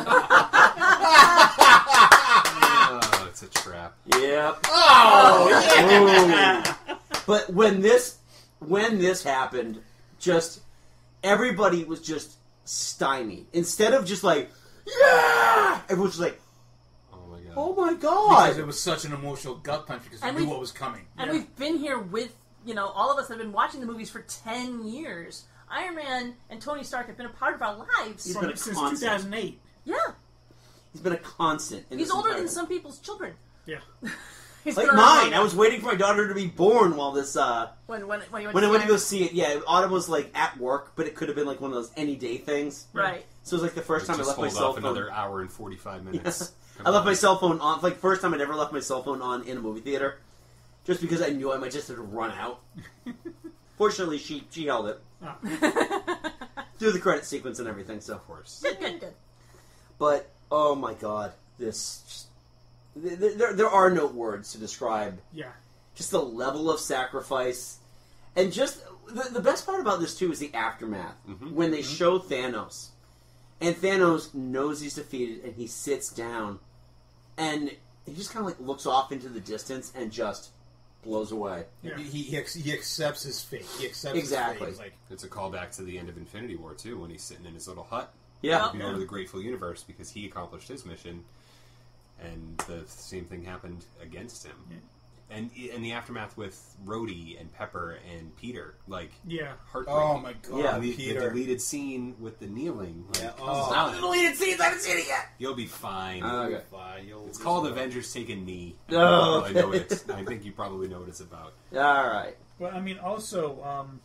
Oh, it's a trap. Yep. Oh, yeah. Ooh. But when this, when this happened, just everybody was just stymied. Instead of just like, yeah, everyone was just like, Oh my god. oh my god. Because it was such an emotional gut punch because And we knew we- what was coming. And we've been here with, you know, all of us have been watching the movies for ten years. Iron Man and Tony Stark have been a part of our lives. He's From, been a since constant. two thousand eight. Yeah. He's been a constant. In He's this older entire than thing. some people's children. Yeah. He's Like been around mine. long I was waiting for my daughter to be born while this, uh, When, when, when, you went when I to went to go see see it. Yeah, Autumn was like at work, but it could have been like one of those any day things. Right. So it was like the first time I Just left my hold cell off phone. another hour and forty-five minutes. I left my cell phone on. Like first time I'd ever left my cell phone on in a movie theater, just because I knew I might just have to run out. Fortunately, she she held it through the credit sequence and everything. So of course. Good, good, good. But oh my god, this just, th- there there are no words to describe Yeah. just the level of sacrifice, and just the, the best part about this too is the aftermath when they show Thanos, and Thanos knows he's defeated, and he sits down, and he just kind of like looks off into the distance and just blows away. Yeah. He, he, ex- he accepts his fate. He accepts Exactly. his fate. He's like, It's a callback to the end of Infinity War too, when he's sitting in his little hut. Yeah. looking Yeah. over the grateful universe because he accomplished his mission, and the same thing happened against him. Yeah. And in the aftermath with Rhodey and Pepper and Peter, like Yeah. heartbreaking. Oh my god, Yeah. the, Peter. the deleted scene with the kneeling. Like, Yeah, come oh. on. The deleted scenes, I haven't seen it yet. You'll be fine. Okay. Fine, you'll- It's called Avengers Take a Knee. Oh, I, know what okay. it's, I think you probably know what it's about. All right. But I mean, also, um,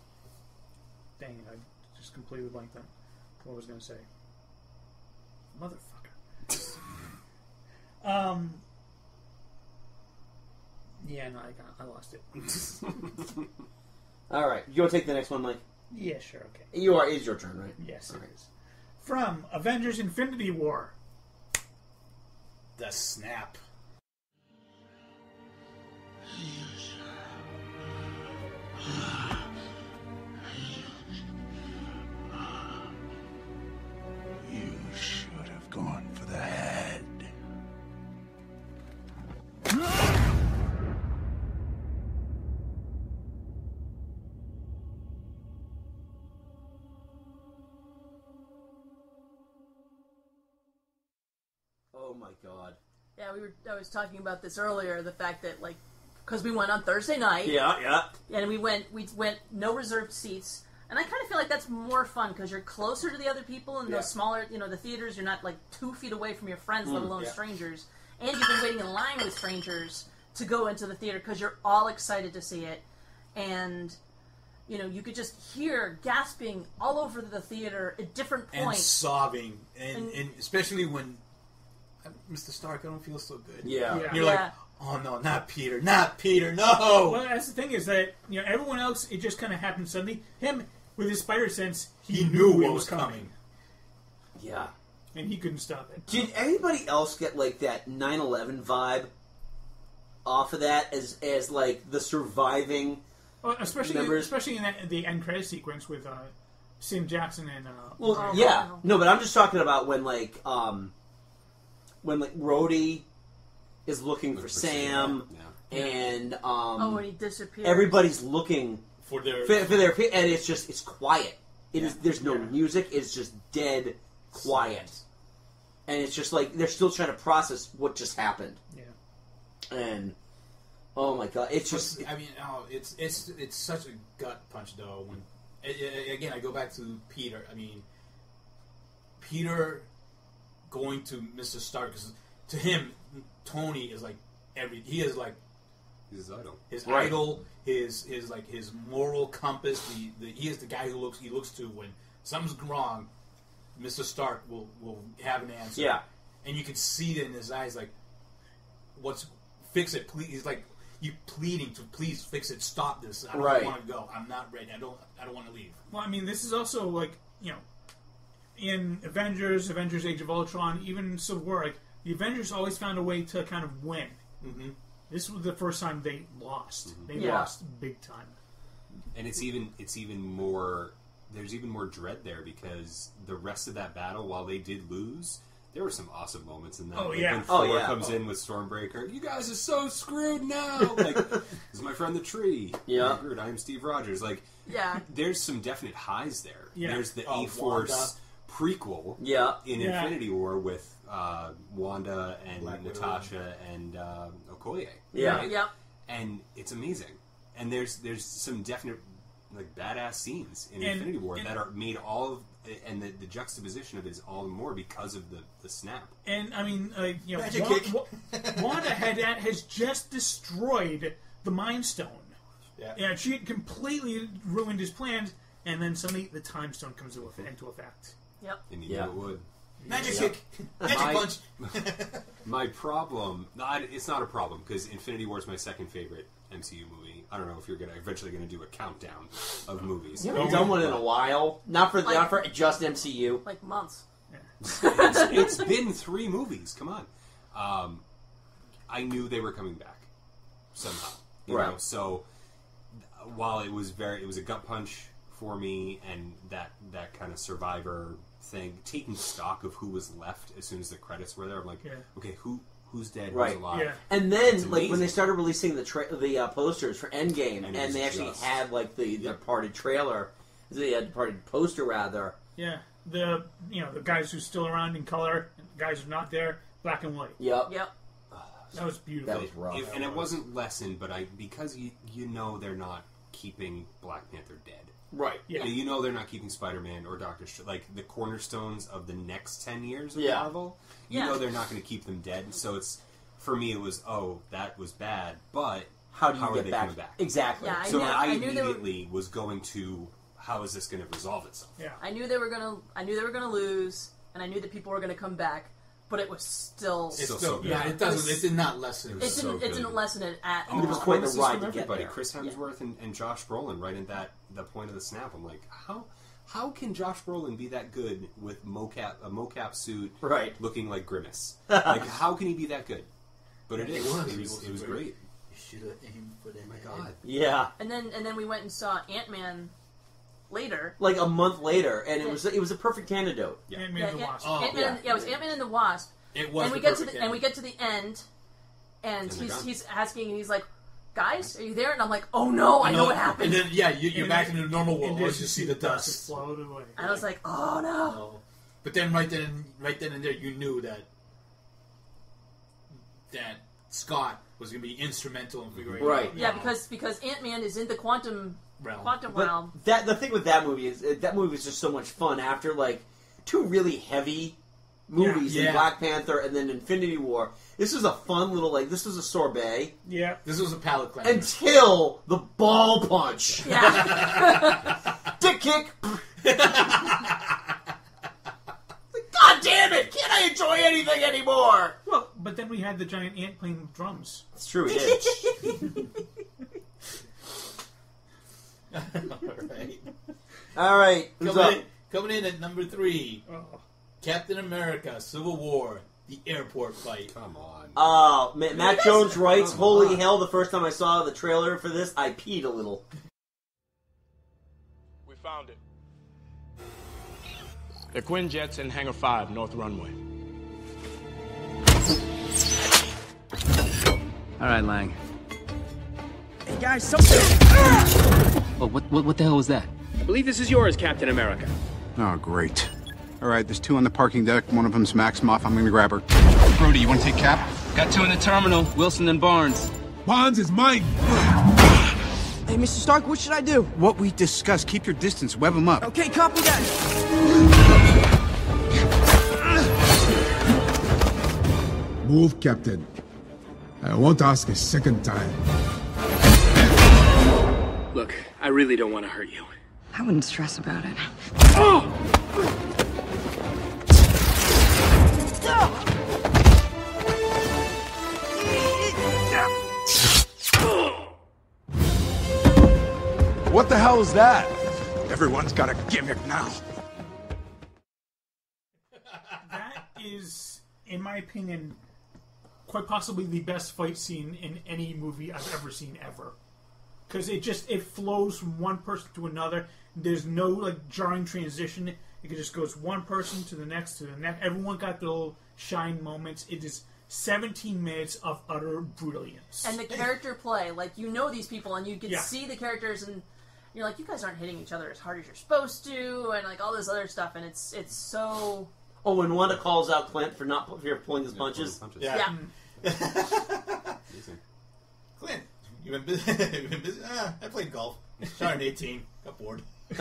dang it, I just completely blanked on what I was going to say. Motherfucker. um. Yeah, no, I got, I lost it. All right. You want to take the next one, Mike? Yeah, sure, okay. You are. It's your turn, right? Yes, All it right. is. From Avengers: Infinity War. The snap. You should have gone for the head. Oh my god. Yeah, we were. I was talking about this earlier. The fact that like, because we went on Thursday night. Yeah, yeah. And we went. We went no reserved seats. And I kind of feel like that's more fun because you're closer to the other people in Yeah. those smaller, you know, the theaters. You're not like two feet away from your friends, let Mm, alone yeah. strangers. And you've been waiting in line with strangers to go into the theater because you're all excited to see it. And you know, you could just hear gasping all over the theater at different And points. sobbing. And, And- and especially when uh, Mister Stark, I don't feel so good. Yeah. Yeah. You're Yeah. like, oh no, not Peter, not Peter, no! Well, that's the thing is that you know everyone else, it just kind of happened suddenly. Him with his spider sense, he, He knew knew it what was was coming, coming. Yeah. and he couldn't stop it. Did anybody else get like that nine eleven vibe off of that as as like the surviving? Well, especially Members- especially in that, the end credit sequence with uh, Sam Jackson and uh, Well, Oh, yeah, wow. no, but I'm just talking about when like um when like Rhodey is looking for, For Sam, Yeah. and um oh, when he disappeared. everybody's looking For their for, for their and it's just it's quiet. It is Yeah. there's no Yeah. music. It's just dead quiet, and it's just like they're still trying to process what just happened. yeah. And oh my god, it's just I mean, oh, it's it's it's such a gut punch though. When a- a- again, I go back to Peter. I mean, Peter going to Mister Stark because to him, Tony is like every. He is like He's his idol. His Right. idol, his his like his moral compass. The, the he is the guy who looks he looks to when something's wrong. Mister Stark will will have an answer. Yeah. And you can see it in his eyes, like, what's fix it, please. He's like you pleading to please fix it. Stop this. I don't Right. want to go. I'm not ready. I don't. I don't want to leave. Well, I mean, this is also like, you know, in Avengers, Avengers: Age of Ultron, even Civil War, like, the Avengers always found a way to kind of win. Mm-hmm. This was the first time they lost. They Yeah. lost big time. And it's even it's even more. There's even more dread there because the rest of that battle, while they did lose, there were some awesome moments in that. Oh, like yeah. When Oh, Thor yeah. comes Oh. in with Stormbreaker, you guys are so screwed now. Like, this is my friend the tree. Yeah. I'm Groot, I'm Steve Rogers. Like, Yeah. there's some definite highs there. Yeah. There's the Oh, A-Force prequel. Yeah. In Yeah. Infinity War with uh, Wanda and Black Widow. Natasha and uh, Okoye. Yeah. right? Yep. And it's amazing. And there's there's some definite like badass scenes in And- Infinity War and- that are made all of, and the, the juxtaposition of it is all the more because of the, the snap. And I mean, uh, you know, Magic Wa- kick. Wa- Wanda had has just destroyed the Mind Stone. Yeah. Yeah, she had completely ruined his plans, and then suddenly the Time Stone comes into effect. Into effect. Yep. And you Yeah. knew it would. Magic Yeah. kick. Magic My- punch. My problem, not, it's not a problem because Infinity War is my second favorite M C U movie. I don't know if you're gonna eventually going to do a countdown of movies. You haven't done one in a while. Not for Like- not for just M C U. Like months. it's, it's been three movies. Come on. Um, I knew they were coming back somehow. You Right. know? So while it was very, it was a gut punch for me, and that that kind of Survivor thing, taking stock of who was left as soon as the credits were there. I'm like, Yeah. okay, who who's dead, Right. who's alive? Yeah. And then, It's like when amazing. they started releasing the tra- the uh, posters for Endgame, And and, it was they actually just- had like the the departed trailer, the uh, departed poster rather. Yeah, the you know the guys who's still around in color, and the guys who are not there, black and white. Yep. Yep. That was beautiful. That was rough. If- and it wasn't lessened, but I because you you know they're not keeping Black Panther dead. Right. Yeah. You know they're not keeping Spider-Man or Doctor Strange, like the cornerstones of the next ten years of Yeah. Marvel. You Yeah. know they're not going to keep them dead. So it's for me, it was oh that was bad, but How do you are get they back? coming back? Exactly. Yeah, I So knew, I, I knew they were. immediately was going to how is this going to resolve itself? Yeah. I knew they were gonna. I knew they were gonna lose, and I knew that people were gonna come back. But it was still. It's Still still, so good. yeah, it doesn't. It did not lessen. It It was so didn't. It good. didn't lessen it at And all. the was quite the performances ride from to get everybody. there. Chris Hemsworth and, and Josh Brolin right at that the point of the snap. I'm like, how how can Josh Brolin be that good with mocap a mocap suit, Right. looking like Grimace? Like, how can he be that good? But it It is. was. It was. It was great. You should have aimed for that. Oh my god. Yeah. And then and then we went and saw Ant-Man later. Like a month later, and it was it was a perfect antidote. Yeah. Ant-Man Yeah, and the Ant- Wasp. Oh, Ant-Man yeah. and- yeah, it was Ant-Man and the Wasp. It was and we the get to perfect the and we ending. get to the end, and And they're he's gone. he's asking, and he's like, "Guys, are you there?" And I'm like, "Oh no, I know what happened." And then yeah, you, you're And back then- in the normal world. and Once just you see the dust dust. float away. And I was like, "Oh no!" Oh. But then right then, right then and there, you knew that that Scott was going to be instrumental in figuring Right. out. Yeah, because because Ant-Man is in the quantum Realm. quantum But realm. that the thing with that movie is uh, that movie was just so much fun after like two really heavy movies Yeah. in Yeah. Black Panther and then Infinity War. This was a fun little like this was a sorbet Yeah. This was a palate cleanser. until the ball punch. Yeah. Dick kick. God damn it! Can't I enjoy anything anymore? Well, but then we had the giant ant playing with drums. It's true, it did. Alright. All right, who's Coming up? in, coming in at number three, Oh. Captain America: Civil War, the airport fight. Come on. Uh, Ma- Matt Jones writes, Come "Holy on. hell! The first time I saw the trailer for this, I peed a little." We found it. The Quinjet's in Hangar five, North Runway. All right, Lang. Hey guys, something. Oh, what, what, what the hell was that? I believe this is yours, Captain America. Oh, great. All right, there's two on the parking deck. One of them's Maximoff. I'm gonna grab her. Brody, you want to take Cap? Got two in the terminal, Wilson and Barnes. Barnes is mine. Hey, Mister Stark, what should I do? What we discussed. Keep your distance. Web them up. Okay, copy that. Move, Captain. I won't ask a second time. I really don't want to hurt you. I wouldn't stress about it. What the hell is that? Everyone's got a gimmick now. That is, in my opinion, quite possibly the best fight scene in any movie I've ever seen ever. Because it just, it flows from one person to another. There's no, like, jarring transition. It just goes one person to the next to the next. Everyone got their little shine moments. It is seventeen minutes of utter brilliance. And the character play, like, you know these people, and you can Yeah. see the characters, and you're like, you guys aren't hitting each other as hard as you're supposed to, and, like, all this other stuff, and it's it's so... Oh, when Wanda calls out Clint for not for pulling his punches. punches. Yeah. Yeah. Clint, you've been busy. You've been busy. Ah, I played golf. Shot an eighteen. Got bored.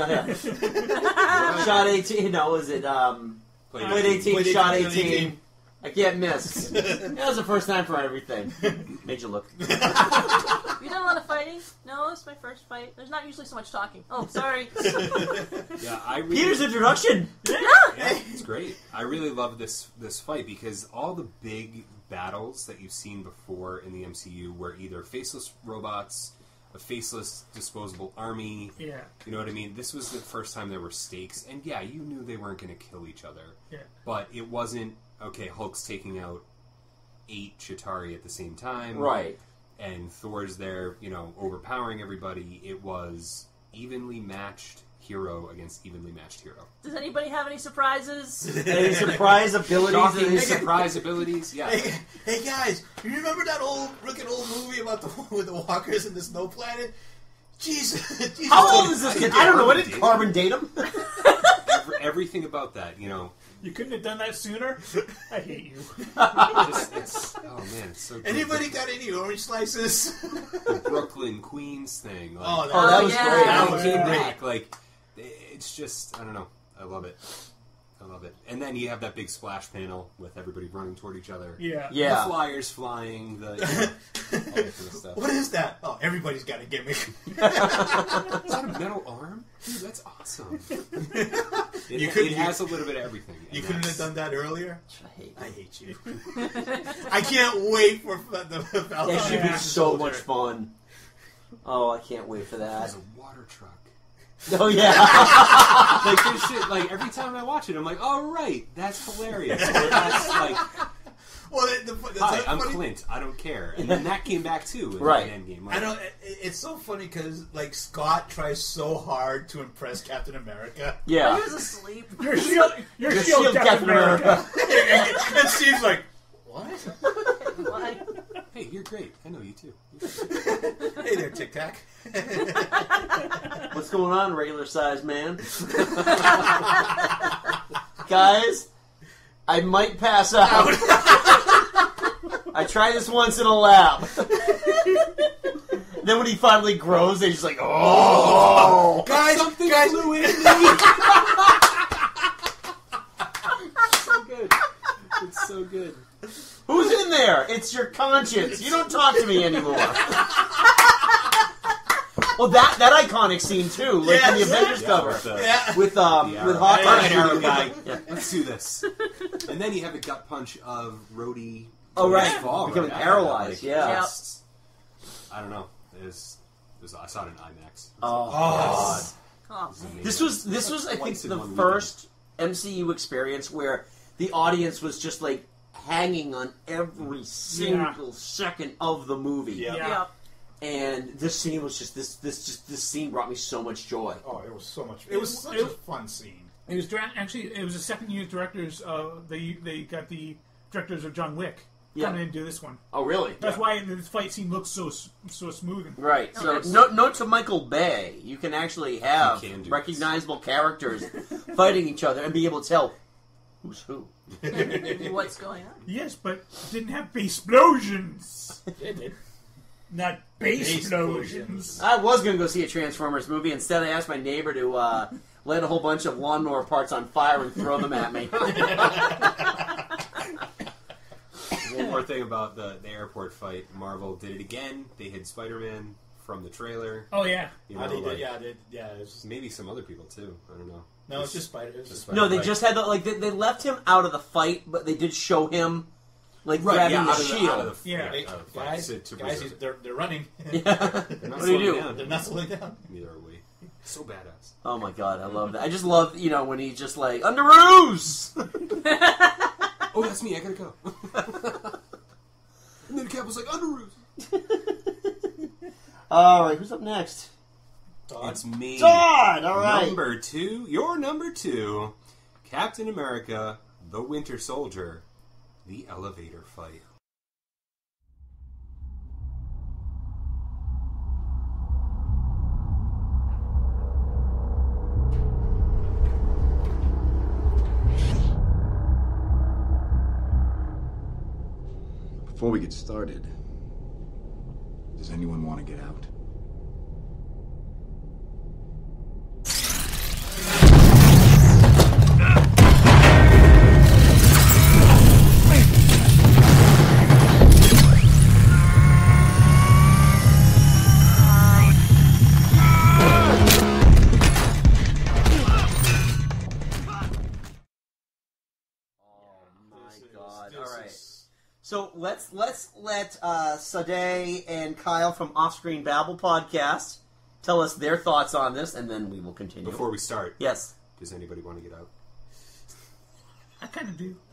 Shot eighteen. No, was it? Um, Played played eighteen. Played Shot eighteen, eighteen. eighteen. I can't miss. That was the first time for everything. Made you look. You done a lot of fighting? No, it's my first fight. There's not usually so much talking. Oh, sorry. Yeah, I really, Peter's introduction. Yeah. Yeah, it's great. I really love this this fight because all the big battles that you've seen before in the M C U were either faceless robots, a faceless disposable army. Yeah. You know what I mean? This was the first time there were stakes, and yeah, you knew they weren't going to kill each other. Yeah. But it wasn't, okay, Hulk's taking out eight Chitauri at the same time. Right. And Thor's there, you know, overpowering everybody. It was evenly matched hero against evenly matched hero. Does anybody have any surprises? Any surprise abilities? Shocking Any surprise abilities? Yeah. Hey, hey guys, you remember that old, freaking old movie about the with the walkers and the snow planet? Jesus. Jesus. How old is this kid? I don't know. What did Carbon date him? Every, everything about that, you know. You couldn't have done that sooner? I hate you. Just, it's, oh man, it's so good. Anybody got any orange slices? The Brooklyn Queens thing. Like, Oh, that, Oh, that was yeah. great. that that was was came great. back. Like, it's just, I don't know. I love it. I love it. And then you have that big splash panel with everybody running toward each other. Yeah. Yeah. The flyers flying, the, you know, all that kind of stuff. What is that? Oh, everybody's got a gimmick. Is that a metal arm? Dude, that's awesome. It, You couldn't- it has a little bit of everything. You and couldn't have that's- done that earlier? I hate I hate you. I can't wait for the Falcon. That should be Winter so Soldier. much fun. Oh, I can't wait for that. There's a water truck. Oh yeah. Like this shit. Like every time I watch it, I'm like, "Oh right, that's hilarious." Or that's like, Well, the, the, the, "Hi, the I'm funny, Clint. I don't care." And then that came back too in Right. Endgame. Like, I know it, it's so funny because like Scott tries so hard to impress Captain America. Yeah. He was asleep. Your shield, your Your shield, shield, Captain Captain America. America. And Steve's like, "What? Why? Hey, you're great. I know you too. Hey there, Tic Tac." What's going on, regular sized man? Guys, I might pass out. I tried this once in a lab. Then when he finally grows, they're just like, oh, guys, Something guys, flew in me. So good. It's so good. who's in there? It's your conscience. You don't talk to me anymore. Well, that that iconic scene too, like in the Yes. Avengers Yeah, cover with the- Yeah. with um The with arrow. Hawkeye. All right, arrow guy. Yeah. Let's do this. And then you have the gut punch of Rhodey. Oh, right. Fall, Becoming right? paralyzed, Like, yeah. just- I don't know. It was, it was, I saw it in IMAX. Oh, Oh. Oh, amazing. This was this was I think Twice in the one first M C U experience where the audience was just like hanging on every single second of the movie. Yeah. yeah. And this scene was just this this just this scene brought me so much joy. Oh, it was so much. It was such It- a fun scene. It was direct, actually it was the second year directors. Uh, they they got the directors of John Wick Yeah. coming in to do this one. Oh, really? That's why this fight scene looks so so smooth. Right. Oh, So nice. note, note to Michael Bay, you can actually have You can do recognizable characters fighting each other and be able to tell who's who. What's going on? Yes, but didn't have base explosions. It did. Not base Base explosions. I was going to go see a Transformers movie. Instead, I asked my neighbor to uh, light a whole bunch of lawnmower parts on fire and throw them at me. One more thing about the, the airport fight. Marvel did it again. They had Spider-Man from the trailer. Oh yeah, you I know, did, like, yeah, I did, yeah. It was just... maybe some other people too. I don't know. No, it's just Spider. It's just Spider. No, they Right. just had the, like they, they left him out of the fight, but they did show him like Right, grabbing yeah, the out of the- shield. out of the- Yeah. Hey, Uh, fight guys, to- to guys, preserve it. they're they're running. Yeah. They're not What do you slowing do? down. They're not slowing down. Neither are we. So badass. Oh my god, I love that. I just love you know when he's just like Underoos. Oh, that's me. I gotta go. And then Cap was like Underoos. All right, who's up next? Todd. It's me. Todd. All right. Number two. Your number two. Captain America: The Winter Soldier. The elevator fight. Before we get started, does anyone want to get out? So let's let's let uh, Sadeh and Kyle from Offscreen Babble podcast tell us their thoughts on this, and then we will continue. Before we start, yes. Does anybody want to get out? I kind of do.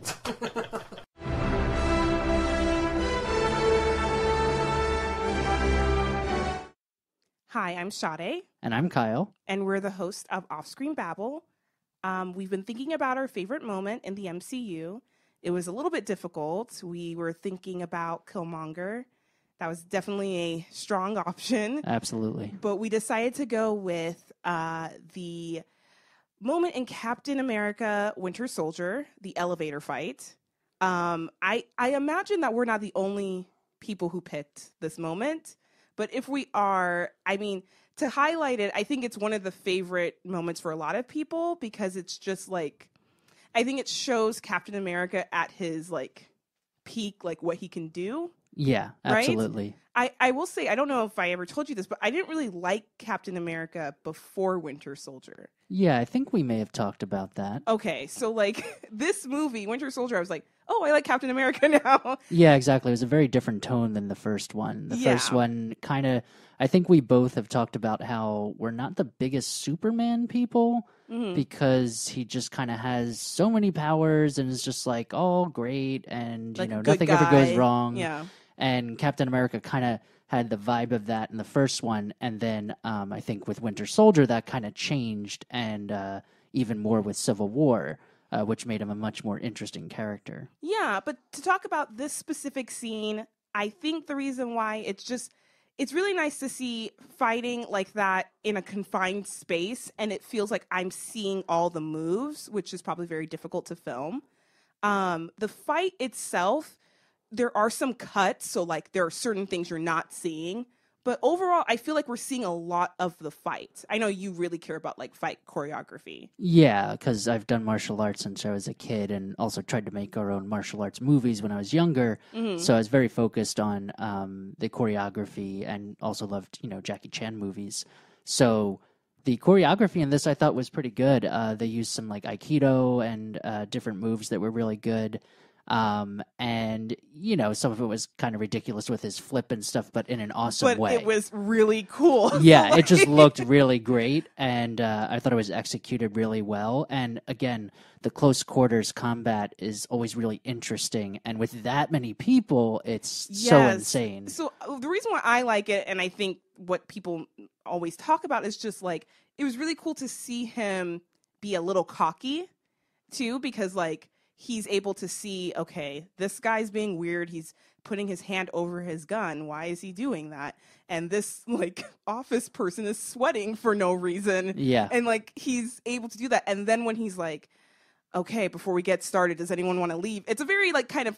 Hi, I'm Sade. And I'm Kyle. And we're the host of Offscreen Babble. Um, we've been thinking about our favorite moment in the M C U. It was a little bit difficult. We were thinking about Killmonger. That was definitely a strong option. Absolutely. But we decided to go with uh, the moment in Captain America Winter Soldier, the elevator fight. Um, I, I imagine that we're not the only people who picked this moment. But if we are, I mean, to highlight it, I think it's one of the favorite moments for a lot of people because it's just like, I think it shows Captain America at his like peak, like what he can do. Yeah, absolutely. Right? I, I will say, I don't know if I ever told you this, but I didn't really like Captain America before Winter Soldier. Yeah, I think we may have talked about that. Okay, so like this movie, Winter Soldier, I was like, oh, I like Captain America now. Yeah, exactly. It was a very different tone than the first one. The Yeah. first one kind of, I think we both have talked about how we're not the biggest Superman people Mhm. because he just kind of has so many powers and is just like, oh, great. And, Like you a know, good nothing ever goes guy. wrong. Yeah. And Captain America kind of had the vibe of that in the first one. And then um, I think with Winter Soldier, that kind of changed and uh, even more with Civil War. Uh, which made him a much more interesting character. Yeah, but to talk about this specific scene, I think the reason why it's just, it's really nice to see fighting like that in a confined space, and it feels like I'm seeing all the moves, which is probably very difficult to film. Um, the fight itself, there are some cuts, so like there are certain things you're not seeing. But overall, I feel like we're seeing a lot of the fight. I know you really care about like fight choreography. Yeah, because I've done martial arts since I was a kid and also tried to make our own martial arts movies when I was younger. Mhm. So I was very focused on um, the choreography and also loved, you know, Jackie Chan movies. So the choreography in this I thought was pretty good. Uh, they used some like Aikido and uh, different moves that were really good. Um, and, you know, some of it was kind of ridiculous with his flip and stuff, but in an awesome But way. it was really cool. Yeah, it just looked really great, and uh, I thought it was executed really well. And again, the close quarters combat is always really interesting, and with that many people, it's so Yes. insane. So uh, the reason why I like it, and I think what people always talk about, is just like it was really cool to see him be a little cocky too, because like he's able to see, okay, this guy's being weird. He's putting his hand over his gun. Why is he doing that? And this like office person is sweating for no reason. Yeah. And like he's able to do that. And then when he's like, okay, before we get started, does anyone want to leave? It's a very like kind of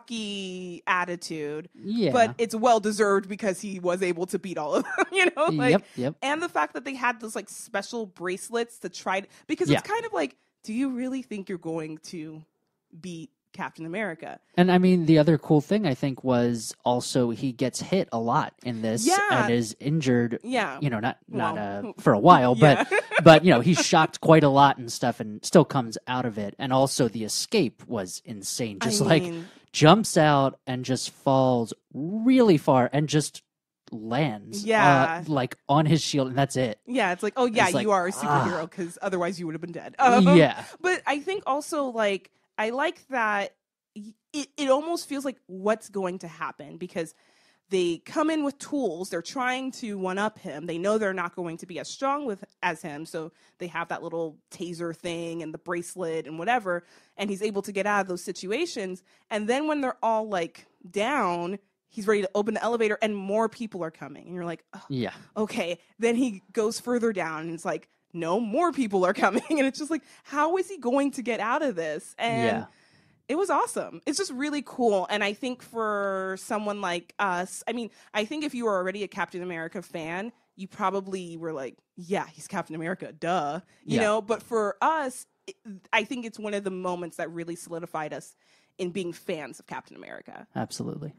cocky attitude. Yeah. But it's well deserved because he was able to beat all of them, you know? Like, Yep, yep. And the fact that they had those like special bracelets to try to, because Yeah. it's kind of like, do you really think you're going to beat Captain America. And I mean, the other cool thing I think was also he gets hit a lot in this Yeah. and is injured. Yeah. You know, not not Well, uh, for a while, yeah. but but you know, he's shocked quite a lot and stuff, and still comes out of it. And also, the escape was insane. Just I like mean- jumps out and just falls really far and just lands. Yeah. uh, like on his shield, and that's it. Yeah, it's like, oh yeah, It's like, you are a ah. superhero because otherwise you would have been dead. Yeah. But I think also like I like that y- it it almost feels like what's going to happen because they come in with tools. They're trying to one up him. They know they're not going to be as strong with as him, so they have that little taser thing and the bracelet and whatever, and he's able to get out of those situations. And then when they're all like down, he's ready to open the elevator and more people are coming. And you're like, oh, Yeah. okay. Then he goes further down and it's like, no, more people are coming. And it's just like, how is he going to get out of this? And Yeah. it was awesome. It's just really cool. And I think for someone like us, I mean, I think if you were already a Captain America fan, you probably were like, yeah, he's Captain America, duh. You Yeah. know, but for us, it, I think it's one of the moments that really solidified us in being fans of Captain America. Absolutely.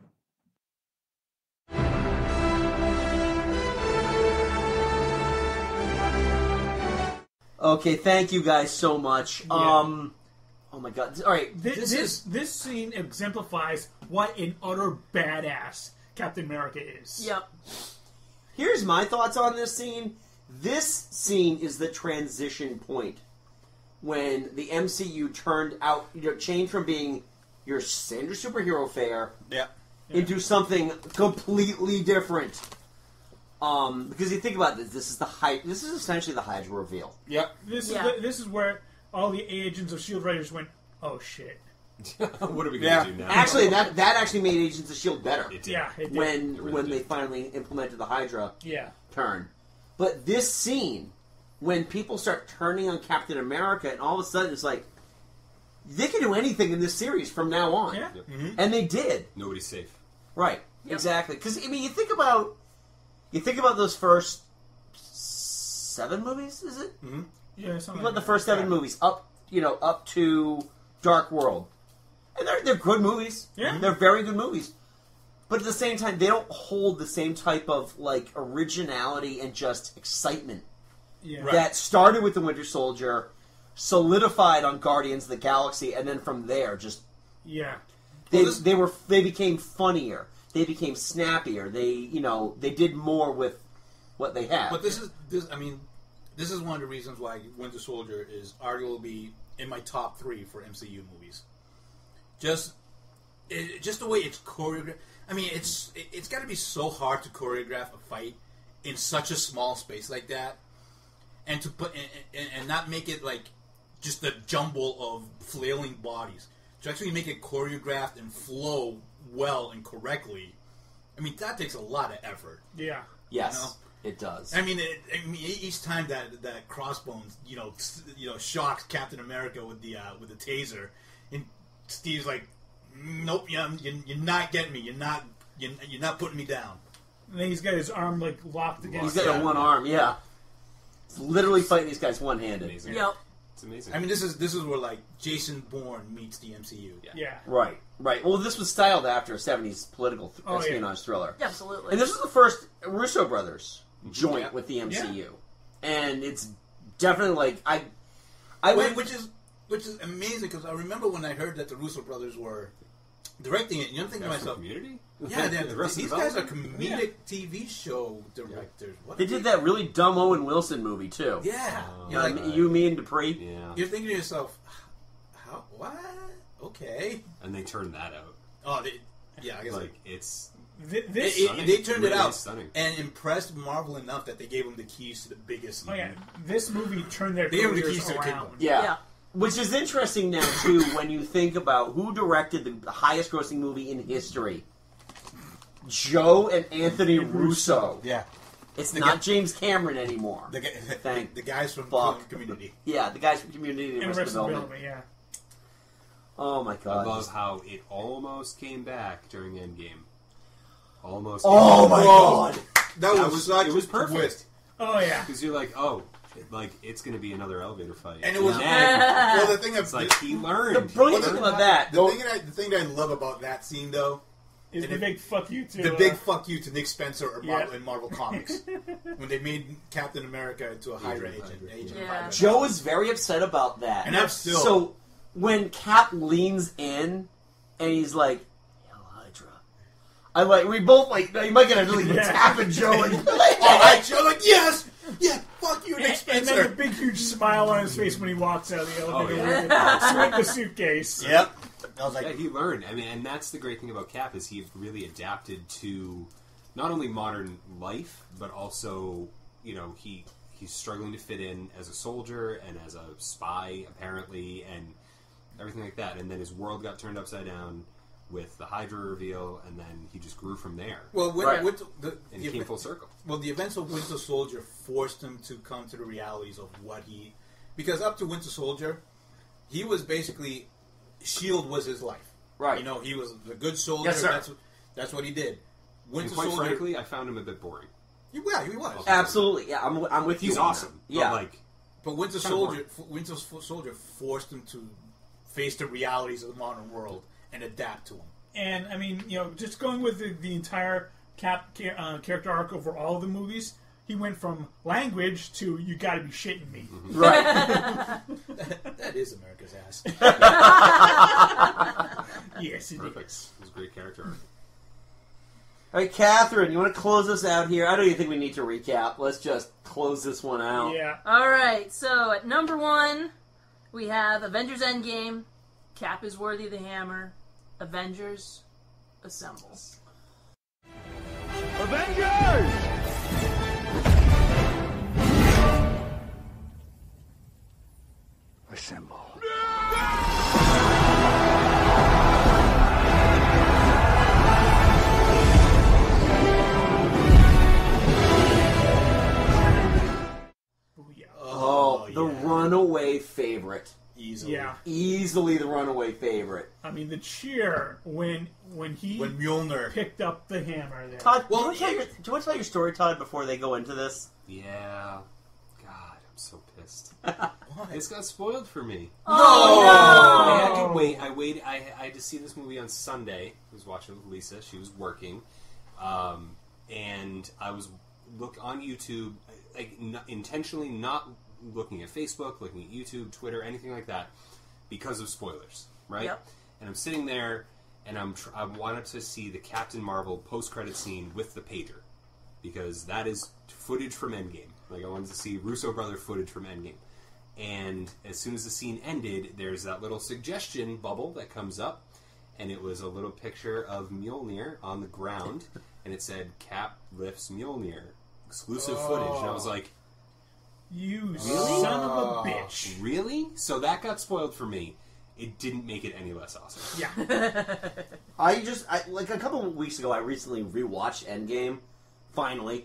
Okay, thank you guys so much. Um, oh my god! All right, This this, this, is this scene exemplifies what an utter badass Captain America is. Yep. Here's my thoughts on this scene. This scene is the transition point when the M C U turned out, you know, changed from being your standard superhero fare Yeah. into something completely different. Um, because you think about this, this is the Hy- This is essentially the Hydra reveal. Yep. This Yeah. is the, this is where all the agents of Shield Raiders went, oh shit. What are we Yeah. gonna do now? Actually, that that actually made Agents of Shield better. It did. Yeah, it did. when It really when did. they finally implemented the Hydra Yeah. turn. But this scene, when people start turning on Captain America, and all of a sudden it's like they can do anything in this series from now on. Yeah. Mhm. And they did. Nobody's safe. Right. Exactly. Because I mean, you think about you think about those first seven movies. Is it? Mm-hmm. Yeah, Think something about like the first that. seven movies up, you know, up to Dark World, and they're they're good movies. Yeah. They're very good movies. But at the same time, they don't hold the same type of like originality and just excitement Yeah. that started with the Winter Soldier, solidified on Guardians of the Galaxy, and then from there, just Yeah. they Well, this- they were they became funnier. They became snappier. They you know they did more with what they had. But this is this. I mean, this is one of the reasons why Winter Soldier is arguably in my top three for M C U movies. Just, it, just the way it's choreographed. I mean, it's it, it's got to be so hard to choreograph a fight in such a small space like that, and to put and, and, and not make it like just a jumble of flailing bodies. To actually make it choreographed and flow well and correctly. I mean, that takes a lot of effort. Yeah. Yes, You know? it does. I mean, it, I mean, each time that that Crossbones, you know, s- you know, shocks Captain America with the uh, with the taser, and Steve's like, "Nope, yeah, you're, you're not getting me. You're not, you're, you're not putting me down." And then he's got his arm like locked against. He's got a one arm. Yeah, it's literally fighting these guys one handed. Amazing. Yep. It's amazing. I mean, this is this is where like Jason Bourne meets the M C U. Yeah. Yeah. Right, right. Well, this was styled after a seventies political th- Oh, yeah. espionage thriller. Yeah, absolutely. And this was the first Russo brothers joint Yeah. with the M C U. Yeah. And it's definitely like, I I Wait, went... which is which is amazing because I remember when I heard that the Russo brothers were directing it. You know, I'm thinking to Guys from myself, Community? yeah, they're- The rest of these the guys are development? comedic T V show directors. What They are did that really dumb Owen Wilson movie, too. Yeah, Oh, you're like, Um, you, Me, and Dupree. Yeah. you're thinking to yourself, how? What? Okay. And they turned that out. Oh, they, yeah. I guess Like, it's... Th- It- this. it- Stunning. they turned it Really out stunning. and impressed Marvel enough that they gave them the keys to the biggest. Oh yeah, this movie turned their They gave him the careers keys to the around. kingdom. Yeah. Yeah. Which is interesting now, too, when you think about who directed the highest grossing movie in history. Joe and Anthony Russo. Yeah, It's The not guy- James Cameron anymore. the, guy- Thank the guys from fuck. Community. Yeah, the guys from Community and And Arrested Arrested Development. Development, yeah. Oh my I god. love how it almost came back during Endgame. Almost. Oh came my back. god! That was, That was- such it was a perfect. twist. Oh yeah. Because you're like, oh, like it's going to be another elevator fight. And it was then, well. The thing it's of, like he learned. The brilliant well, thing the, about that, the go, thing that I, the thing that I love about that scene though is the it, big fuck you to the uh, big fuck you to Nick Spencer or Marvel, yeah. in Marvel Comics when they made Captain America into a Hydra agent. Hydra. agent Yeah. of Hydra. Joe is very upset about that. And I'm still so when Cap leans in and he's like, "Hell, Hydra," I like we both like you might get a really Yeah. tapping Joe like, all right, Joe, like yes, yeah, fuck you, Nick And, and Spencer. then the big huge smile on his face when he walks out of the elevator Oh, with, yeah. the, with the suitcase. Yep. I was like, yeah, he learned. I mean, and that's the great thing about Cap is he really adapted to not only modern life, but also, you know, he he's struggling to fit in as a soldier and as a spy, apparently, and everything like that. And then his world got turned upside down with the Hydra reveal, and then he just grew from there. well, with, Right. with the, And the he came event- full circle. Well, the events of Winter Soldier forced him to come to the realities of what he, because up to Winter Soldier, he was basically Shield was his life. Right. You know, he was a good soldier. Yes, sir. That's what, that's what he did. Winter And quite Soldier. frankly, I found him a bit boring. Yeah, he was. Absolutely, yeah, I'm I'm with He's you. on awesome. that. Yeah, But like, But Winter Kinda Soldier, Winter Soldier forced him to face the realities of the modern world and adapt to them. And I mean, you know, just going with the, the entire Cap uh, character arc over all of the movies, he went from language to "you got to be shitting me." right. that, that is America's ass. Yes, it perfect. is. It was a great character. All right, Catherine, you want to close us out here? I don't even think we need to recap. Let's just close this one out. Yeah. All right, so at number one, we have Avengers Endgame. Cap is worthy of the hammer. Avengers, assemble. Avengers! Assemble. Oh, the yeah. runaway favorite. Easily. Yeah. Easily the runaway favorite. I mean, the cheer when when he When Mjolnir picked up the hammer there. Todd, Well, do, you want to tell your, do you want to tell your story, Todd, before they go into this? Yeah. God, I'm so pissed. This got spoiled for me. Oh, I no! had to wait. I waited. I, I had to see this movie on Sunday. I was watching with Lisa. She was working, um, and I was look on YouTube, like n- intentionally not looking at Facebook, looking at YouTube, Twitter, anything like that, because of spoilers. Right? Yep. And I'm sitting there, and I'm tr- I wanted to see the Captain Marvel post-credit scene with the pager, because that is footage from Endgame. Like I wanted to see Russo brother footage from Endgame. And as soon as the scene ended, there's that little suggestion bubble that comes up, and it was a little picture of Mjolnir on the ground, and it said, Cap lifts Mjolnir. Exclusive Oh. footage. And I was like, You Really? son of a bitch. really? So that got spoiled for me. It didn't make it any less awesome. Yeah. I just, I, like a couple of weeks ago, I recently rewatched Endgame, finally,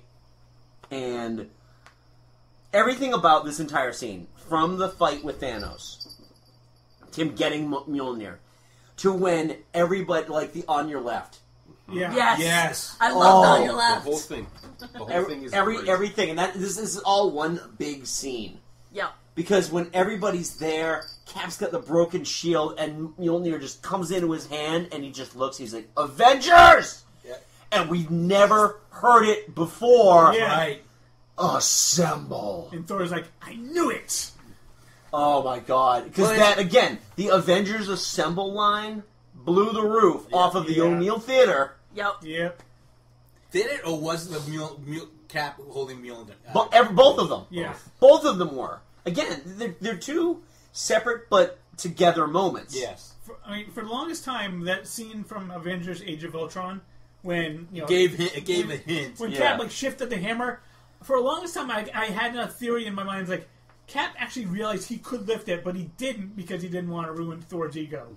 and everything about this entire scene, from the fight with Thanos, to him getting M- Mjolnir, to when everybody, like the on your left, Yeah. Yes. Yes. I love Oh, on your The left. whole thing. The whole every, thing is every great. everything, and that this, this is all one big scene. Yep. Because when everybody's there, Cap's got the broken shield, and Mjolnir just comes into his hand, and he just looks, he's like, Avengers! Yeah. And we've never heard it before. Yeah. Right. Assemble. And Thor's like, I knew it. Oh my god. Because Well, that, again, the Avengers Assemble line blew the roof off of the Yeah. O'Neill Theater. Yep. Yep. Did it, or was the Mjol- Mjol- Cap holding Mjolnir? But every, both of them. Yeah. Both of them were. Again, they're, they're two separate but together moments. Yes. For, I mean, for the longest time, that scene from Avengers: Age of Ultron, when you know, Gave hint, it gave when, a hint. when Yeah. Cap like shifted the hammer. For the longest time, I, I had a theory in my mind, like Cap actually realized he could lift it, but he didn't because he didn't want to ruin Thor's ego.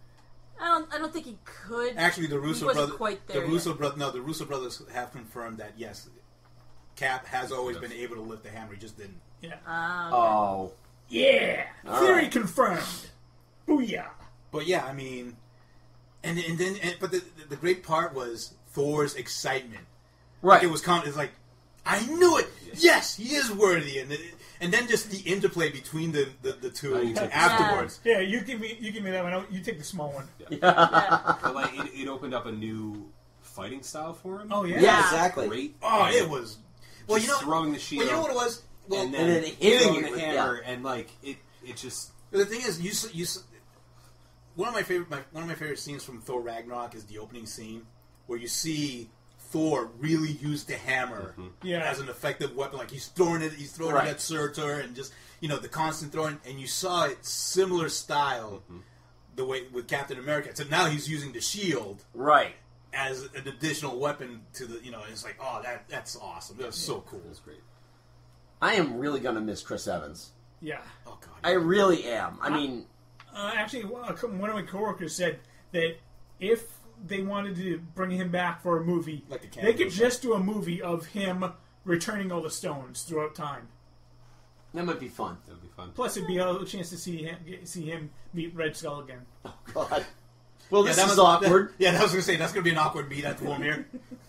I don't. I don't think he could. Actually, the he Russo wasn't brothers, quite the there Russo yet. brothers, no, the Russo brothers have confirmed that yes, Cap has always been able to lift the hammer. He just didn't. Yeah. Ah, okay. Oh. Yeah. All Theory right. confirmed. Booyah. But yeah, I mean, and and then and, but the the great part was Thor's excitement. Right. It was con- it's like I knew it. Yes, he is worthy, and it, and then just the interplay between the, the, the two Oh, afterwards. Yeah, you give me you give me that one. You take the small one. Yeah. Yeah. But like it, it opened up a new fighting style for him. Oh yeah, yeah, exactly. Great. Oh, it was. Well, just you know, throwing the shield. Well, you know what it was. Well, and then, and then hitting hitting the it, hammer, yeah. and like it, it just. But the thing is, you s- you s- one of my favorite my, one of my favorite scenes from Thor Ragnarok is the opening scene where you see Thor really use the hammer Mm-hmm. Yeah. as an effective weapon. Like he's throwing it, he's throwing Right. it at Surtur, and just you know the constant throwing. And you saw it similar style Mm-hmm. the way with Captain America. So now he's using the shield Right. as an additional weapon to the you know. It's like oh that that's awesome. That was so cool. It's great. I am really gonna miss Chris Evans. Yeah. Oh god. I really am. I mean, Uh, actually, one of my coworkers said that if they wanted to bring him back for a movie, Like the they could Cannibal just do a movie of him returning all the stones throughout time. that might be fun. That'd be fun. Plus, it'd be a chance to see him see him meet Red Skull again. Oh God. Well, this that is was, awkward. That, yeah, I was gonna say that's gonna be an awkward beat at the home here.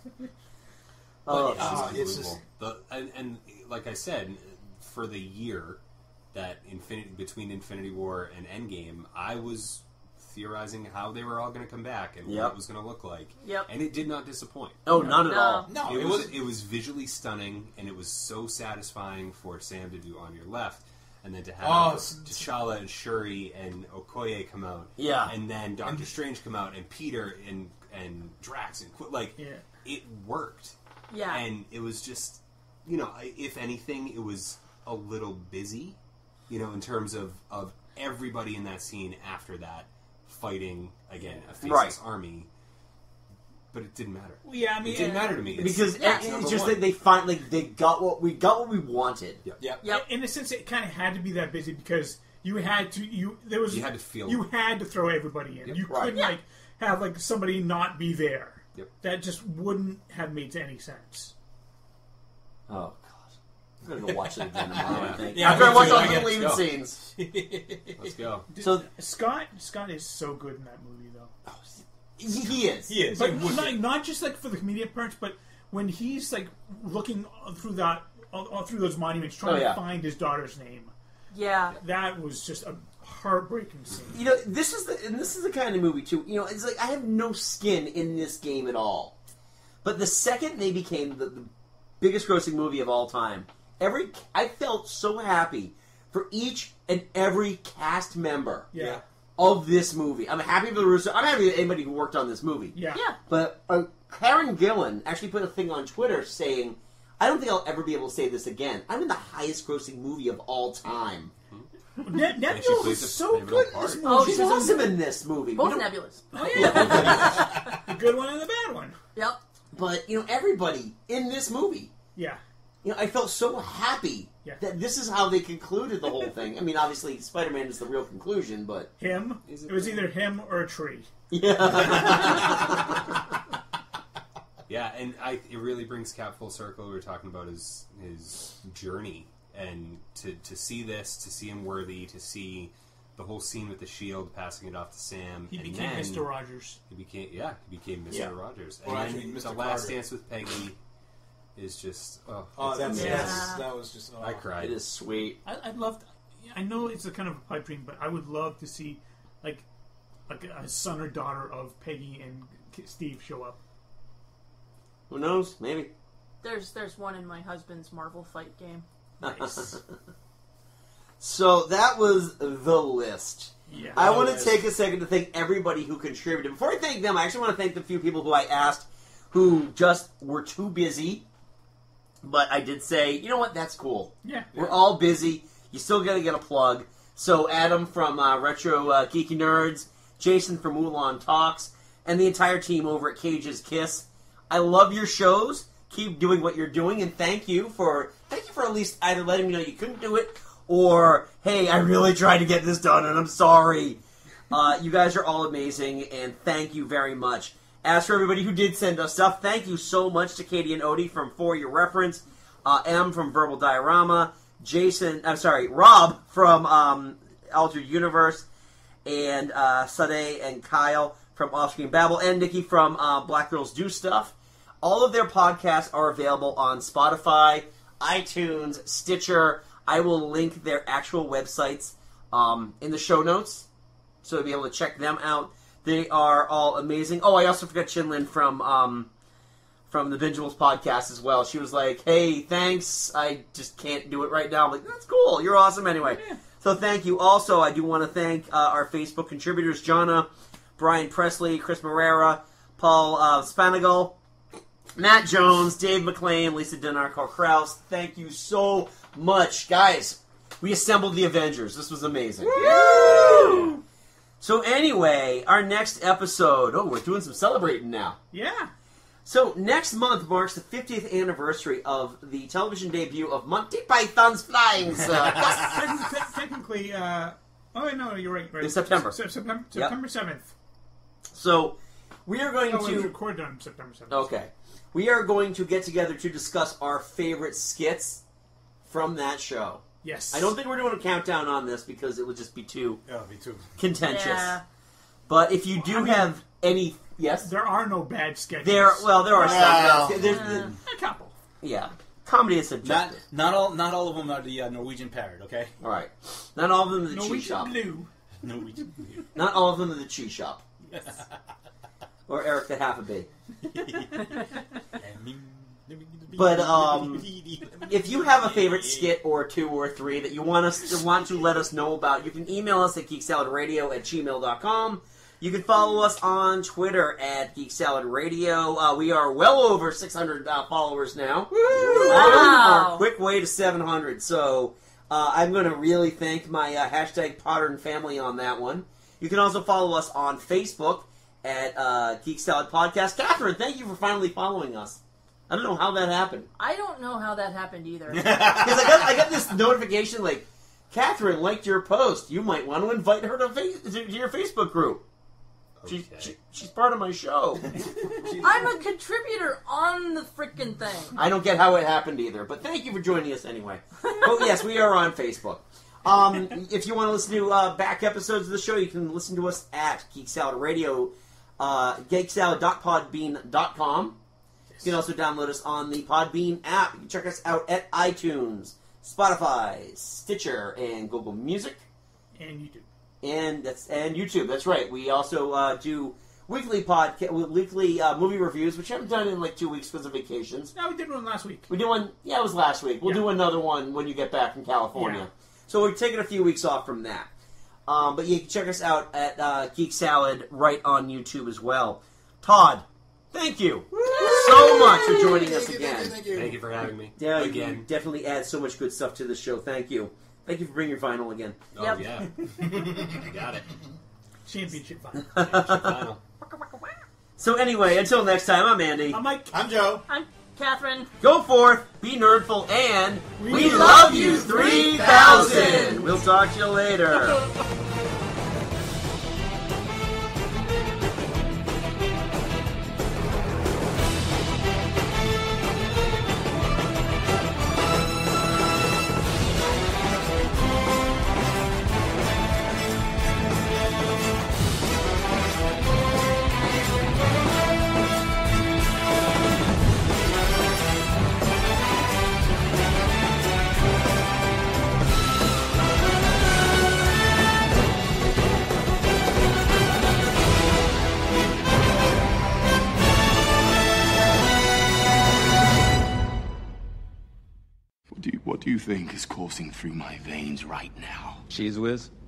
Oh, uh, It's it's just, the, and, and like I said, for the year that Infinity between Infinity War and Endgame, I was theorizing how they were all going to come back and Yep. what it was going to look like. Yep. And it did not disappoint. Oh, not at No. all. no, it, it was, was it was visually stunning, and it was so satisfying for Sam to do On Your Left, and then to have Oh, s- T'Challa and Shuri and Okoye come out, Yeah. and then Doctor Strange come out, and Peter and and Drax and Qu- like Yeah. it worked. Yeah. And it was just, you know, I- if anything, it was a little busy, you know, in terms of, of everybody in that scene after that fighting, again, a faceless Right. army. But it didn't matter. Well, yeah, I mean, It didn't uh, matter to me. It's- Because it's it's number just one. that they finally they got what we got what we wanted. Yep. Yep. Yep. In a sense, it kind of had to be that busy because you had to you there was You had to feel you it. had to throw everybody in. Yep. You Right. couldn't Yeah. like have like somebody not be there. Yep. That just wouldn't have made any sense. Oh God, I'm gonna go watch it again tomorrow. I think. Yeah, After I me watch too. all I the guess. deleted Go. scenes. Let's go. So Scott Scott is so good in that movie though. he, he is. He is. But He would not, be. not just like for the comedic parts, but when he's like looking through that all, all through those monuments trying Oh, yeah. to find his daughter's name. Yeah. That was just a heartbreaking scene. You know, this is the and this is the kind of movie too. You know, it's like I have no skin in this game at all. But the second they became the, the biggest grossing movie of all time, every I felt so happy for each and every cast member Yeah. of this movie. I'm happy for the Russo. I'm happy for anybody who worked on this movie. Yeah. Yeah. But uh, Karen Gillan actually put a thing on Twitter saying, "I don't think I'll ever be able to say this again. I'm in the highest grossing movie of all time." Ne- And she Nebula was plays a so pivotal good in part. this movie. Oh, She's she's awesome in this movie. We Both don't- nebulas. Oh yeah, the good one and the bad one. Yep. But you know, everybody in this movie. Yeah, You know, I felt so happy Yeah. that this is how they concluded the whole thing. I mean, obviously, Spider-Man is the real conclusion, but him. Is It, it was the- either him or a tree. yeah, Yeah, and I, it really brings Cap full circle. We were talking about his his journey, and to, to see this, to see him worthy, to see the whole scene with the shield, passing it off to Sam. He and became then Mister Rogers. He became, yeah, he became Mister Yeah. Rogers. Or And actually, then Mister the last Carter. dance with Peggy is just, oh, Oh, it's that's, amazing. that's that was just. Oh. I cried. it is sweet. I, I'd love. To, I know it's a kind of a pipe dream, but I would love to see like like a son or daughter of Peggy and Steve show up. Who knows? Maybe. There's there's one in my husband's Marvel fight game. Nice. So that was the list. Yeah. I The want to list. take a second to thank everybody who contributed. Before I thank them, I actually want to thank the few people who I asked who just were too busy. But I did say, you know what? That's cool. Yeah. We're all busy. You still got to get a plug. So Adam from uh, Retro uh, Geeky Nerds, Jason from Mulan Talks, and the entire team over at Cage's Kiss. I love your shows. Keep doing what you're doing, and thank you for thank you for at least either letting me know you couldn't do it, or hey, I really tried to get this done, and I'm sorry. Uh, you guys are all amazing, and thank you very much. As for everybody who did send us stuff, thank you so much to Katie and Odie from For Your Reference, uh, M from Verbal Diorama, Jason, I'm sorry, Rob from um, Altered Universe, and uh, Sade and Kyle from Offscreen Babble, and Nikki from uh, Black Girls Do Stuff. All of their podcasts are available on Spotify, iTunes, Stitcher, I will link their actual websites um, in the show notes, so you'll be able to check them out. They are all amazing. Oh, I also forgot Chinlin from um, from the Bingeables podcast as well. She was like, hey, thanks. I just can't do it right now. I'm like, that's cool. You're awesome anyway. Yeah. So thank you. Also, I do want to thank uh, our Facebook contributors, Jonna, Brian Presley, Chris Morera, Paul uh, Spanagle, Matt Jones, Dave McLean, Lisa Denarco-Kraus. Thank you so much. Guys, we assembled the Avengers. This was amazing. Woo! So anyway, our next episode... Oh, we're doing some celebrating now. Yeah. So next month marks the fiftieth anniversary of the television debut of Monty Python's Flying Circus. Technically, uh... Oh, no, you're right. right. In September. Se- September, Yep. September seventh. So, we are going no, it was to... recorded on September seventh. Okay. We are going to get together to discuss our favorite skits from that show. Yes. I don't think we're doing a countdown on this because it would just be too, oh, be too contentious. Yeah. But if you do I mean, have any... Yes? There are no bad sketches. There, well, there are Well, some. There's, uh, a couple. Yeah. Comedy is Not, subjective. not all not all of them are the uh, Norwegian parrot, okay? All right. Not all of them are the cheese Norwegian shop. Blue. Norwegian Blue. Not all of them are the cheese shop. Yes. Or Eric the Half-a-Bee. But um, if you have a favorite skit or two or three that you want us to want to let us know about, you can email us at geeksaladradio at gmail dot com. You can follow us on Twitter at Geek Salad Radio. Uh, we are well over six hundred uh, followers now. Wow. Our quick way to seven hundred. So uh, I'm going to really thank my uh, hashtag Potter and family on that one. You can also follow us on Facebook at uh, Geek Salad Podcast. Catherine, thank you for finally following us. I don't know how that happened. I don't know how that happened either. Because I got, I got this notification like, Catherine liked your post. You might want to invite her to, fa- to your Facebook group. Okay. She, she, she's part of my show. I'm a contributor on the frickin' thing. I don't get how it happened either, but thank you for joining us anyway. Oh, yes, we are on Facebook. Um, if you want to listen to uh, back episodes of the show, you can listen to us at Geek Salad Radio, uh, geek salad dot podbean dot com. You can also download us on the Podbean app. You can check us out at iTunes, Spotify, Stitcher, and Google Music. And YouTube. And that's and YouTube. That's right. We also uh, do weekly podcast, weekly uh, movie reviews, which I haven't done in like two weeks because of vacations. No, we did one last week. We did one. Yeah, it was last week. We'll Yeah. do another one when you get back from California. Yeah. So we're taking a few weeks off from that. Um, but you can check us out at uh, Geek Salad right on YouTube as well. Todd, thank you so much for joining us again. Thank you, thank you. Thank you for having me. Yeah, you again. definitely add so much good stuff to the show. Thank you. Thank you for bringing your vinyl again. Oh, Yep. yeah. You got it. Championship final. Championship final. So anyway, until next time, I'm Andy. I'm Mike. I'm Joe. I'm Catherine. Go forth, be nerdful, and We we, love love you you three thousand! We'll talk to you later. What do you, what do you think is coursing through my veins right now? Cheese whiz?